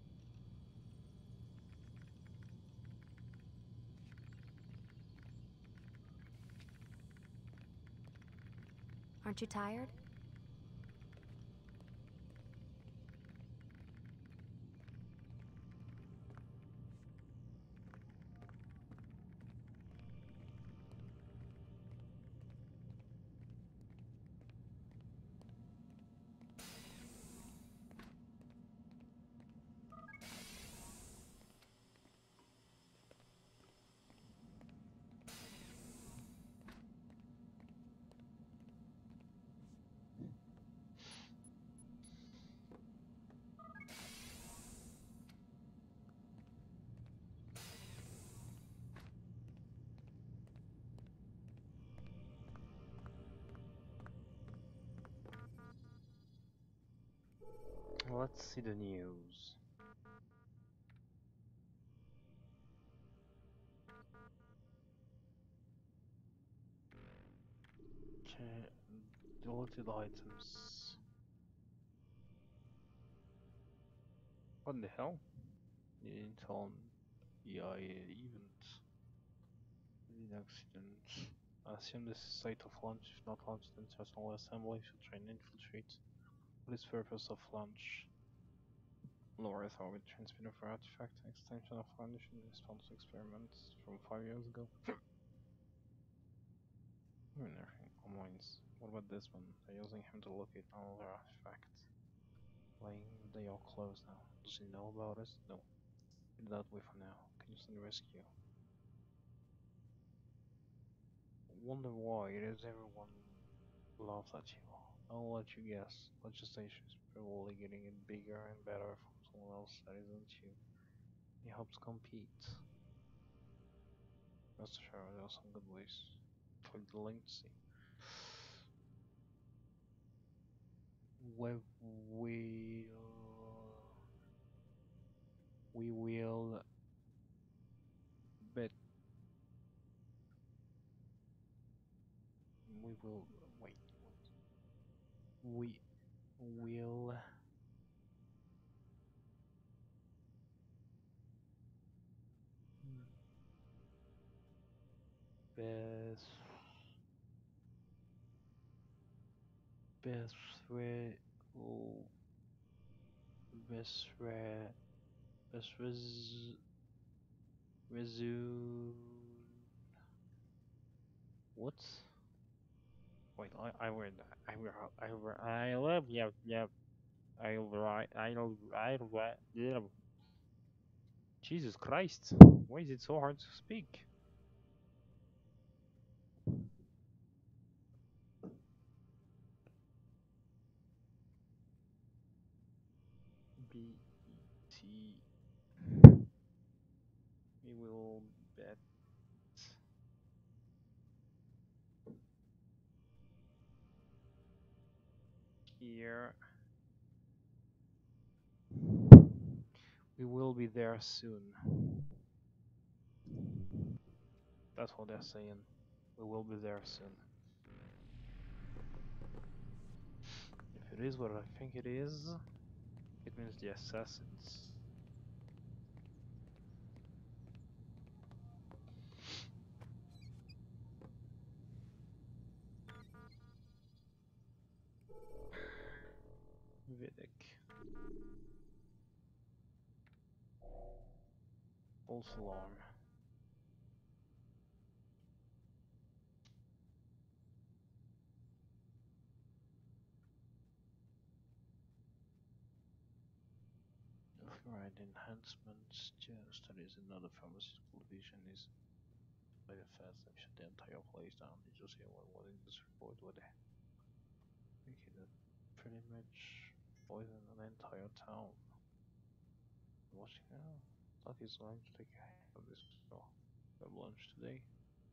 W: Aren't you tired?
A: Let's see the news. Okay, deleted items. What the hell? The Intel EIA event. The accident. I assume this is site of launch. If not launched, then personal assembly should try and infiltrate. What is purpose of launch? Low Earth orbit transmitter for artifact extension of foundation response to experiments from 5 years ago. Mines. What about this one? They're using him to locate another artifact. They all closed now. Does he know about us? No. Leave that way for now. Can you send rescue? Wonder why it is everyone laughs at you. I'll let you guess. Legislation is probably getting it bigger and better from someone else that isn't you. He helps compete. Rest assured, there are some good ways. Click the link to see. Where we will bet we will wait. We will best best way best way best resume what? Wait, I read I love yeah yeah. Jesus Christ, why is it so hard to speak? BET. We will bet here. We will be there soon. That's what they're saying. We will be there soon. If it is what I think it is, it means the assassins. Vidic. False alarm. Right, enhancements to studies in other pharmaceutical division is by the fast and shut the entire place down. Did you see what in this report with it? Okay, that pretty much poison an entire town. Watching now. Thought he's going to take a hit of this web launch today.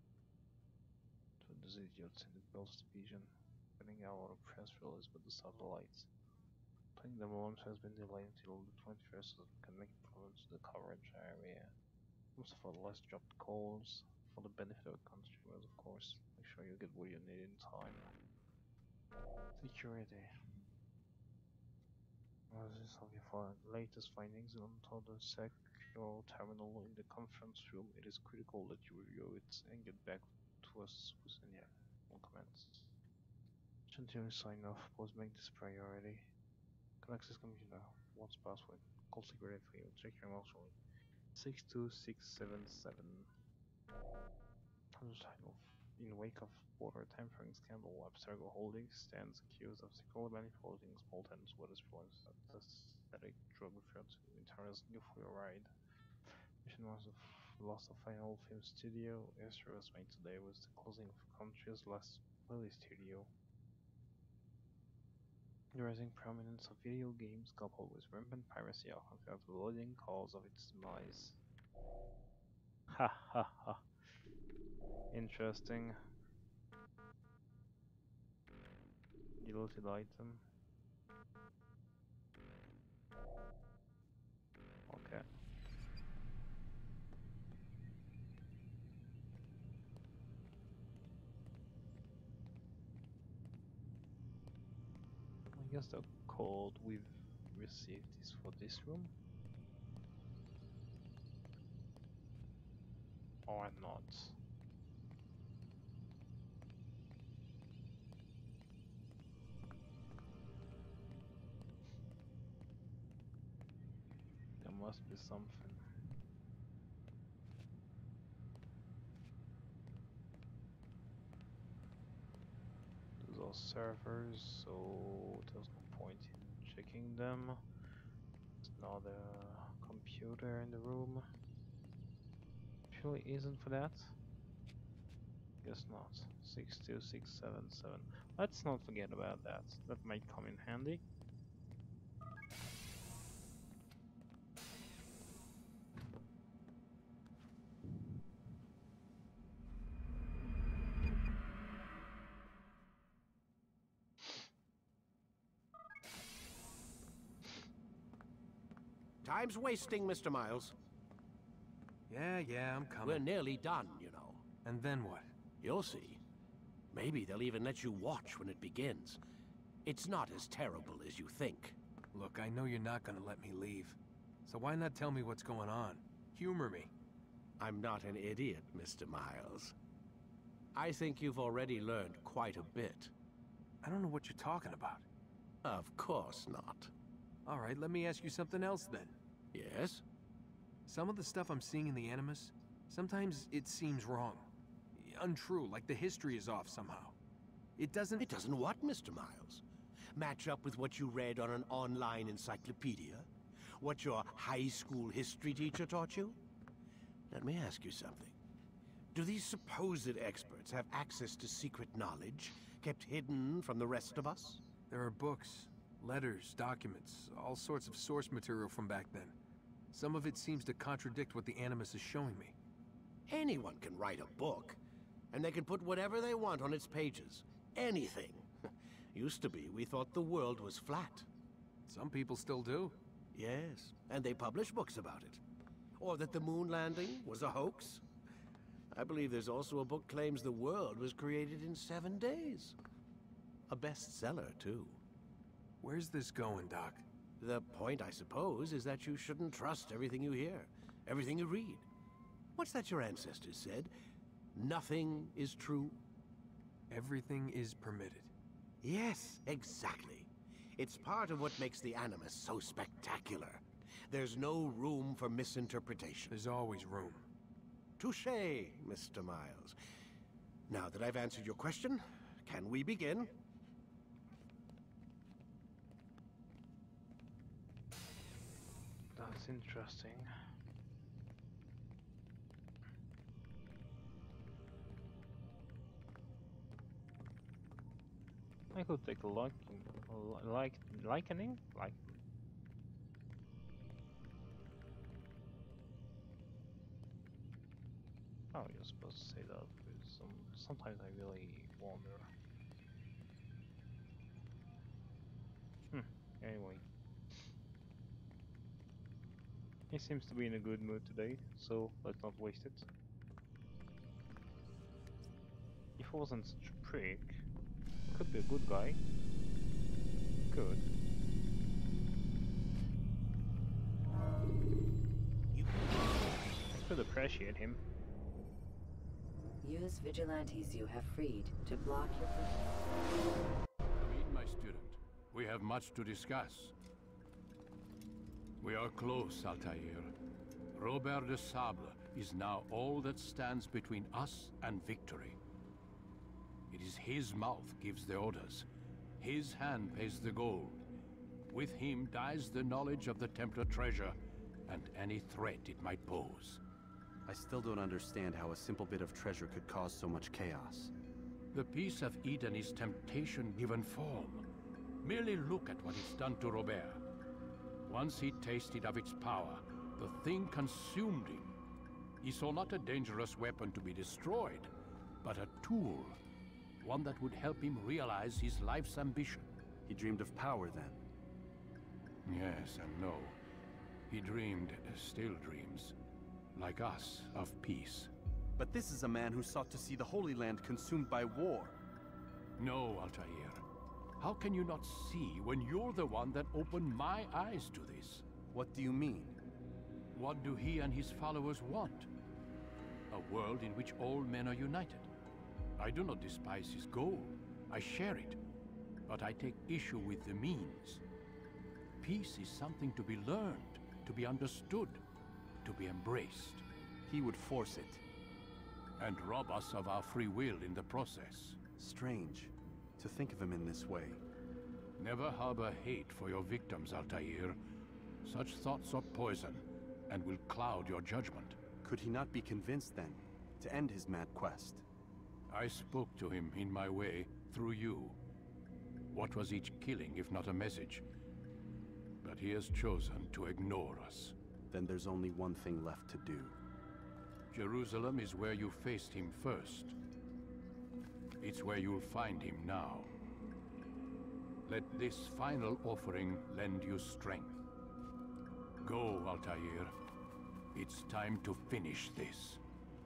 A: To these idiots in the Bills division, putting out a press release with the satellites. Playing the launch has been delayed until the 21st so we can make improvements to the coverage area. Also for the less dropped calls, for the benefit of consumers of course. Make sure you get what you need in time. Security. This is for latest findings on the secure terminal in the conference room. It is critical that you review it and get back to us within comments. Continue sign off. Please make this priority. Access computer. What's password? Call security failed. Check your mouse phone. 62677. Title. In wake of water tampering scandal, Abstergo Holdings stands accused of secretly manipulating small tents with its influence that the synthetic drug referred to Intera's new fluoride. Mission was lost of final film studio. History was made today with the closing of the country's last movie studio. The rising prominence of video games coupled with rampant piracy are considered the leading cause of its demise. Ha ha ha. Interesting. Deleted item. Okay. guess the code we've received is for this room. Or not. There must be something. Those are servers, so there's no point in checking them. There's another computer in the room. Surely isn't for that? Guess not. 62677. Let's not forget about that. That might come in handy.
C: Time's wasting, Mr. Miles.
V: Yeah, I'm coming.
C: We're nearly done, you know.
V: And then what?
C: You'll see. Maybe they'll even let you watch when it begins. It's not as terrible as you think.
V: Look, I know you're not gonna let me leave. So why not tell me what's going on? Humor me.
C: I'm not an idiot, Mr. Miles. I think you've already learned quite a bit.
V: I don't know what you're talking about.
C: Of course not.
V: All right, let me ask you something else then.
C: Yes?
V: Some of the stuff I'm seeing in the Animus, sometimes it seems wrong. Untrue, like the history is off somehow. It doesn't...
C: It doesn't what, Mr. Miles? Match up with what you read on an online encyclopedia? What your high school history teacher taught you? Let me ask you something. Do these supposed experts have access to secret knowledge kept hidden from the rest of us?
V: There are books, letters, documents, all sorts of source material from back then. Some of it seems to contradict what the Animus is showing me.
C: Anyone can write a book, and they can put whatever they want on its pages. Anything. Used to be, we thought the world was flat.
V: Some people still do.
C: Yes, and they publish books about it. Or that the moon landing was a hoax. I believe there's also a book claims the world was created in 7 days. A bestseller, too.
V: Where's this going, Doc?
C: The point, I suppose, is that you shouldn't trust everything you hear, everything you read. What's that your ancestors said? Nothing is true?
V: Everything is permitted.
C: Yes, exactly. It's part of what makes the Animus so spectacular. There's no room for misinterpretation.
V: There's always room.
C: Touché, Mr. Miles. Now that I've answered your question, can we begin?
A: That's interesting. I could take a likening? Oh, you're supposed to say that, because sometimes I really wonder. Anyway. He seems to be in a good mood today, so let's not waste it. If he wasn't such a prick, could be a good guy. Could. I could appreciate him.
F: Use vigilantes you have freed to block your...
I: Come in, my student. We have much to discuss. We are close, Altair. Robert de Sable is now all that stands between us and victory. It is his mouth gives the orders. His hand pays the gold. With him dies the knowledge of the Templar treasure and any threat it might pose.
D: I still don't understand how a simple bit of treasure could cause so much chaos.
I: The Peace of Eden is temptation given form. Merely look at what it's done to Robert. Once he tasted of its power, the thing consumed him. He saw not a dangerous weapon to be destroyed, but a tool. One that would help him realize his life's ambition.
D: He dreamed of power then?
I: Yes and no. He dreamed, still dreams, like us, of peace.
D: But this is a man who sought to see the Holy Land consumed by war.
I: No, Altair. How can you not see when you're the one that opened my eyes to this?
D: What do you mean?
I: What do he and his followers want? A world in which all men are united. I do not despise his goal. I share it. But I take issue with the means. Peace is something to be learned, to be understood, to be embraced.
D: He would force it.
I: And rob us of our free will in the process.
D: Strange to think of him in this way.
I: Never harbor hate for your victims, Altair. Such thoughts are poison, and will cloud your judgment.
D: Could he not be convinced, then, to end his mad quest?
I: I spoke to him in my way, through you. What was each killing, if not a message? But he has chosen to ignore us.
D: Then there's only one thing left to do.
I: Jerusalem is where you faced him first. It's where you'll find him now. Let this final offering lend you strength. Go, Altair. It's time to finish this.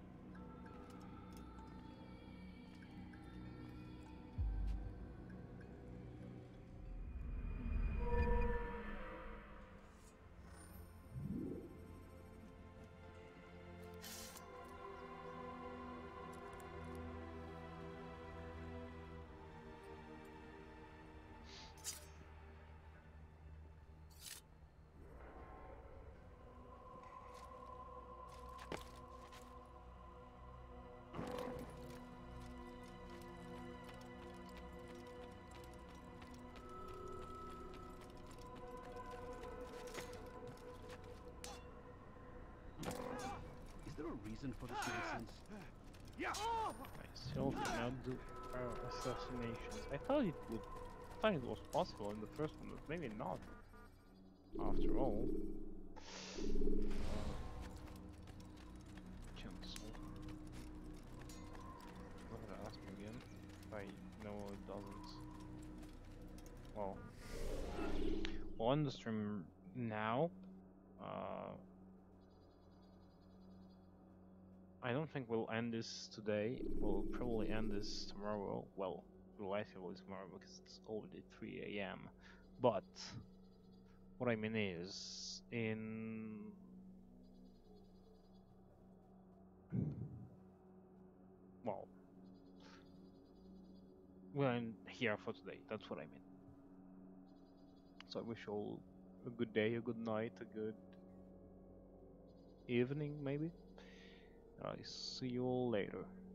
Q: Is there a reason for this nonsense?
A: I still cannot do assassinations. I thought it was possible in the first one, but maybe not. After all. Cancel. What did I ask me again? No, it doesn't. Well, we'll end the stream now. I don't think we'll end this today. We'll probably end this tomorrow. Well, we'll likely tomorrow because it's already 3 AM. But what I mean is, well, we'll end here for today. That's what I mean. So I wish you all a good day, a good night, a good evening, maybe. I see you all later.